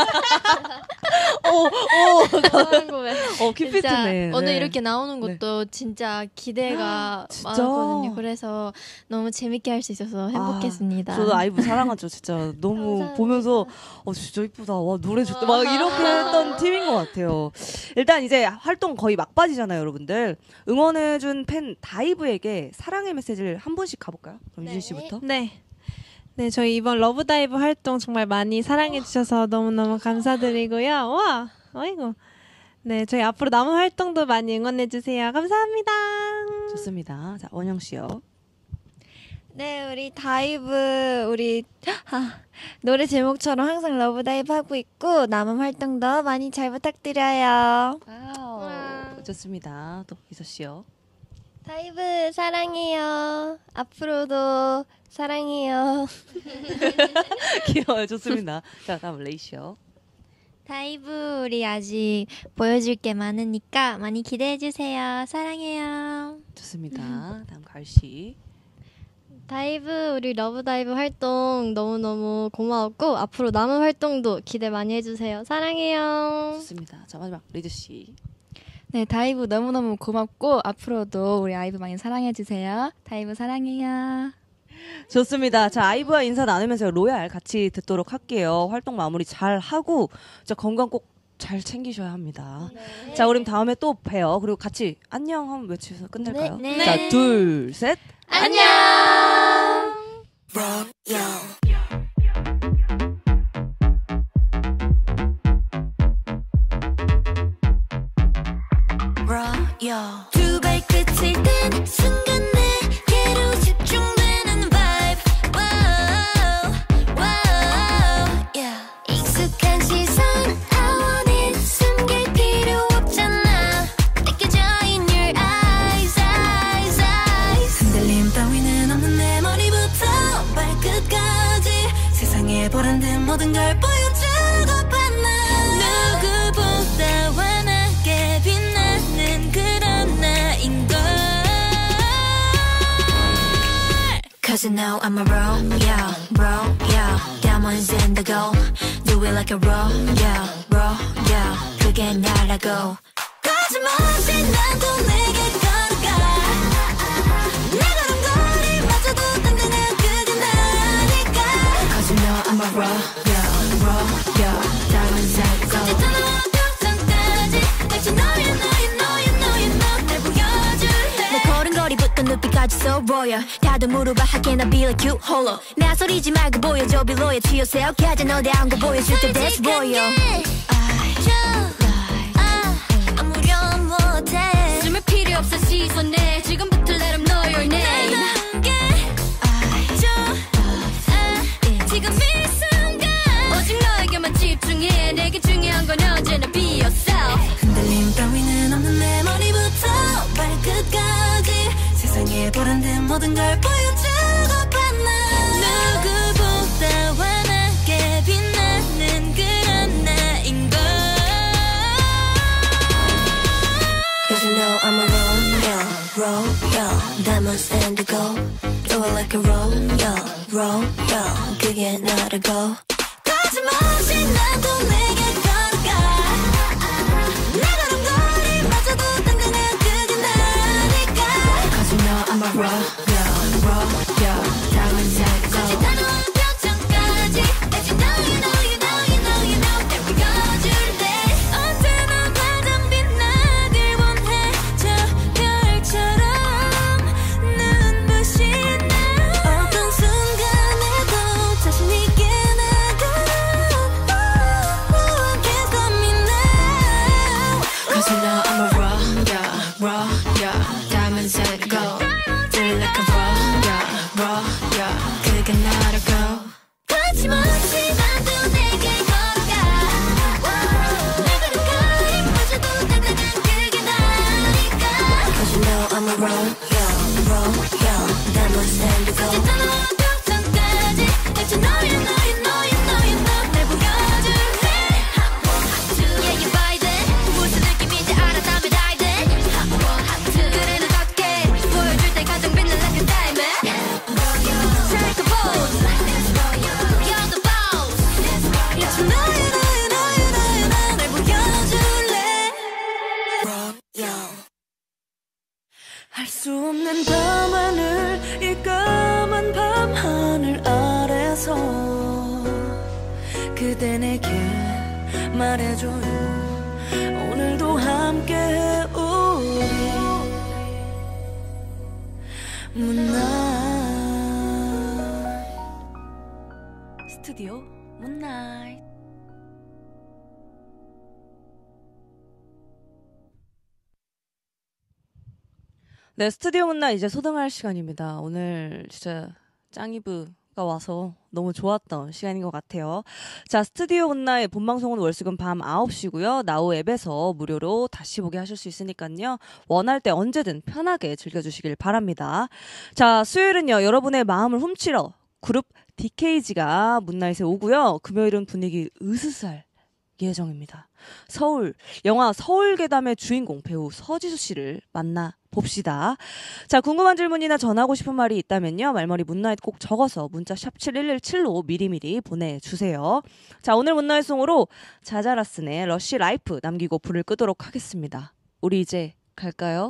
Speaker 2: 오, 오,
Speaker 7: 사랑 고백.
Speaker 2: 어,
Speaker 10: 진짜
Speaker 2: 큐피트네.
Speaker 10: 오늘
Speaker 2: 네.
Speaker 10: 이렇게 나오는 것도 진짜 기대가
Speaker 2: 진짜?
Speaker 10: 많았거든요. 그래서 너무 재밌게 할 수 있어서 행복했습니다.
Speaker 2: 아, 저도 아이브 사랑하죠. 진짜 너무
Speaker 4: 감사합니다.
Speaker 2: 보면서 어 진짜 이쁘다. 와 노래 좋다. 막 이렇게 했던 팀인 것 같아요. 일단 이제 활동 거의 막바지잖아요, 여러분들. 응원해준 팬 다이브에게 사랑의 메시지를 한 분씩 가볼까요? 그럼 유진 씨부터.
Speaker 6: 네. 네, 저희 이번 러브다이브 활동 정말 많이 사랑해주셔서 너무너무 감사드리고요. 와, 어이구. 네, 저희 앞으로 남은 활동도 많이 응원해주세요. 감사합니다.
Speaker 2: 좋습니다. 자 원영 씨요.
Speaker 9: 네, 우리 다이브 우리 아, 노래 제목처럼 항상 러브 다이브 하고 있고 남은 활동도 많이 잘 부탁드려요.
Speaker 2: 와우. 좋습니다. 또 이서 씨요.
Speaker 4: 다이브 사랑해요. 앞으로도 사랑해요.
Speaker 2: 귀여워요. 좋습니다. 자 다음 레이 씨요.
Speaker 10: 다이브 우리 아직 보여줄 게 많으니까 많이 기대해 주세요. 사랑해요.
Speaker 2: 좋습니다. 다음 가을 씨.
Speaker 7: 다이브 우리 러브다이브 활동 너무너무 고마웠고 앞으로 남은 활동도 기대 많이 해주세요. 사랑해요.
Speaker 2: 좋습니다. 자 마지막 리드 씨.
Speaker 11: 네, 다이브 너무너무 고맙고 앞으로도 우리 아이브 많이 사랑해주세요. 다이브 사랑해요.
Speaker 2: 좋습니다. 자, 아이브와 인사 나누면서 로얄 같이 듣도록 할게요. 활동 마무리 잘 하고 자, 건강 꼭 잘 챙기셔야 합니다. 네. 자, 우리 다음에 또 봬요. 그리고 같이 안녕 한번 외치면서 끝낼까요?
Speaker 7: 네, 네.
Speaker 2: 자, 둘, 셋.
Speaker 7: 안녕.
Speaker 3: 두 발끝을 댄 순간 내게로 집중되는 vibe. Wow, wow, yeah. 익숙한 시선 I want it 숨길 필요 없잖아. 느껴져 in your eyes, eyes, eyes. 흔들림 따위는 없는 내 머리부터 발끝까지 세상에 보란 듯 모든 걸 보여주고 봤나. 누구보다 환하게 빛나는 그런 나인 걸. Cause you know I'm a royal, royal. Diamonds in the gold. Do it like a royal, royal. 그게 나라고. 거짓말없이 나도 내게 걸어가. 내 걸음걸이마저도 당당한 그게 나니까. Cause you know I'm a royal, royal. Diamonds in the gold. 어쨌든 표정까지 마치 너의 너의 너의 너의 너 날 보여줄래. 내 걸음걸이부터 눈빛까지 so royal. 다들 물어봐 how can I be like you 홀로. 나 소리지 말고 보여줘 빌로에 튀어세요. 가자 너 대한 거 보여줄게 that's royal. 아무렴 못해 숨을 필요 없어 시선에 지금부터 let them know your name. 지금 이 순간 오직 너에게만 집중해. 내게 중요한 건 언제나 be yourself. 흔들림 따위는 없는 내 머리부터 발끝까지 세상에 보란 듯 모든 걸 보여주고 봤나. 누구보다 환하게 빛나는 그런 나인 걸. Cause you know I'm a royal, royal. Diamonds and the gold. Do it like a royal, royal. 그게 나라고. 거짓말없이 나도 내게 걸어가. 내 걸음걸이마저도 당당한 그게 나니까. Cause you know I'm a royal, royal. Diamonds and the gold. 따가운 표정까지 마치 너의 너의 너의 너의 너 날 보여줄래. 언제나 가장 빛나길 원해. 저 별처럼 눈부신 날. 어떤 순간에도 자신 있게 나가. I can't stop me now. Cause you know I'm a royal, royal. Diamonds and the gold. Do it like a royal, royal. 그게 나라고. 거침없이 나도 내게 걸어가. 내 걸음걸이마저도 당당한 그게 나니까. Cause you know I'm a royal, royal. Diamonds and the gold. 따가운 표정까지 마치 너의 너의 너의 너의 너 날 보여줄래. Yeah you buy that. 무슨 느낌인지 알아 다음에 die that. 그래 너답게 보여줄 때 가장 빛날 like a diamond. Take a pose. You're the boss. 마치 너의 너의 너의 너의 너 날 보여줄래. 할 수 없는 밤하늘 이 까만 밤하늘 아래서 그대 내게 말해줘요. 오늘도 함께해 우리 Moonlight. 스튜디오 Moonlight.
Speaker 2: 네, 스튜디오 문나 이제 소등할 시간입니다. 오늘 진짜 짱이브가 와서 너무 좋았던 시간인 것 같아요. 자, 스튜디오 문나의 본방송은 월수금 밤 아홉 시고요. 나우 앱에서 무료로 다시 보게 하실 수 있으니까요. 원할 때 언제든 편하게 즐겨주시길 바랍니다. 자, 수요일은요. 여러분의 마음을 훔치러 그룹 디케이지가 문나잇에 오고요. 금요일은 분위기 으스스할 예정입니다. 서울, 영화 서울괴담의 주인공 배우 서지수 씨를 만나 봅시다. 자, 궁금한 질문이나 전하고 싶은 말이 있다면요. 말머리 문나잇 꼭 적어서 문자 샵 칠일일칠로 미리미리 보내주세요. 자, 오늘 문나잇송으로 자자라슨의 러쉬 라이프 남기고 불을 끄도록 하겠습니다. 우리 이제 갈까요?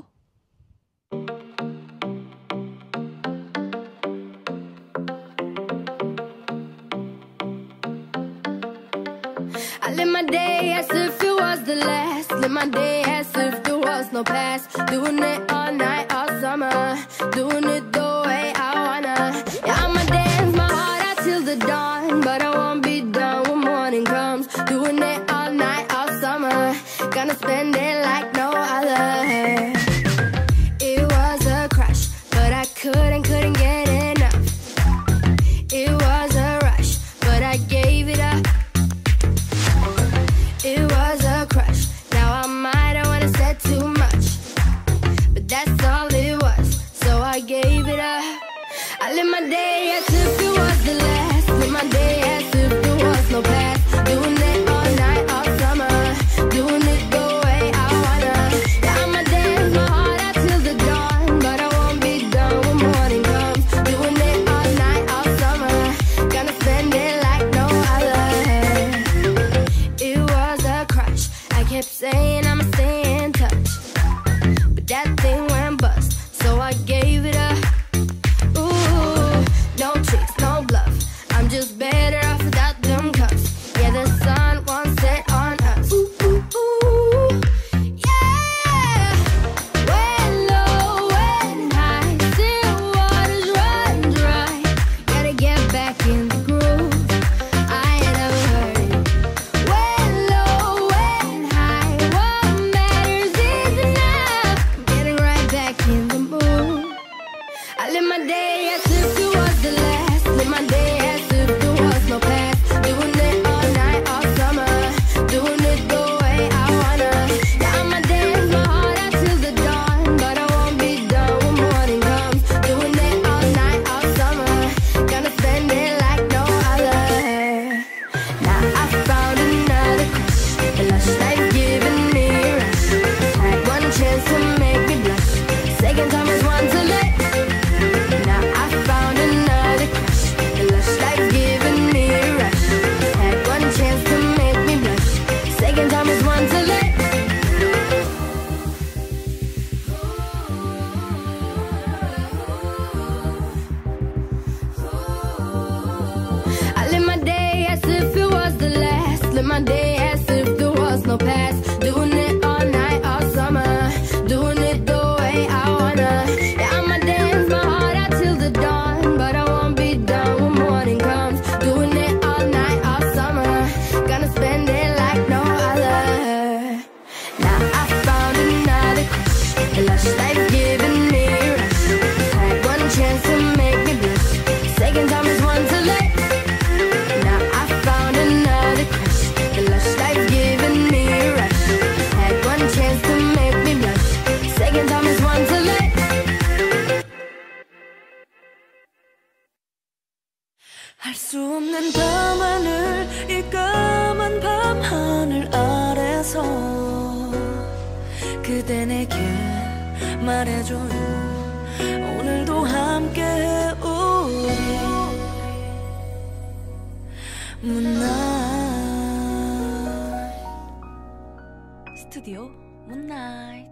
Speaker 12: I live my day as if it was the last. Live my day as if there was no past. Doing it all night, all summer. Doing it the way I wanna. Yeah, I'ma dance my heart out till the dawn. But I won't be done when morning comes. Doing it all night, all summer. Gonna spend it like no other. It was a crush, but I couldn't, couldn't get enough. It was a rush, but I gave it up. It was a crush. Now I might have wanna said too much, but that's all it was. So I gave it up. I live my day as if it was the last. Live my day as if there was no past. Doing it all night, all summer. Doing it the way I wanna. Yeah, I'ma dance my heart out till the dawn, but I won't be done when morning comes. Doing it all night, all summer. Gonna spend it like no other. It was a crush. I kept saying I'ma stay in touch, but that thing went bust, so I gave it up. Ooh, no tricks, no bluff. I'm just better off without them cuffs. Yeah, the sun won't set on us. Ooh, ooh, ooh. Yeah. When low, when high, still waters run dry. Gotta get back in the groove. I ain't never heard it. When low, when high, what matters is enough. I'm getting right back in the mood. I live my day as if it was the last. Live my day as if there was no past. Doing it all night, all summer. Doing it the way I wanna. Yeah, I'ma dance my heart out till the dawn, but I won't be done when morning comes. Doing it all night, all summer. Gonna spend it like no other. Now I found another crush. The lush life giving me a rush. Had one chance to make me blush. Second time is one to let. Now I found another crush. The lush life giving me a rush. Had one chance to make me blush. Second time is one to let. I live my day as if it was the last. Live my day as if there was no past. Doing it all night, all summer. Doing it the way I wanna. Yeah, I'ma dance my heart out till the dawn, but I won't be done when morning comes. Doing it all night, all summer. Gonna spend it like no other. Now I found another crush. A lush life giving me a rush. Had one chance to make me blush. Second time is one to let. Now I found another crush. The lush life giving me a rush. Had one chance to make me blush. Second time is one to let.
Speaker 1: 할 수 없는 밤하늘 이 까만 밤하늘 아래서 그대 내게 말해줘요 오늘도 함께해 우리 문나잇 스튜디오 문나잇